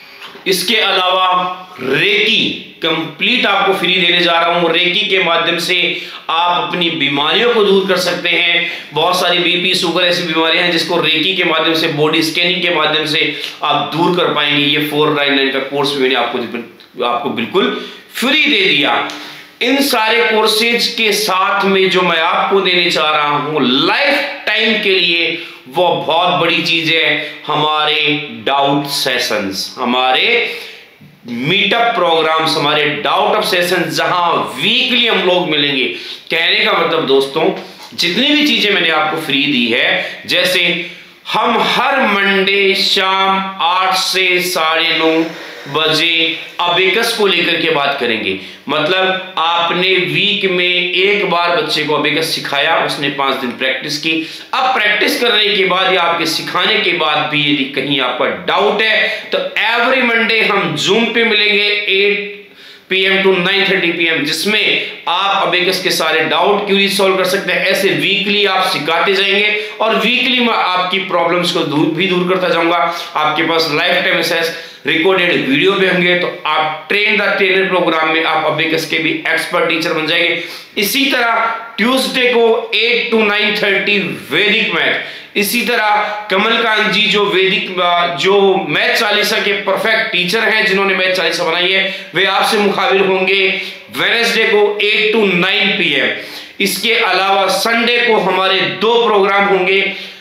इसके अलावा रेकी कंप्लीट आपको फ्री देने जा रहा हूं। रेकी के माध्यम से आप अपनी बीमारियों को दूर कर सकते हैं। बहुत सारी बीपी शुगर ऐसी बीमारियां हैं जिसको रेकी के माध्यम से, बॉडी स्कैनिंग के माध्यम से आप दूर कर पाएंगे। ये फोर नाइन नाइन का कोर्स मैंने आपको आपको बिल्कुल फ्री दे दिया। इन सारे कोर्सेज के साथ में जो मैं आपको देने जा रहा हूं लाइफ टाइम के लिए, वो बहुत बड़ी चीज है, हमारे डाउट सेशंस, हमारे मीटअप प्रोग्राम्स, हमारे डाउट ऑफ सेशन, जहां वीकली हम लोग मिलेंगे। कहने का मतलब दोस्तों, जितनी भी चीजें मैंने आपको फ्री दी है, जैसे हम हर मंडे शाम आठ से साढ़े नौ बजे अबेकस को लेकर के बात करेंगे। मतलब आपने वीक में एक बार बच्चे को अबेकस सिखाया, उसने पांच दिन प्रैक्टिस की। अब प्रैक्टिस करने के बाद या आपके सिखाने के बाद भी यदि कहीं आपका डाउट है तो एवरी मंडे हम जूम पे मिलेंगे eight P M to nine thirty P M, जिसमें आप अबेकस के सारे डाउट क्यूरी सॉल्व कर सकते हैं। ऐसे वीकली आप सिखाते जाएंगे और वीकली मैं आपकी प्रॉब्लम्स को दूर भी दूर करता जाऊंगा। आपके पास lifetime access recorded video भी होंगे, तो आप ट्रेन द ट्रेनर प्रोग्राम में आप अबेकस के भी एक्सपर्ट टीचर बन जाएंगे। इसी तरह ट्यूसडे को eight to nine thirty Vedic math, इसी तरह कमलकांत जी जो वैदिक जो मैथ चालीसा के परफेक्ट टीचर हैं, जिन्होंने मैथ चालीसा बनाई है, वे आपसे मुकाबिल होंगे वेडनेसडे को eight to nine P M. इसके अलावा संडे को हमारे दो प्रोग्राम होंगे,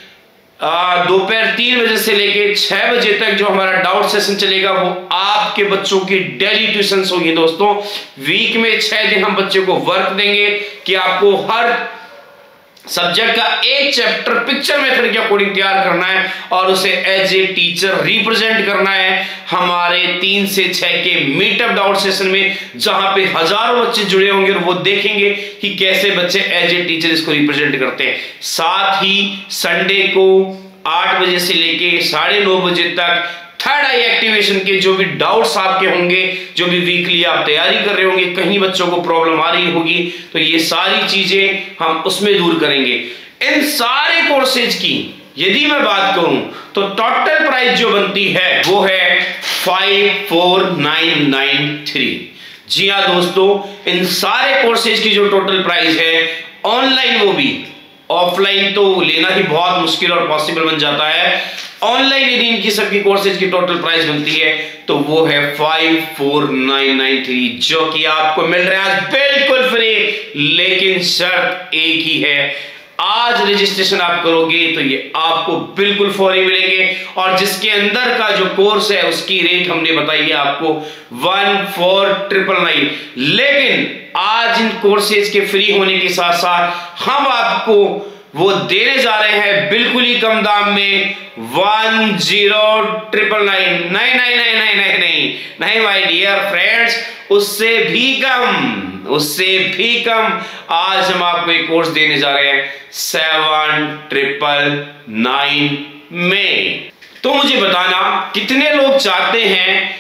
दोपहर तीन बजे से लेके छह बजे तक जो हमारा डाउट सेशन चलेगा, वो आपके बच्चों की डेली ट्यूशंस होगी। दोस्तों, वीक में छह दिन हम बच्चे को वर्क देंगे कि आपको हर सब्जेक्ट का एक चैप्टर पिक्चर मेथड के अकॉर्डिंग तैयार करना है और उसे एज ए टीचर रिप्रेजेंट करना है हमारे तीन से छह के मीटअप डाउट सेशन में, जहां पे हजारों बच्चे जुड़े होंगे और वो देखेंगे कि कैसे बच्चे एज ए टीचर इसको रिप्रेजेंट करते हैं। साथ ही संडे को आठ बजे से लेके साढ़े नौ बजे तक थर्ड आई एक्टिवेशन के जो भी डाउट्स आपके होंगे, जो भी वीकली आप तैयारी कर रहे होंगे, कहीं बच्चों को प्रॉब्लम आ रही होगी, तो ये सारी चीजें हम उसमें दूर करेंगे। इन सारे कोर्सेज की यदि मैं बात करूं तो टोटल प्राइस जो बनती है वो है five four nine nine three. जी हाँ दोस्तों, इन सारे कोर्सेज की जो टोटल प्राइस है, ऑनलाइन वो भी, ऑफलाइन तो लेना ही बहुत मुश्किल और पॉसिबल बन जाता है, ऑनलाइन यदि इनकी सबकी कोर्सेज की टोटल प्राइस बनती है तो वो है five four nine nine three, जो कि आपको मिल रहा है बिल्कुल फ्री। लेकिन शर्त एक ही है, आज रजिस्ट्रेशन आप करोगे तो ये आपको बिल्कुल फौरी मिलेंगे, और जिसके अंदर का जो कोर्स है उसकी रेट हमने बताई है आपको वन फोर ट्रिपल नाइन। लेकिन आज इन कोर्सेज के फ्री होने के साथ साथ हम आपको वो देने जा रहे हैं बिल्कुल ही कम दाम में one zero triple nine nine nine nine nine nine नहीं नहीं माय डियर फ्रेंड्स, उससे भी कम, उससे भी कम आज हम आपको एक कोर्स देने जा रहे हैं सेवन ट्रिपल नाइन में। तो मुझे बताना कितने लोग चाहते हैं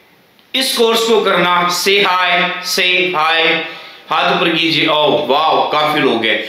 इस कोर्स को करना। से हाय से हाय हाथ ऊपर कीजिए। ओ वाह, काफी लोग हैं।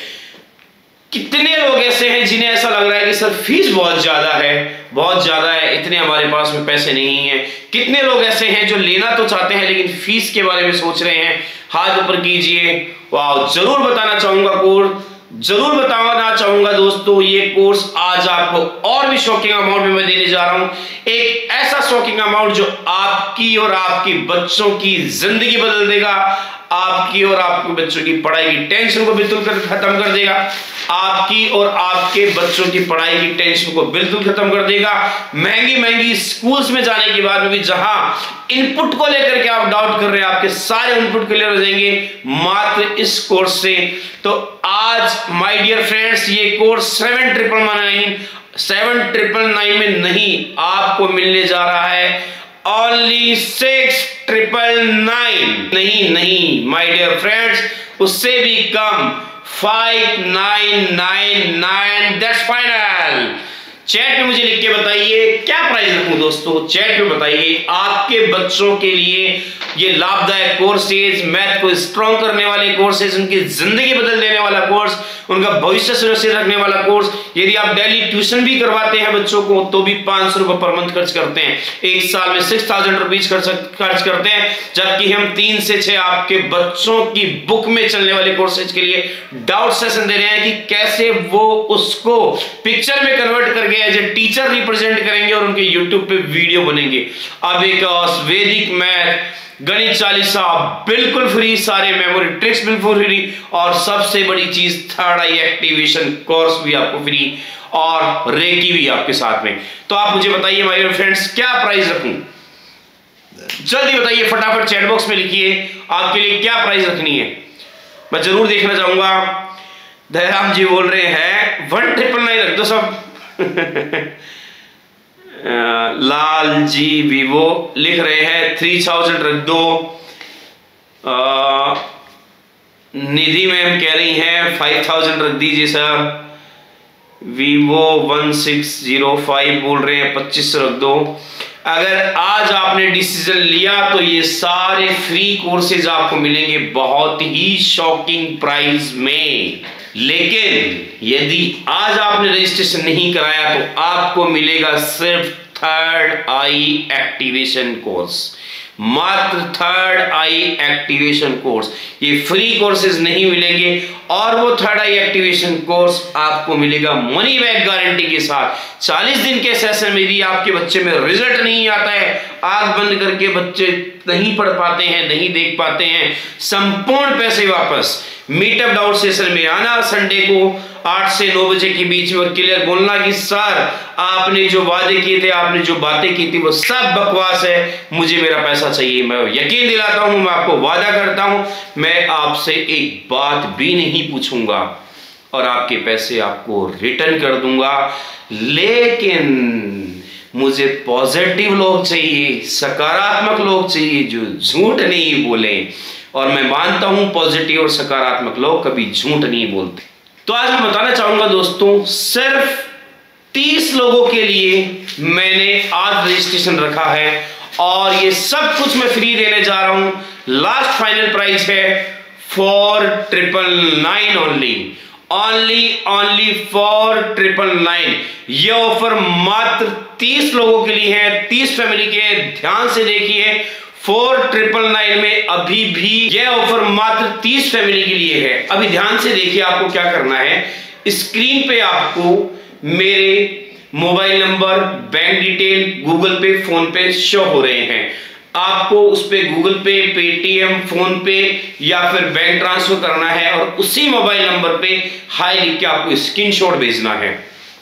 कितने लोग ऐसे हैं जिन्हें ऐसा लग रहा है कि सर फीस बहुत ज्यादा है, बहुत ज्यादा है, इतने हमारे पास में पैसे नहीं हैं। कितने लोग ऐसे हैं जो लेना तो चाहते हैं लेकिन फीस के बारे में सोच रहे हैं, हाथ ऊपर कीजिए। वाह, जरूर बताना चाहूंगा कोर्स, जरूर बताना चाहूंगा दोस्तों, ये कोर्स आज आपको और भी शॉकिंग अमाउंट में मैं देने जा रहा हूं। एक ऐसा शॉकिंग अमाउंट जो आपकी और आपके बच्चों की जिंदगी बदल देगा, आपकी और आपके बच्चों की पढ़ाई की टेंशन को बिल्कुल खत्म कर देगा, आपकी और आपके बच्चों की पढ़ाई की टेंशन को बिल्कुल खत्म कर देगा। महंगी महंगी स्कूल्स में जाने के बाद में भी जहां इनपुट को लेकर के आप डाउट कर रहे हैं, आपके सारे इनपुट क्लियर हो जाएंगे मात्र इस कोर्स से। तो आज माय डियर फ्रेंड्स, ये course seven triple nine seven triple nine में नहीं, आपको मिलने जा रहा है ओनली सिक्स ट्रिपल नाइन। नहीं नहीं माय डियर फ्रेंड्स, उससे भी कम five nine nine nine, that's final. Chat में मुझे लिख के बताइए क्या प्राइस रखूं दोस्तों, चैट में बताइए। आपके बच्चों के लिए ये लाभदायक कोर्सेज, मैथ को स्ट्रॉन्ग करने वाले कोर्सेज, उनकी जिंदगी बदल देने वाला कोर्स उनका भविष्य सुरक्षित रखने वाला कोर्स। यदि आप डेली ट्यूशन भी करवाते हैं बच्चों को तो भी पांच सौ रुपए पर मंथ खर्च करते हैं, एक साल में सिक्स थाउजेंड रुपीज खर्च करते हैं, जबकि हम तीन से छह आपके बच्चों की बुक में चलने वाले कोर्सेज के लिए डाउट सेशन दे रहे हैं कि कैसे वो उसको पिक्चर में कन्वर्ट करके एज ए टीचर रिप्रेजेंट करेंगे और उनके यूट्यूब पे वीडियो बनेंगे। अब एक वैदिक मैथ, गणित चालीसा बिल्कुल फ्री, सारे मेमोरी ट्रिक्स बिल्कुल फ्री, और सबसे बड़ी चीज थर्ड आई एक्टिवेशन कोर्स भी आपको फ्री और रेकी भी आपके साथ में। तो आप मुझे बताइए माय फ्रेंड्स, क्या प्राइस रखूं? जल्दी बताइए, फटाफट चैट बॉक्स में लिखिए आपके लिए क्या प्राइस रखनी है, मैं जरूर देखना चाहूंगा। दयाराम जी बोल रहे हैं वन ट्रिपल नाइन रख दो सब। लाल जी वीवो लिख रहे हैं थ्री थाउजेंड रख दो। आ, निधि मैम कह रही हैं फाइव थाउजेंड रख दीजिए sir. Vivo one six zero five बोल रहे हैं पच्चीस सौ रख दो। अगर आज आपने डिसीजन लिया तो ये सारे फ्री कोर्सेज आपको मिलेंगे बहुत ही शॉकिंग प्राइस में, लेकिन यदि आज आपने रजिस्ट्रेशन नहीं कराया तो आपको मिलेगा सिर्फ थर्ड आई एक्टिवेशन कोर्स, मात्र थर्ड आई एक्टिवेशन कोर्स। ये फ्री कोर्सेज नहीं मिलेंगे और वो थर्ड आई एक्टिवेशन कोर्स आपको मिलेगा मनी बैक गारंटी के साथ। चालीस दिन के सेशन में यदि आपके बच्चे में रिजल्ट नहीं आता है, आंख बंद करके बच्चे नहीं पढ़ पाते हैं, नहीं देख पाते हैं, संपूर्ण पैसे वापस। मीटअप डाउट सेशन में आना संडे को आठ से नौ बजे के बीच में, क्लियर बोलना कि सर आपने जो वादे किए थे, आपने जो बातें की थी वो सब बकवास है, मुझे मेरा पैसा चाहिए। मैं यकीन दिलाता हूं, मैं आपको वादा करता हूं, मैं आपसे एक बात भी नहीं पूछूंगा और आपके पैसे आपको रिटर्न कर दूंगा, लेकिन मुझे पॉजिटिव लोग चाहिए, सकारात्मक लोग चाहिए जो झूठ नहीं बोले, और मैं मानता हूं पॉजिटिव और सकारात्मक लोग कभी झूठ नहीं बोलते। तो आज मैं बताना चाहूंगा दोस्तों, सिर्फ तीस लोगों के लिए मैंने आज रजिस्ट्रेशन रखा है और ये सब कुछ मैं फ्री देने जा रहा हूं। लास्ट फाइनल प्राइस है four triple nine only, only only four triple nine. ये ऑफर मात्र तीस लोगों के लिए है, तीस फैमिली के। ध्यान से देखिए, फोर ट्रिपल नाइन में अभी भी यह ऑफर मात्र तीस फैमिली के लिए है। अभी ध्यान से देखिए, आपको क्या करना है, स्क्रीन पे आपको मेरे mobile number, bank detail, Google Pay, PhonePe show हो रहे हैं। आपको उस पे गूगल पे, पेटीएम, फोन पे या फिर बैंक ट्रांसफर करना है और उसी मोबाइल नंबर पे हाई लिख के आपको स्क्रीनशॉट भेजना है।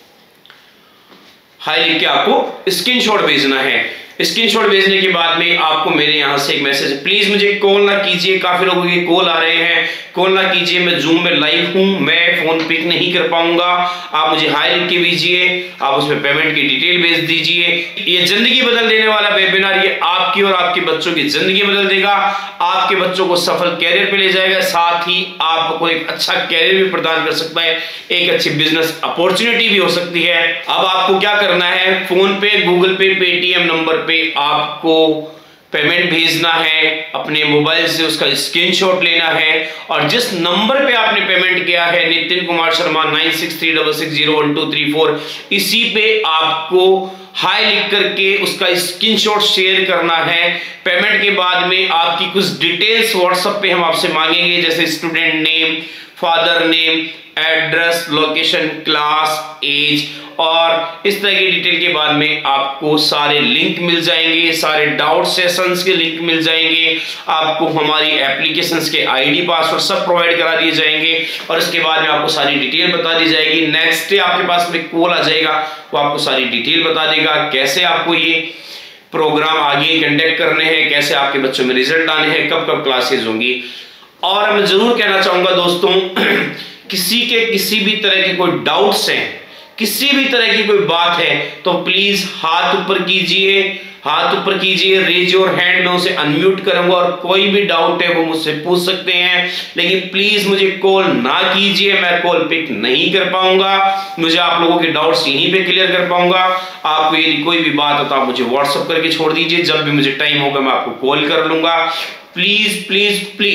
हाई लिख के आपको स्क्रीनशॉट भेजना है। स्क्रीनशॉट भेजने के बाद में आपको मेरे यहां से एक मैसेज, प्लीज मुझे कॉल ना कीजिए, काफी लोगों के कॉल आ रहे हैं, कॉल ना कीजिए, मैं जूम में लाइव हूं, मैं फोन पिक नहीं कर पाऊंगा। आप मुझे हाई लिख के भेजिए, आप उसमें पेमेंट की डिटेल भेज दीजिए। ये जिंदगी बदल देने वाला वेबिनार, ये आपकी और आपके बच्चों की जिंदगी बदल देगा, आपके बच्चों को सफल कैरियर पे ले जाएगा, साथ ही आपको एक अच्छा कैरियर भी प्रदान कर सकता है, एक अच्छी बिजनेस अपॉर्चुनिटी भी हो सकती है। अब आपको क्या करना है, फोन पे, गूगल पे, पेटीएम नंबर पे आपको पेमेंट भेजना है, अपने मोबाइल से उसका स्क्रीनशॉट लेना है और जिस नंबर पे आपने पेमेंट किया है, Nitin Kumar Sharma nine six three six six zero one two three four, इसी पे आपको हाई लिख करके उसका स्क्रीनशॉट शेयर करना है। पेमेंट के बाद में आपकी कुछ डिटेल्स व्हाट्सएप पे हम आपसे मांगेंगे, जैसे student name, father name, address, location, class, age, और इस तरह की डिटेल के बाद में आपको सारे लिंक मिल जाएंगे, सारे डाउट सेशंस के लिंक मिल जाएंगे, आपको हमारी एप्लीकेशंस के आईडी पासवर्ड सब प्रोवाइड करा दिए जाएंगे और इसके बाद में आपको सारी डिटेल बता दी जाएगी। नेक्स्ट डे आपके पास में कॉल आ जाएगा, वो आपको सारी डिटेल बता देगा, कैसे आपको ये प्रोग्राम आगे कंडक्ट करने हैं, कैसे आपके बच्चों में रिजल्ट आने हैं, कब कब क्लासेज होंगी। और मैं जरूर कहना चाहूंगा दोस्तों, किसी के किसी भी तरह के कोई डाउट्स हैं, किसी भी तरह की कोई बात है तो प्लीज हाथ ऊपर कीजिए, हाथ ऊपर कीजिए, रेज योर हैंड, मैं उसे अनम्यूट करूंगा और कोई भी डाउट है वो मुझसे पूछ सकते हैं, लेकिन प्लीज मुझे कॉल ना कीजिए, मैं कॉल पिक नहीं कर पाऊंगा, मुझे आप लोगों के डाउट्स यहीं पे क्लियर कर पाऊंगा। आपको यदि कोई भी बात हो तो आप मुझे व्हाट्सएप करके छोड़ दीजिए, जब भी मुझे टाइम होगा मैं आपको कॉल कर लूंगा। प्लीज प्लीज प्लीज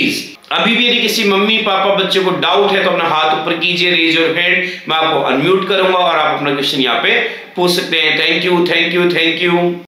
अभी भी यदि किसी मम्मी पापा बच्चे को डाउट है तो अपना हाथ ऊपर कीजिए, रेज योर हैंड, मैं आपको अनम्यूट करूंगा और आप अपना क्वेश्चन यहाँ पे पूछ सकते हैं। Thank you, thank you, thank you.